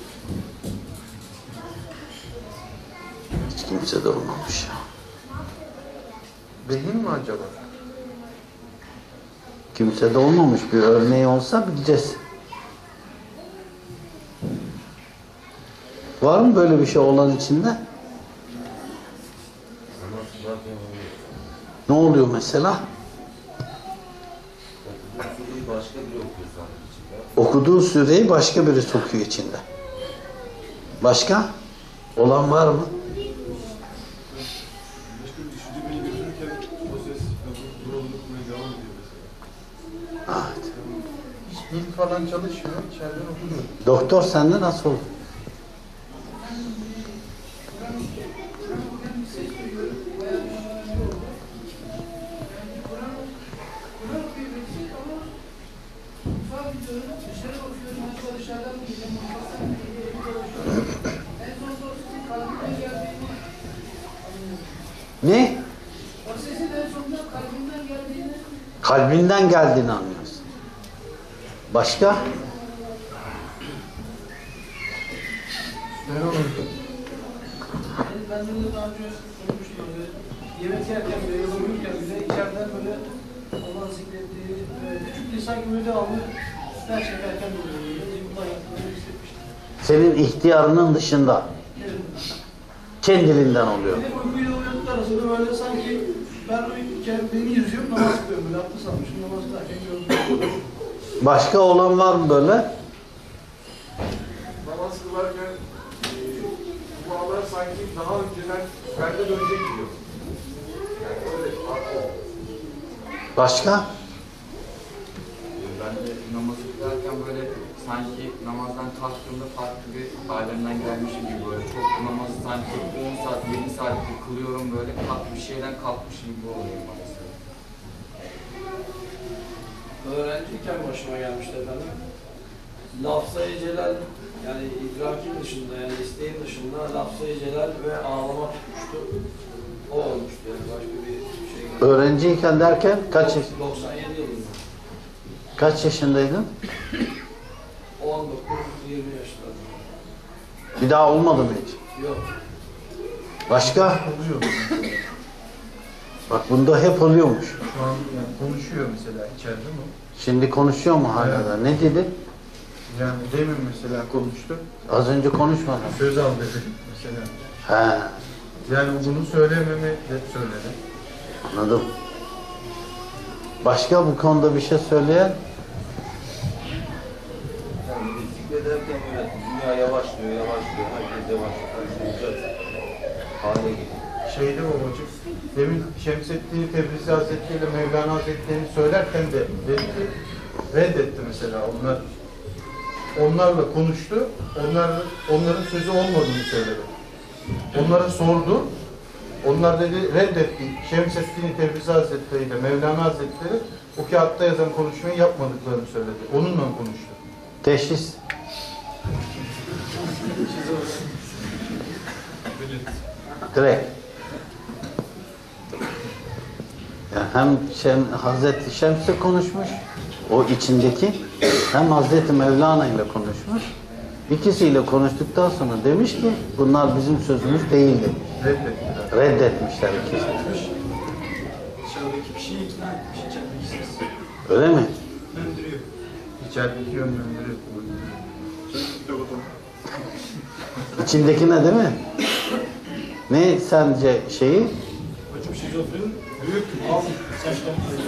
Hiç kimse de olmamış ya. Benim mi acaba? Kimse de olmamış, bir örneği olsa bileceğiz. Var mı böyle bir şey olan içinde? Ne oluyor mesela? Okuduğu sureyi başka biri sokuyor içinde. Başka? Olan var mı? Evet. Hiç dil falan çalışmıyor, içeriden okuyor. Doktor sende nasıl oldu? Ne? O sesin en sonunda kalbinden geldiğini, Kalbinden geldiğini anlıyorsun. Başka? yani ben de daha önce sormuştum. Yemek yerken bile, uyurken bile içeriden böyle olan zikrettiği, küçük lisan gibi devamlı ders çekerken de oluyor. Böyle, zikrulllah yaptığını hissetmiştim. Senin ihtiyarının dışında. Evet. kendiliğinden oluyor. Bir de uykuyla uyanık arasında böyle sanki ben beni yüzüyorum, namaz kılıyorum. Böyle abdest almışım, namaz kılarken gördüm. Başka olan var mı böyle? Namaz kılarken bu ağlar sanki daha önceden bende dönecek gibi. Yani öyle. Başka? Ben de namazı kılarken böyle sanki namazdan kalktığımda farklı bir alemden gelmişim gibi böyle çok namazı sanki 10 saat 20 saattir kılıyorum böyle bir şeyden kalkmışım gibi oluyor maalesef. Öğrenciyken başıma gelmişti efendim. Lafzayı celal, yani idrakin dışında, yani isteğin dışında lafzayı celal ve ağlama tutmuştu. O olmuştu yani, başka bir şey gelmedi. Öğrenciyken derken 97 yılında. kaç yaşındaydın? 19-20 yaşlarında. Bir daha olmadı mı hiç? Yok. Başka? Oluyor. Bak bunda hep oluyormuş. Şu an yani konuşuyor mesela içeride mi? Şimdi konuşuyor mu hala? Ne dedi? Yani demin mesela konuştu. Az önce konuşmadı. Söz al dedi mesela. He, Yani bunu söylememi de söyledi. anladım. Başka bu konuda bir şey söyleyen? Yani bisiklet ederken böyle dünya yavaşlıyor, herkes yavaşlıyor, hale geliyor. Şeyde babacık, demin Şemseddin Tebrizi Hazretleri ile Mevlana Hazretleri'ni söylerken de dedi ki, reddetti mesela onlar. Onlarla konuştu, onların sözü olmadığını söyledi. Onlara sordu, onlar dedi reddetti. Şemseddin Tebrizi Hazretleri ile Mevlana Hazretleri o kağıtta yazan konuşmayı yapmadıklarını söyledi. Onunla konuştu. Teşhis. Direkt. Yani hem Hazreti Şems'le konuşmuş, o içindeki, hem Hazreti Mevlana ile konuşmuş. İkisiyle konuştuktan sonra demiş ki bunlar bizim sözümüz değil demiş. Reddettiler. Reddetmişler ikisi. Dışarıdaki kişiyi ikna etmiş, içerideki ses. Öyle mi? Döndürüyor. İçerideki yönlendirip İçindekine değil mi? Ne sence şeyi? Hocam şizofrenin büyük alt saçlarını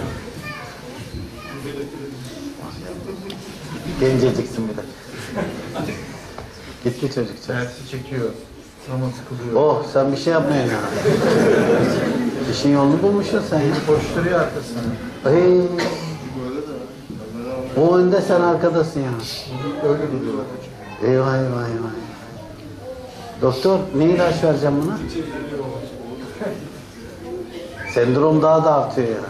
Genceciksin bir de. Gitti çocuk. dersi çekiyor. Namaz kılıyor. Oh sen bir şey yapmıyorsun ya. İşin yolunu bulmuşsun sen ya. Koşturuyor arkasına. Ay, Böyle de. o önde sen arkadasın ya. Öyle duruyor. Eyvah eyvah eyvah. Doktor ne ilaç vereceğim buna? Sendrom daha da artıyor ya.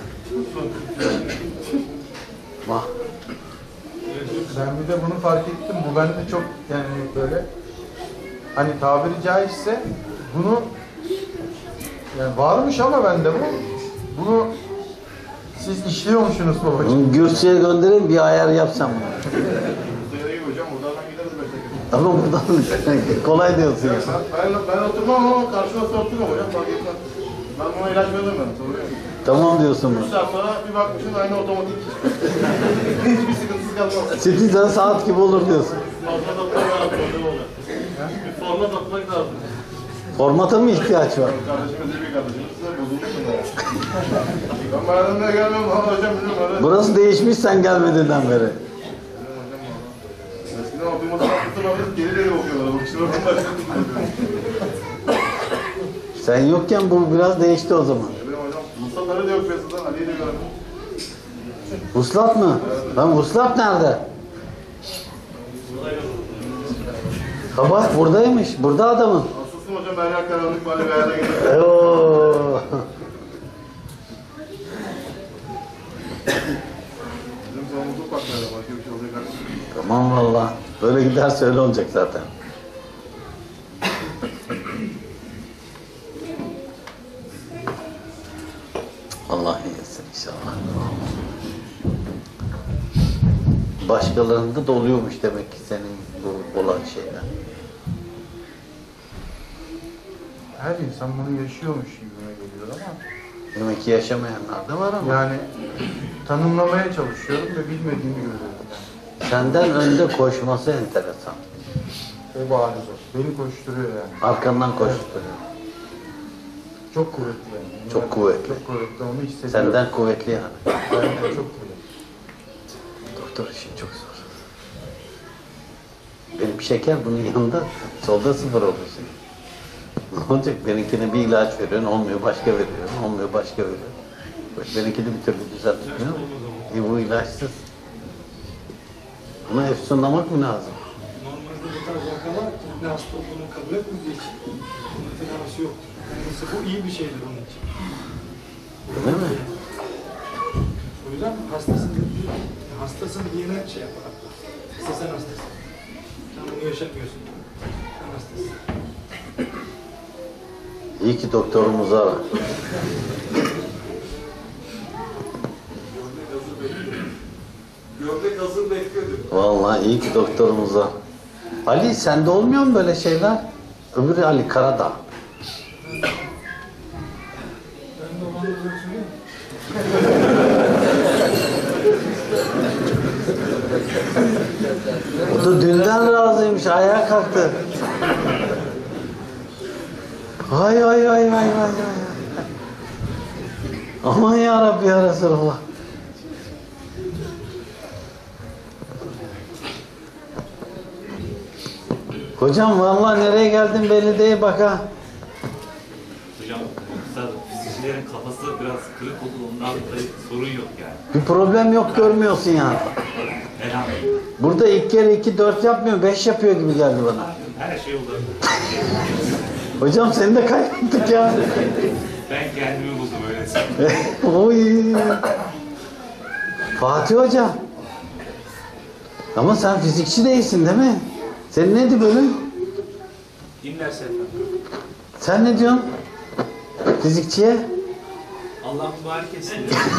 Vah. Ben bir de bunu fark ettim. Bu bende çok yani böyle hani tabiri caizse bunu yani varmış ama bende bu. Bunu siz işliyormuşsunuz babacığım. Gürçü'ye göndereyim bir ayar yapsam bunu. Sayıda gibi hocam, buradan gideriz 5 dakika. Ama buradan kolay diyorsun ya. Ben oturmam ama karşıma otururum hocam, fark etmez. Ben buna ilaç veririm ben, soruyor. Tamam diyorsun 3 bunu. saat sonra bir bakmışsın aynı otomatik. Hiçbir sıkıntısı kalmaz. Citizen saat gibi olur diyorsun. Forma takmak lazım hocam orada. Bir forma takmak lazım. Formata mı ihtiyaç var? Kardeşimiz bir kardeşimiz size bozulmuşsun ya. Ben bayramda gelmem ama hocam biliyorum öyle. Burası değişmiş sen gelmediğinden beri. Eskiden oturması tutturmadı, geri okuyorlar. Bu kişiler ondan Sen yokken bu biraz değişti o zaman. benim hocam, Mustafa'ları da yok piyasada, Ali'yi de gördüm. Vuslat mı? Lan vuslat nerede? Ha bak buradaymış. Burada adamın. Hastasın hocam, ben yer karanlık bari bir ayağına gidiyorum. Oo. Bizim sorumluluk bakmaya başka bir şey olacak artık. Tamam valla. Böyle giderse öyle olacak zaten. Allah iyisin inşallah. Başkalarında da oluyormuş demek ki senin bu olan şeyler. Her insan bunu yaşıyormuş gibime geliyor ama Demek ki yaşamayanlar da var ama. yani tanımlamaya çalışıyorum ve bilmediğimi görüyorum yani. Senden önde koşması enteresan. O bariz o. Beni koşturuyor yani. Arkandan koşturuyor. Çok kuvvetli yani. Çok kuvvetli. Çok kuvvetli, onu hissediyorum. Senden kuvvetli yani. Benden çok kuvvetli. Doktor işi çok zor. Benim şeker bunun yanında solda 0 oluyor. Ne olacak? Benimkine bir ilaç veriyorsun, olmuyor başka veriyorsun, olmuyor başka veriyorsun. Bak benimkini bir türlü düzeltmiyor. Bu ilaçsız. Buna efsunlamak mı lazım? Normalde bu tarz vakalar kendi hasta olduğunu kabul etmediği için bunun tedavisi yoktur. Yani mesela bu iyi bir şeydir onun için. Değil mi? O yüzden hastasın diyene şey yapar. İşte sen hastasın. Sen bunu yaşamıyorsun. Sen hastasın. İyi ki doktorumuz var. Gömlek hazır bekliyorduk. Vallahi iyi ki doktorumuz var. Ali sende olmuyor mu böyle şeyler? Öbürü Ali Karadağ. Ben de o anda böyle söyleyeyim. O da dünden razıymış, ayağa kalktı. Vay vay vay vay vay vay. Aman ya Rabbi ya Resulallah. Hocam vallahi nereye geldin belli değil bak ha. Hocam, fizikçilerin kafası biraz kırık oldu, ondan dolayı sorun yok yani. Bir problem yok görmüyorsun yani. Elhamdülillah. Burada 2 kere 2 4 yapmıyor 5 yapıyor gibi geldi bana. Her şey olur. Hocam seni de kaybettik ya. Ben kendimi buldum öyle. Oy. Fatih Hocam. Ama sen fizikçi değilsin değil mi? Senin neydi bölüm? Dinlerse efendim. Sen ne diyorsun? Fizikçiye? Allah mübarek etsin.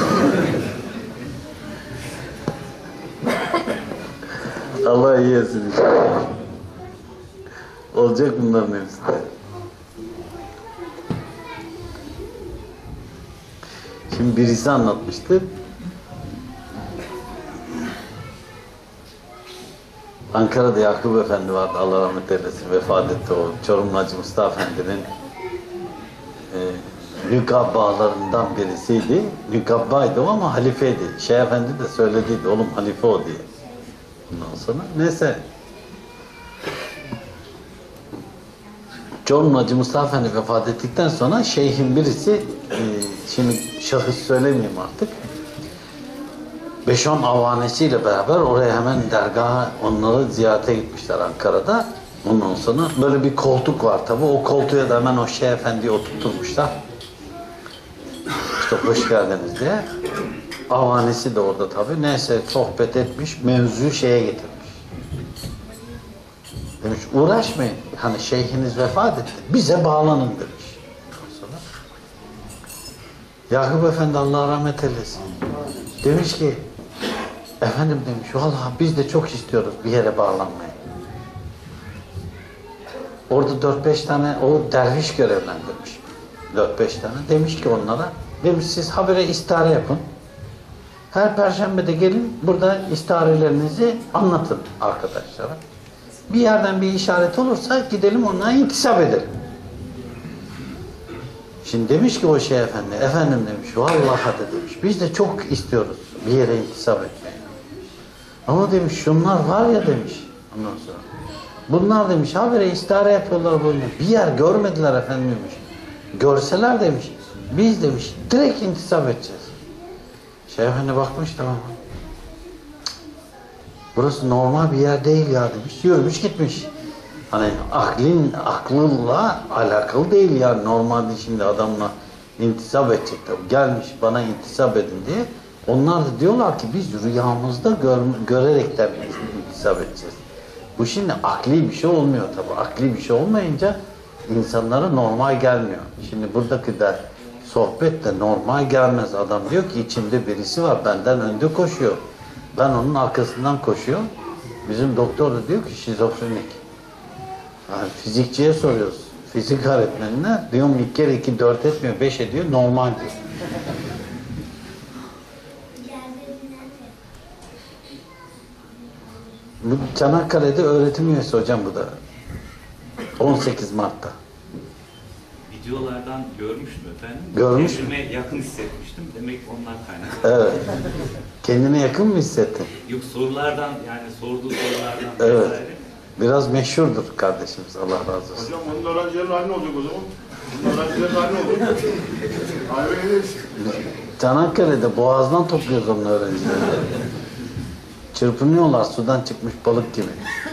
Allah iyi etsin inşallah. Olacak bunların hepsi de. Şimdi birisi anlatmıştı. Ankara'da Yakup Efendi vardı. Allah rahmet eylesin. Vefat etti o. Çorumlu Hacı Mustafa Efendi'nin nükabbalarından birisiydi. Nükabbaydı o ama halifeydi. Şeyh Efendi de söylediydi. Oğlum halife o diye. Ondan sonra neyse. Çorumlu Hacı Mustafa Efendi vefat ettikten sonra şeyhin birisi şimdi şahıs söylemeyeyim artık. 5-10 avanesiyle beraber oraya hemen dergaha onları ziyarete gitmişler Ankara'da. Ondan sonra böyle bir koltuk var tabi. O koltuğa da hemen o Şeyh Efendi'yi oturtmuşlar. İşte hoş geldiniz diye. Avanesi de orada tabi. Neyse sohbet etmiş. Mevzuyu şeye getirmiş. Demiş uğraşmayın. Hani şeyhiniz vefat etti. Bize bağlanın demiş. Sonra Yakup Efendi Allah rahmet eylesin. Demiş ki efendim demiş vallahi biz de çok istiyoruz bir yere bağlanmayı. Orada 4-5 tane o derviş görevlendirmiş. 4-5 tane. Demiş ki onlara demiş siz habire istihare yapın. Her perşembe de gelin burada istiharelerinizi anlatın arkadaşlara. Bir yerden bir işaret olursa gidelim onlara intisap edelim. Şimdi demiş ki o Şeyh Efendi, efendim demiş, vallahi de demiş, biz de çok istiyoruz bir yere intisap etmeyi. Ama demiş, şunlar var ya demiş, ondan sonra. Bunlar demiş, habire istihare yapıyorlar böyle. Bir yer görmediler efendim demiş. Görseler demiş, biz demiş, direkt intisap edeceğiz. Şeyh Efendi bakmış tamam. Burası normal bir yer değil ya demiş, yürümüş gitmiş. Hani aklınla alakalı değil yani normalde şimdi adamla intisap edecek tabii. Gelmiş bana intisap edin diye. Onlar da diyorlar ki biz rüyamızda görerekten intisap edeceğiz. Bu şimdi akli bir şey olmuyor tabii. Akli bir şey olmayınca insanlara normal gelmiyor. Şimdi buradaki de sohbet de normal gelmez. Adam diyor ki içimde birisi var benden önde koşuyor. Ben onun arkasından koşuyorum. Bizim doktor da diyor ki şizofrenik. Yani fizikçiye soruyoruz. Fizik öğretmenine diyorum 2 kere 2 4 etmiyor 5 ediyor normal diyor. Bu Çanakkale'de öğretim üyesi hocam bu da. 18 Mart'ta. Videolardan görmüştüm efendim. Görmüş mü? Kendime yakın hissetmiştim. Demek ki onlar kaynaklı. Evet. Kendine yakın mı hissettin? Yok, sorulardan, yani sorduğu sorulardan Evet. vesaire. Biraz meşhurdur kardeşimiz. Allah razı olsun. Hocam onun öğrencilerin hali ne olacak o zaman? Onun öğrencilerin hali ne olacak? Ayrı geliriz. Çanakkale'de boğazdan topluyoruz onun öğrencileri. Çırpınıyorlar sudan çıkmış balık gibi.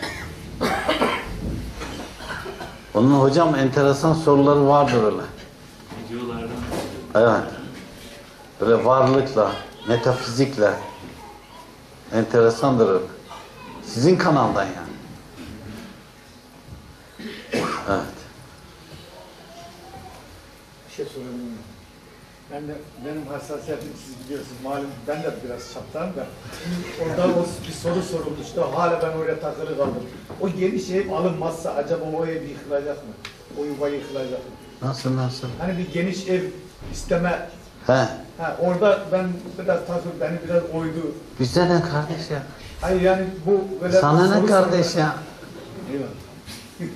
Onun hocam enteresan soruları vardır öyle. Videolardan. Evet. Böyle varlıkla, metafizikle. Enteresandır öyle. Sizin kanaldan yani. Evet. Bir şey sorabilir miyim? Benim hassasiyetim siz biliyorsunuz. Malum ben de biraz çaptayım da. Orada bir soru soruldu işte. Hala ben oraya takılı kaldım. O geniş ev alınmazsa acaba o ev yıkılacak mı? O yuva yıkılacak mı? Nasıl? Hani bir geniş ev isteme. He. Orada ben biraz takıldım. Beni biraz oydu. Bize ne kardeş ya? Hayır yani bu böyle... Sana ne kardeş ya? Eyvallah.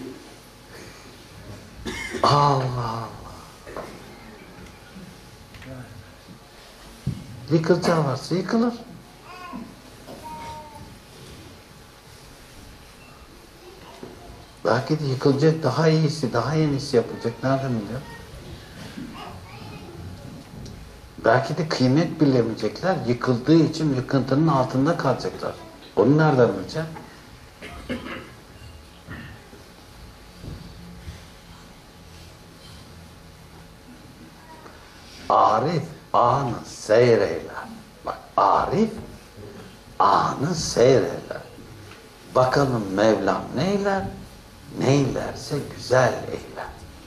Allah Allah. Yıkılacağı varsa yıkılır. Belki de yıkılacak daha iyisi, daha yenisi yapılacak. Nereden biliyor? Belki de kıymet bilemeyecekler. Yıkıldığı için yıkıntının altında kalacaklar. Onu nereden bilecek? Arif anı seyreyler. Bak Arif anı seyreyler. Bakalım Mevlam neyler? Neylerse güzel eyler.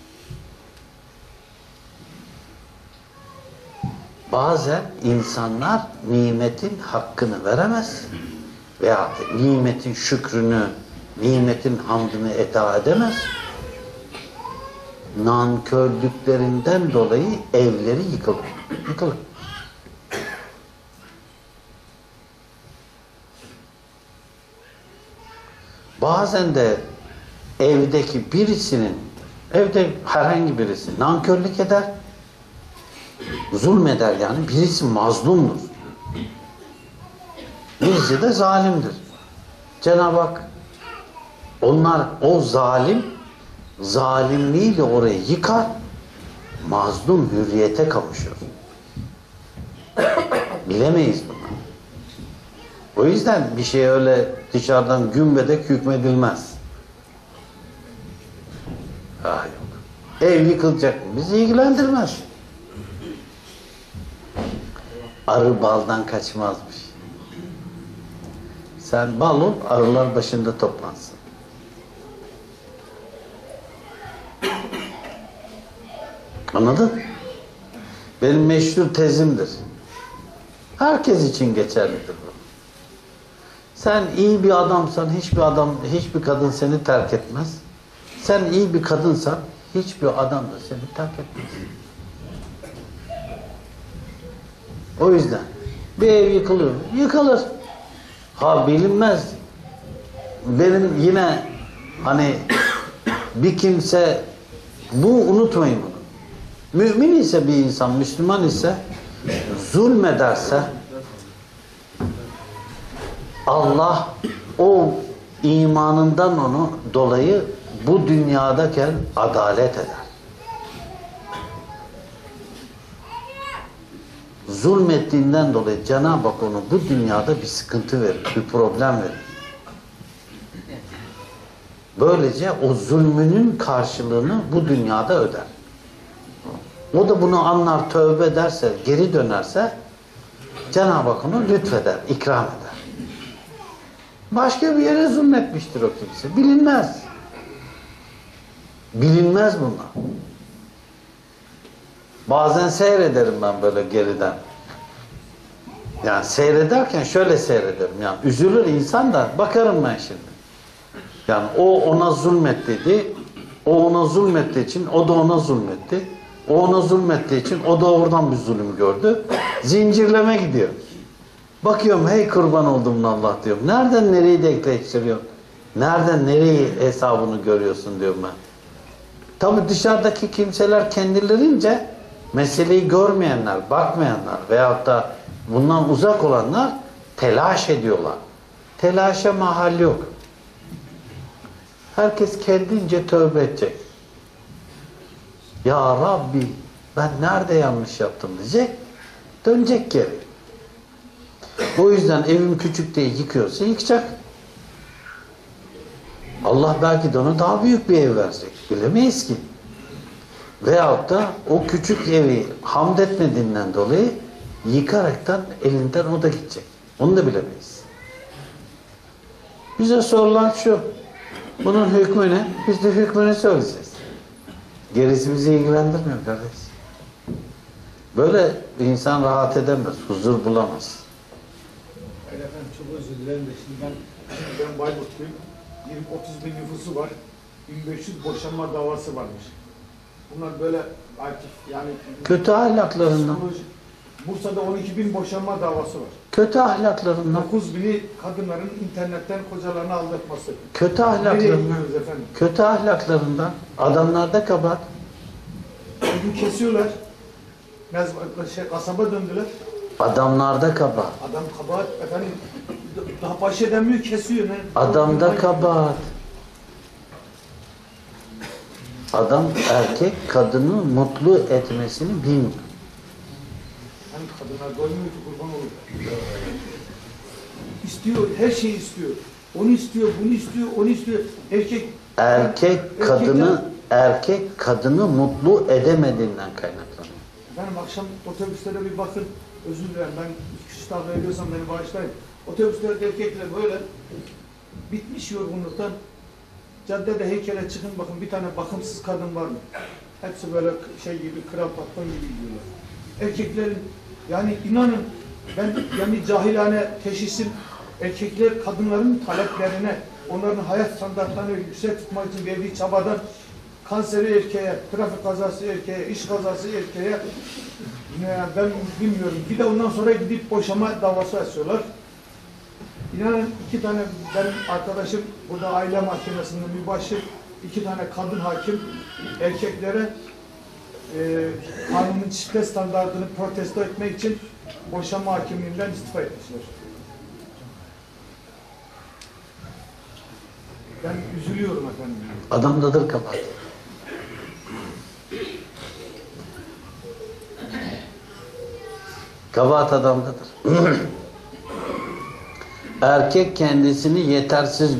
Bazen insanlar nimetin hakkını veremez veya nimetin şükrünü, nimetin hamdını eda edemez. Nankörlüklerinden dolayı evleri yıkılır. Yıkılır. Bazen de evdeki birisinin, evde herhangi birisi nankörlük eder, zulmeder yani. Birisi mazlumdur. Birisi de zalimdir. Cenab-ı Hak o zalim zalimliğiyle orayı yıkar, mazlum hürriyete kavuşur. Bilemeyiz bunu. O yüzden bir şey öyle dışarıdan gümbedek hükmedilmez. Yok. Ev yıkılacak mı? Bizi ilgilendirmez. Arı baldan kaçmazmış. Sen bal ol, arılar başında toplansın. Anladın? Benim meşhur tezimdir. Herkes için geçerlidir bu. Sen iyi bir adamsan hiçbir kadın seni terk etmez. Sen iyi bir kadınsan hiçbir adam da seni terk etmez. O yüzden bir ev yıkılıyor. Yıkılır. Ha bilinmez. Benim yine hani bir kimse unutmayın bunu. Mümin ise bir insan, Müslüman ise zulmederse Allah o imanından onu dolayı bu dünyadayken adalet eder. Zulmettiğinden dolayı Cenab-ı Hak onu bu dünyada bir sıkıntı verir, bir problem verir. Böylece o zulmünün karşılığını bu dünyada öder. O da bunu anlar, tövbe ederse, geri dönerse Cenab-ı Hak onu lütfeder, ikram eder. Başka bir yere zulmetmiştir o kimse. Bilinmez. Bilinmez bunlar. Bazen seyrederim ben böyle geriden. Yani seyrederken şöyle seyrederim. Yani üzülür insan da bakarım ben şimdi. Yani o ona zulmettiydi. O ona zulmettiği için o da ona zulmetti. O ona zulmettiği için o da oradan bir zulüm gördü. Zincirleme gidiyor. Bakıyorum hey kurban olduğum Allah diyorum. Nereden nereyi denkleştiriyorsun? Nereden nereyi hesabını görüyorsun diyorum ben. Tabi dışarıdaki kimseler kendilerince meseleyi görmeyenler, bakmayanlar veyahut da bundan uzak olanlar telaş ediyorlar. Telaşa mahal yok. Herkes kendince tövbe edecek. Ya Rabbi ben nerede yanlış yaptım diyecek. Dönecek geri. O yüzden evim küçük diye yıkıyorsa yıkacak. Allah belki de ona daha büyük bir ev verecek. Bilemeyiz ki. Veyahut da o küçük evi hamd etmediğinden dolayı yıkaraktan elinden o da gidecek. Onu da bilemeyiz. Bize sorulan şu. Bunun hükmü ne? Biz de hükmünü söyleyeceğiz. Gerisi bizi ilgilendirmiyor kardeş. Böyle bir insan rahat edemez, huzur bulamaz. Efendim çok özür dilerim de şimdi ben Bayburtluyum. 20-30 bin nüfusu var. 1500 boşanma davası varmış. Bunlar böyle artık yani Kötü ahlaklarından. Bursa'da 12 bin boşanma davası var. Kötü ahlaklarından. 9 bini kadınların internetten kocalarını aldatması. Kötü Nereye ahlaklarından. gidiyoruz efendim? Kötü ahlaklarından. Adamlarda kabahat. Bugün kesiyorlar. Kasaba döndüler. Adamlarda kabahat. Adam kabahat efendim daha baş edemiyor kesiyor. Ne? Adamda kabahat. Adam erkek kadını mutlu etmesini bilmiyor. Hani kadınlar doymuyor ki kurban olur. İstiyor, her şeyi istiyor. Onu istiyor, bunu istiyor, onu istiyor. Erkek kadını mutlu edemediğinden kaynaklanıyor. Efendim akşam otobüslere bir bakın. Özür dilerim ben küçük dalga ediyorsam beni bağışlayın. Otobüslerde erkekler böyle bitmiş yorgunluktan caddede heykele çıkın bakın bir tane bakımsız kadın var mı? Hepsi böyle şey gibi kral patron gibi gidiyorlar. Erkeklerin yani inanın ben yani cahilane teşhisim erkekler kadınların taleplerine onların hayat standartlarını yüksek tutmak için verdiği çabadan kanseri erkeğe, trafik kazası erkeğe, iş kazası erkeğe ben bilmiyorum. Bir de ondan sonra gidip boşama davası açıyorlar. İnanın 2 tane benim arkadaşım burada aile mahkemesinde mübaşir 2 tane kadın hakim erkeklere kanunun çifte standartını protesto etmek için boşanma hakimliğinden istifa etmişler. Ben üzülüyorum efendim. Adamdadır kabahat. Kabahat adamdadır. Erkek kendisini yetersiz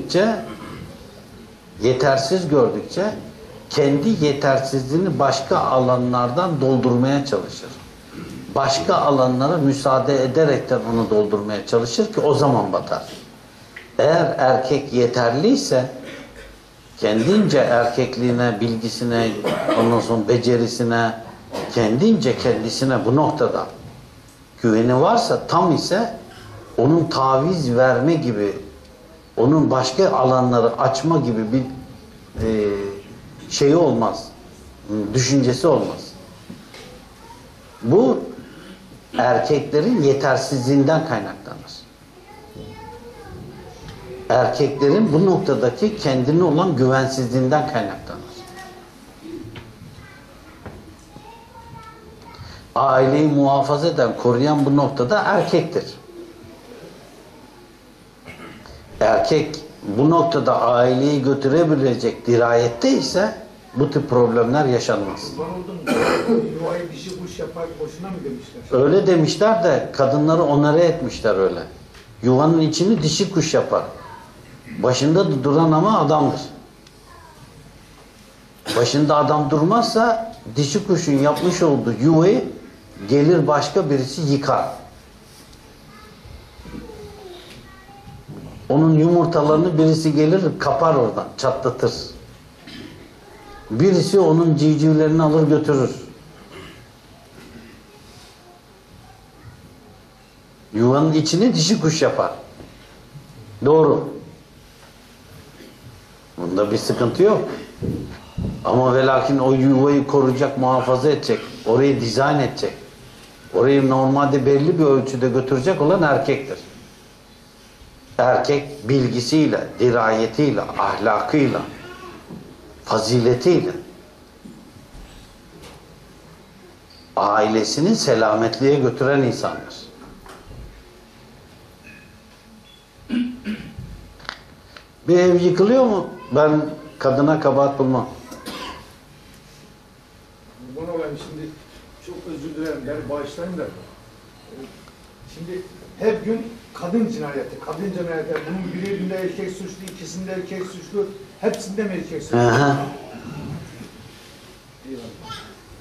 gördükçe kendi yetersizliğini başka alanlardan doldurmaya çalışır. Başka alanlara müsaade ederekten onu doldurmaya çalışır ki o zaman batar. Eğer erkek yeterliyse kendince erkekliğine, bilgisine, ondan sonra becerisine, kendisine bu noktada güveni varsa, tam ise onun taviz verme gibi, onun başka alanları açma gibi bir şeyi olmaz, düşüncesi olmaz. Bu erkeklerin yetersizliğinden kaynaklanır. Erkeklerin bu noktadaki kendine olan güvensizliğinden kaynaklanır. Aileyi muhafaza eden, koruyan bu noktada erkektir. Erkek bu noktada aileyi götürebilecek dirayette ise bu tip problemler yaşanmaz. Yuvayı dişi kuş yapar, boşuna mı demişler? Öyle demişler de kadınları onore etmişler öyle. Yuvanın içini dişi kuş yapar. Başında duran ama adamdır. Başında adam durmazsa dişi kuşun yapmış olduğu yuvayı gelir başka birisi yıkar. Onun yumurtalarını birisi gelir kapar oradan, çatlatır. Birisi onun civcivlerini alır götürür. Yuvanın içini dişi kuş yapar. Doğru. Bunda bir sıkıntı yok. Ama ve lakin o yuvayı koruyacak, muhafaza edecek, orayı dizayn edecek, orayı normalde belli bir ölçüde götürecek olan erkektir. Erkek bilgisiyle, dirayetiyle, ahlakıyla, faziletiyle ailesini selametliğe götüren insandır. Bir ev yıkılıyor mu? Ben kadına kabahat bulmam. Bunu ben şimdi çok özür dilerim, beni bağışlayın da. Şimdi her gün kadın cinayeti. Bunun birinde erkek suçlu, ikisinde erkek suçlu, hepsinde mi erkek suçlu? Aha. Eyvallah.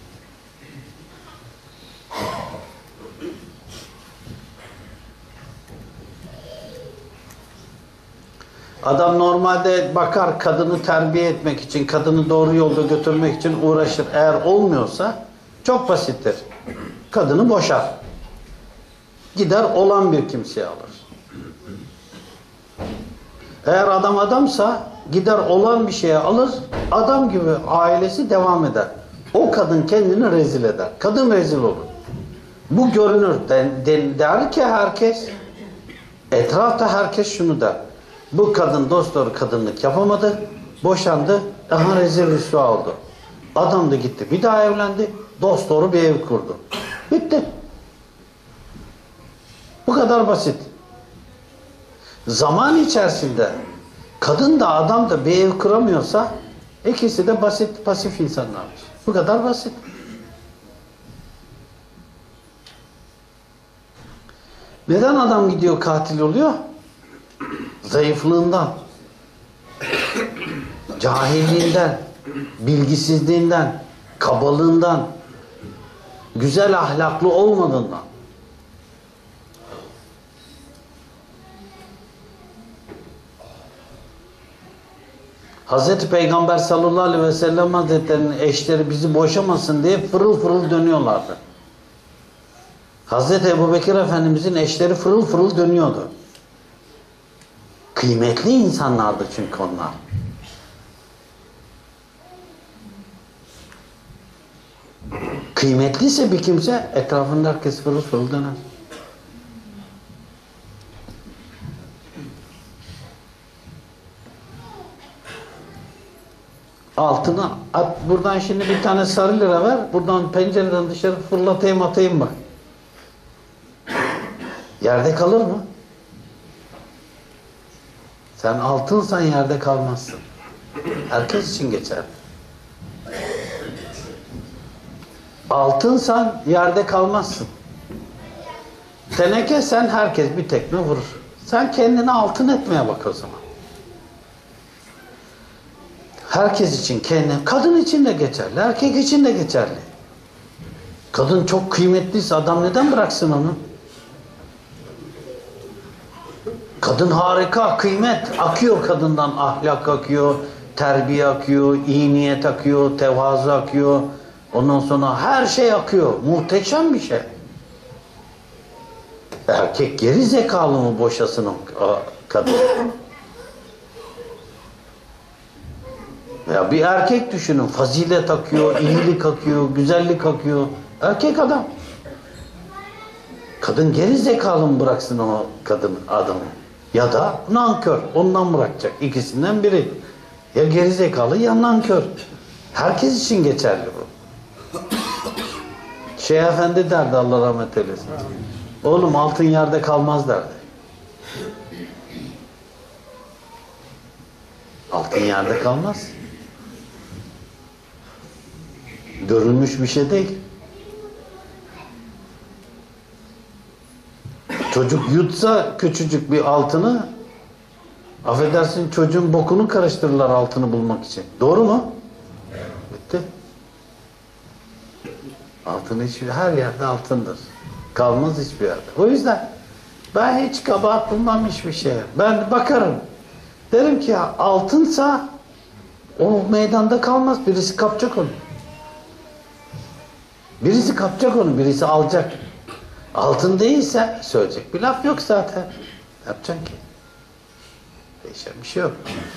Adam normalde bakar, kadını terbiye etmek için, kadını doğru yolda götürmek için uğraşır. Eğer olmuyorsa çok basittir. Kadını boşar. Gider olan bir kimseye alır. Eğer adam adamsa gider olan bir şeye alır, adam gibi ailesi devam eder. O kadın kendini rezil eder. Kadın rezil olur. Bu görünür. Der ki herkes, etrafta herkes şunu der. Bu kadın dosdoğru kadınlık yapamadı, boşandı, daha rezil rüsva oldu. Adam da gitti, bir daha evlendi, dosdoğru bir ev kurdu. Bitti. Bu kadar basit. Zaman içerisinde kadın da adam da bir ev kuramıyorsa ikisi de basit, pasif insanlardır. Bu kadar basit. Neden adam gidiyor katil oluyor? Zayıflığından, cahilliğinden, bilgisizliğinden, kabalığından, güzel ahlaklı olmadığından. Hazreti Peygamber sallallahu aleyhi ve sellem Hazretleri'nin eşleri bizi boşamasın diye fırıl fırıl dönüyorlardı. Hazreti Ebubekir Efendimizin eşleri fırıl fırıl dönüyordu. Kıymetli insanlardı çünkü onlar. Kıymetliyse bir kimse etrafında herkes fırıl fırıl döner. Altına at, buradan şimdi bir tane sarı lira ver, buradan pencereden dışarı fırlatayım atayım bak. Yerde kalır mı? Sen altınsan yerde kalmazsın. Herkes için geçer. Altınsan yerde kalmazsın. Teneke sen herkes bir tekme vurur. Sen kendini altın etmeye bak o zaman. Herkes için kendini, kadın için de geçerli, erkek için de geçerli. Kadın çok kıymetliyse adam neden bıraksın onu? Kadın harika, kıymet akıyor kadından, ahlak akıyor, terbiye akıyor, iyi niyet akıyor, tevazu akıyor. Ondan sonra her şey akıyor. Muhteşem bir şey. Erkek geri zekalı mı boşasın o kadın? Ya bir erkek düşünün, fazilet akıyor, iyilik akıyor, güzellik akıyor. Erkek adam. Kadın geri zekalı mı bıraksın o kadın adamı? Ya da nankör, ondan bırakacak. İkisinden biri. Ya geri zekalı ya nankör. Herkes için geçerli bu. Şeyh Efendi derdi, Allah rahmet eylesin. Oğlum altın yerde kalmaz derdi. Altın yerde kalmaz. Görülmüş bir şey değil. Çocuk yutsa küçücük bir altını, affedersin çocuğun bokunu karıştırırlar altını bulmak için. Doğru mu? Bitti. Altın her yerde altındır. Kalmaz hiçbir yerde. O yüzden ben hiç kabahat bulmam hiçbir şeye. Ben bakarım. Derim ki ya, altınsa o meydanda kalmaz. Birisi kapacak onu. Birisi kapacak onu. Birisi alacak. Altın değilse söyleyecek bir laf yok zaten. Ne yapacaksın ki? Değişen bir şey yok.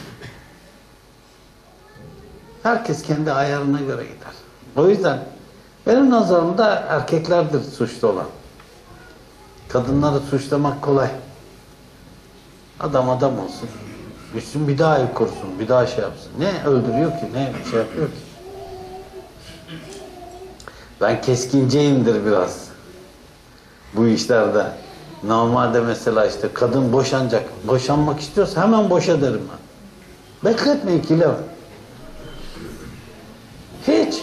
Herkes kendi ayarına göre gider. O yüzden benim nazarımda erkeklerdir suçlu olan. Kadınları suçlamak kolay. Adam adam olsun. Üstün bir daha ev kursun, bir daha şey yapsın. Ne öldürüyor ki, ne şey yapıyor ki? Ben keskinceyimdir biraz bu işlerde. Normalde mesela işte kadın boşanacak. Boşanmak istiyorsa hemen boşa derim ben. Bekletme, ikileme. Hiç.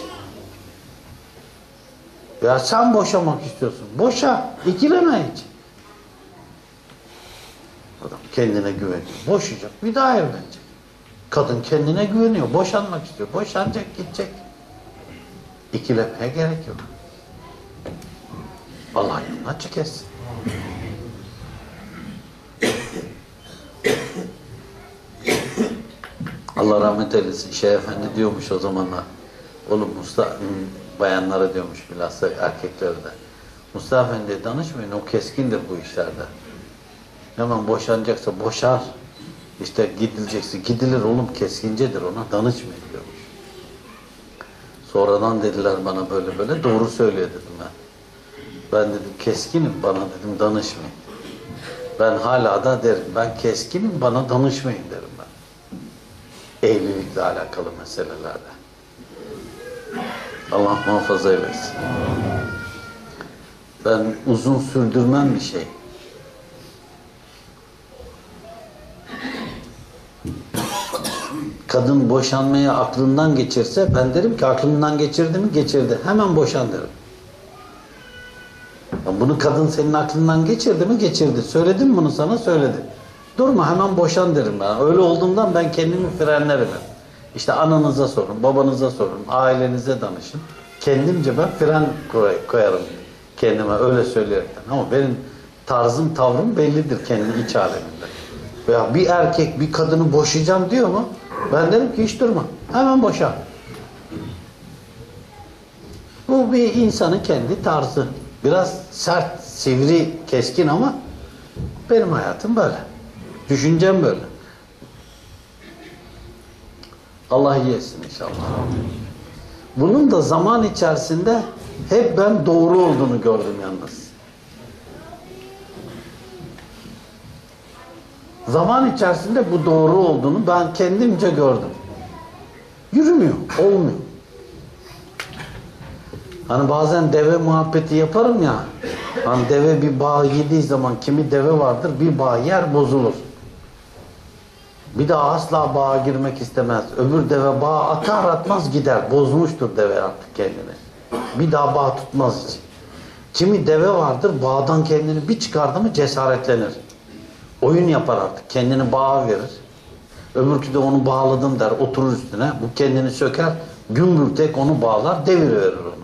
Ya sen boşamak istiyorsun. Boşa. İkileme hiç. Adam kendine güveniyor. Boşayacak. Bir daha evlenecek. Kadın kendine güveniyor. Boşanmak istiyor. Boşanacak, gidecek. İkilemeye gerek yok. Allah yolunu açık etsin. Allah rahmet eylesin. Şeyh Efendi diyormuş o zamanlar. Oğlum bayanlara diyormuş, bilhassa erkeklere de. Mustafa Efendi'ye danışmayın, o keskindir bu işlerde. Hemen boşanacaksa boşar. İşte gidilecekse gidilir oğlum, keskincedir, ona danışmayın diyormuş. Sonradan dediler bana böyle böyle, doğru söylüyor dedim ben. Ben dedim keskinim, bana dedim danışmayın. Ben hala da derim, ben keskinim, bana danışmayın derim ben. Evlilikle alakalı meselelerde. Allah muhafaza eylesin. Ben uzun sürdürmem bir şey. Kadın boşanmayı aklından geçirse ben derim ki aklından geçirdi mi? Geçirdi. Hemen boşan derim. Ya bunu kadın senin aklından geçirdi mi? Geçirdi. Söyledim mi bunu sana? Söyledi. Durma, hemen boşan derim ben. Öyle olduğundan ben kendimi frenlerim. İşte ananıza sorun, babanıza sorun, ailenize danışın. Kendimce ben fren koyarım kendime, öyle söyleyerekten. Ama benim tarzım, tavrım bellidir kendi iç aleminde. Veya bir erkek bir kadını boşayacağım diyor mu? Ben derim ki hiç durma. Hemen boşa. Bu bir insanın kendi tarzı. Biraz sert, sivri, keskin ama benim hayatım böyle. Düşüncem böyle. Allah iyi etsin inşallah. Bunun da zaman içerisinde hep ben doğru olduğunu gördüm yalnız. Zaman içerisinde bu doğru olduğunu ben kendimce gördüm. Yürümüyor, olmuyor. Hani bazen deve muhabbeti yaparım ya. Hani deve bir bağ yediği zaman, kimi deve vardır bir bağ yer, bozulur. Bir daha asla bağa girmek istemez. Öbür deve bağa atar atmaz gider. Bozmuştur deve artık kendini. Bir daha bağ tutmaz hiç. Kimi deve vardır, bağdan kendini bir çıkardı mı cesaretlenir. Oyun yapar artık. Kendini bağa verir. Öbürkü de onu bağladım der. Oturur üstüne. Bu kendini söker. Gümbür tek onu bağlar. Deviriverir onu.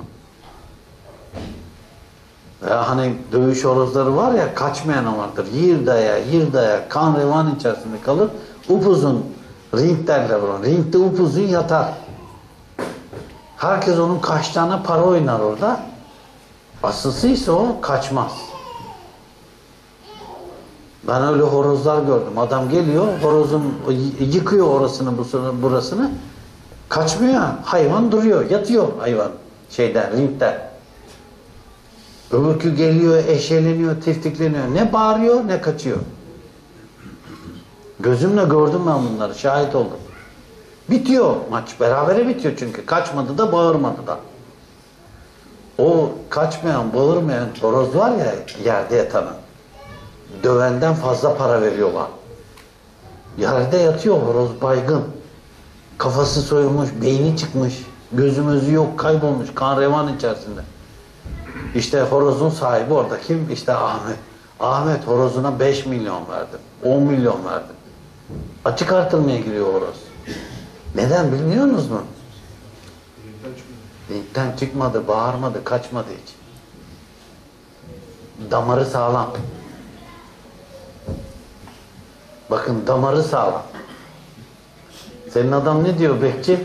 Veya hani dövüş horozları var ya, kaçmayan vardır. Yir daya, kan revan içerisinde kalır. Upuzun, ring derler ona. Ringde upuzun yatar. Herkes onun kaçtığına para oynar orada. Asılsıysa o kaçmaz. Ben öyle horozlar gördüm. Adam geliyor, horozun yıkıyor orasını burasını. Kaçmıyor. Hayvan duruyor. Yatıyor hayvan. Ringde. Öbürkü geliyor, eşeleniyor, tiftikleniyor. Ne bağırıyor, ne kaçıyor. Gözümle gördüm ben bunları. Şahit oldum. Bitiyor maç. Berabere bitiyor çünkü. Kaçmadı da, bağırmadı da. O kaçmayan, bağırmayan horoz var ya, yerde yatanın. Dövenden fazla para veriyorlar. Yerde yatıyor horoz, baygın. Kafası soyulmuş, beyni çıkmış. Gözü yok, kaybolmuş. Kan revan içerisinde. İşte horozun sahibi orada kim? İşte Ahmet. Ahmet horozuna 5 milyon verdim. 10 milyon verdim. Açık artırmaya giriyor horoz. Neden bilmiyorsunuz mu? Ringden çıkmadı, bağırmadı, kaçmadı hiç. Damarı sağlam. Bakın damarı sağlam. Senin adam ne diyor bekçi?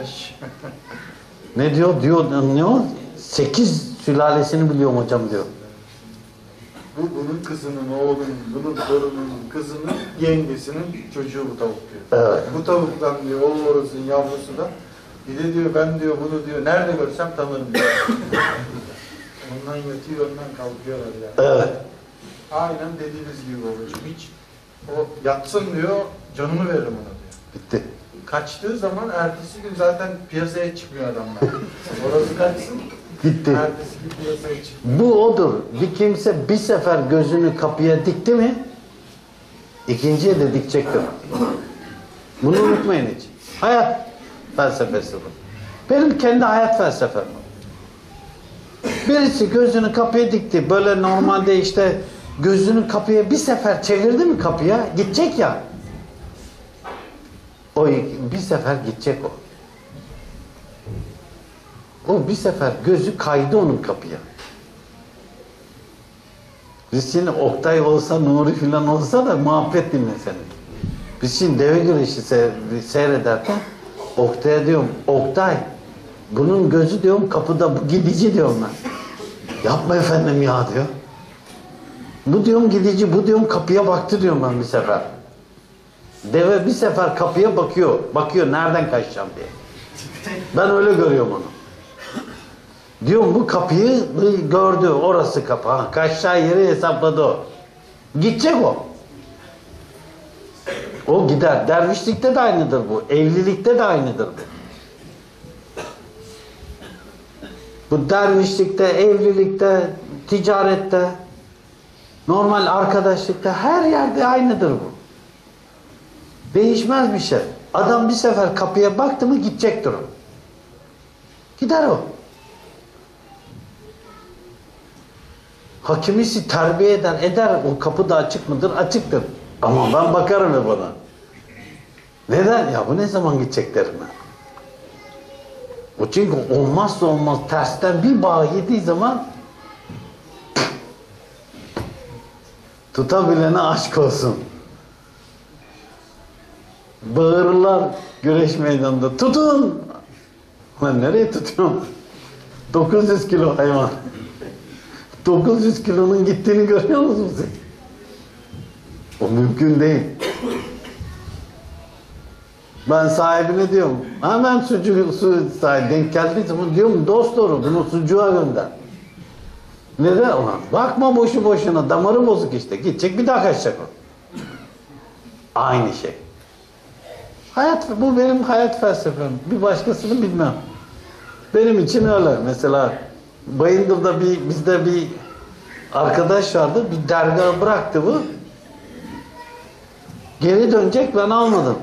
Ne diyor? Ne o? 8 sülalesini biliyorum hocam diyor. Bu bunun kızının, oğlunun, bunun torununun, kızının, yengesinin çocuğu bu tavuk diyor. Evet. Bu tavuktan diyor, o horozun yavrusu da, bir de diyor ben diyor bunu diyor nerede görsem tanırım diyor. Ondan yatıyor, ondan kalkıyorlar yani. Evet. Aynen dediğiniz gibi babacığım. Hiç o yatsın diyor, canımı veririm ona diyor. Bitti. Kaçtığı zaman ertesi gün zaten piyasaya çıkmıyor adamlar. Horozu kaçsın, Gitti. Ertesi gün piyasaya çıktı. Bu odur. Bir kimse bir sefer gözünü kapıya dikti mi ikinciye de dikecektir. Bunu unutmayın hiç. Hayat felsefesi bu. Benim kendi hayat felsefem. Birisi gözünü kapıya dikti. Böyle normalde işte gözünü kapıya bir sefer çevirdi mi kapıya gidecek ya. O bir sefer gidecek o. O bir sefer gözü kaydı onun kapıya. Biz şimdi Oktay olsa, Nuri falan olsa da muhabbet dinleselim. Biz şimdi deve güreşi seyrederken Oktay'a diyorum, Oktay bunun gözü diyorum kapıda, bu gidici diyorum ben. Yapma efendim ya diyor. Bu diyorum gidici, bu diyorum kapıya baktı diyorum ben bir sefer. Deve bir sefer kapıya bakıyor. Bakıyor nereden kaçacağım diye. Ben öyle görüyorum onu. Diyorum bu kapıyı gördü. Orası kapı. Ha, kaçacağı yeri hesapladı o. Gidecek o. O gider. Dervişlikte de aynıdır bu. Evlilikte de aynıdır bu. Bu dervişlikte, evlilikte, ticarette, normal arkadaşlıkta her yerde aynıdır bu. Değişmez bir şey. Adam bir sefer kapıya baktı mı gidecektir o. Gider o. Hakimisi terbiye eder. O kapı da açık mıdır? Açıktır. Ama ben bakarım hep ona. Neden? Ya bu ne zaman gidecek derim ben. O çünkü olmazsa olmaz tersten bir bağ yediği zaman tutabilene aşk olsun. Bağırırlar güreş meydanında. Tutun! Lan nereye tutuyorum? 900 kilo hayvan. 900 kilonun gittiğini görüyor musunuz siz? O mümkün değil. Ben sahibine diyorum, hemen su sahibi denk geldiği zaman diyorum, dost doğru bunu sucuğa gönder. Neden? Ulan bakma boşu boşuna, damarı bozuk işte. Gidecek bir daha kaçacak o. Aynı şey. Hayat, bu benim hayat felsefem. Bir başkasını bilmem. Benim için öyle. Mesela Bayındır'da bizde bir arkadaş vardı. Bir dergahı bıraktı bu. Geri dönecek, ben almadım.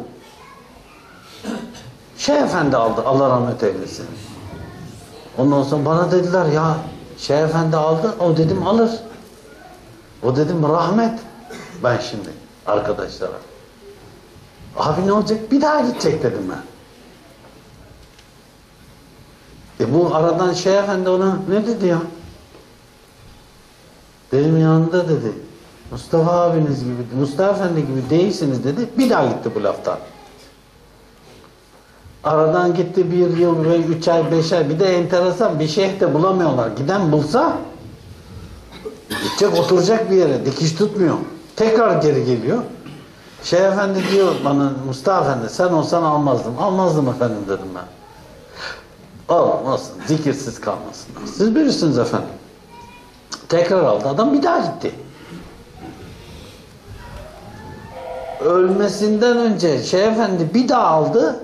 Şeyh Efendi aldı. Allah rahmet eylesin. Ondan sonra bana dediler ya Şeyh Efendi aldı. O dedim alır. O dedim rahmet. Ben şimdi arkadaşlara. Abi ne olacak? Bir daha gidecek dedim ben. Bu aradan Şeyh Efendi ona ne dedi ya? Benim yanında dedi. Mustafa abiniz gibi, Mustafa Efendi gibi değilsiniz dedi. Bir daha gitti bu laftan. Aradan gitti 1 yıl ve 3 ay 5 ay. Bir de enteresan bir şeyh de bulamıyorlar. Giden bulsa gidecek oturacak bir yere. Dikiş tutmuyor. Tekrar geri geliyor. Şeyh Efendi diyor bana, Mustafa Efendi sen olsan almazdım. Almazdım efendim dedim ben. Olmasın. Zikirsiz kalmasın. Siz bilirsiniz efendim. Tekrar aldı. Adam bir daha gitti. Ölmesinden önce Şeyh Efendi bir daha aldı.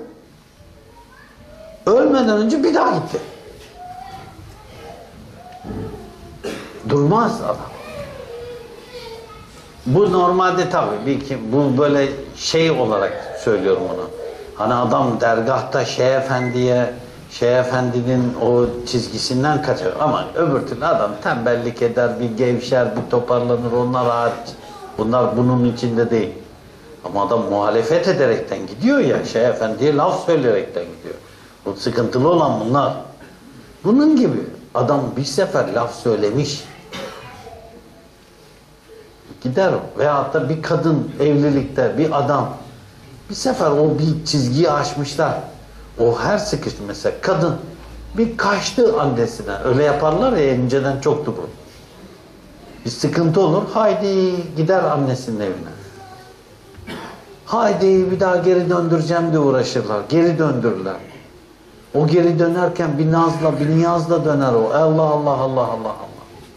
Ölmeden önce bir daha gitti. Durmaz adam. Bu normalde tabii bu böyle şey olarak söylüyorum onu. Hani adam dergahta Şeyh Efendi'nin o çizgisinden kaçar. Ama öbür türlü adam tembellik eder, bir gevşer, bir toparlanır. Onlar hariç. Bunlar bunun içinde değil. Ama adam muhalefet ederekten gidiyor ya, Şeyh Efendi'ye laf söyleyerekten gidiyor. Bu sıkıntılı olan bunlar. Bunun gibi adam bir sefer laf söylemiş. Gider o. Veyahut da bir kadın evlilikte, bir adam bir sefer o bir çizgiyi aşmışlar. O her sıkıştı mesela. Kadın bir kaçtı annesine. Öyle yaparlar ya, önceden çoktu bu. Bir sıkıntı olur. Haydi gider annesinin evine. Haydi bir daha geri döndüreceğim diye uğraşırlar. Geri döndürürler. O geri dönerken bir nazla, bir niyazla döner o. Allah Allah Allah Allah Allah.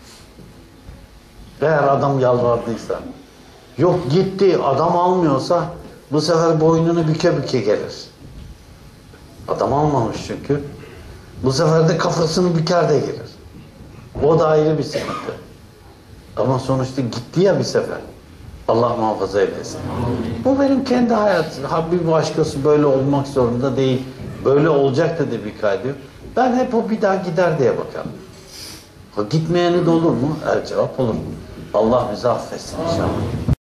Eğer adam yalvardıysa. Yok gitti, adam almıyorsa bu sefer boynunu büke büke gelir. Adam almamış çünkü. Bu sefer de kafasını büker de gelir. O da ayrı bir sıkıntı. Ama sonuçta gitti ya bir sefer. Allah muhafaza eylesin. Bu benim kendi hayatım. Ha bir başkası böyle olmak zorunda değil. Böyle olacak da bir kaydı yok. Ben hep o bir daha gider diye bakarım. Ha, gitmeyeni de olur mu? El cevap olur. Allah bizi affetsin inşallah.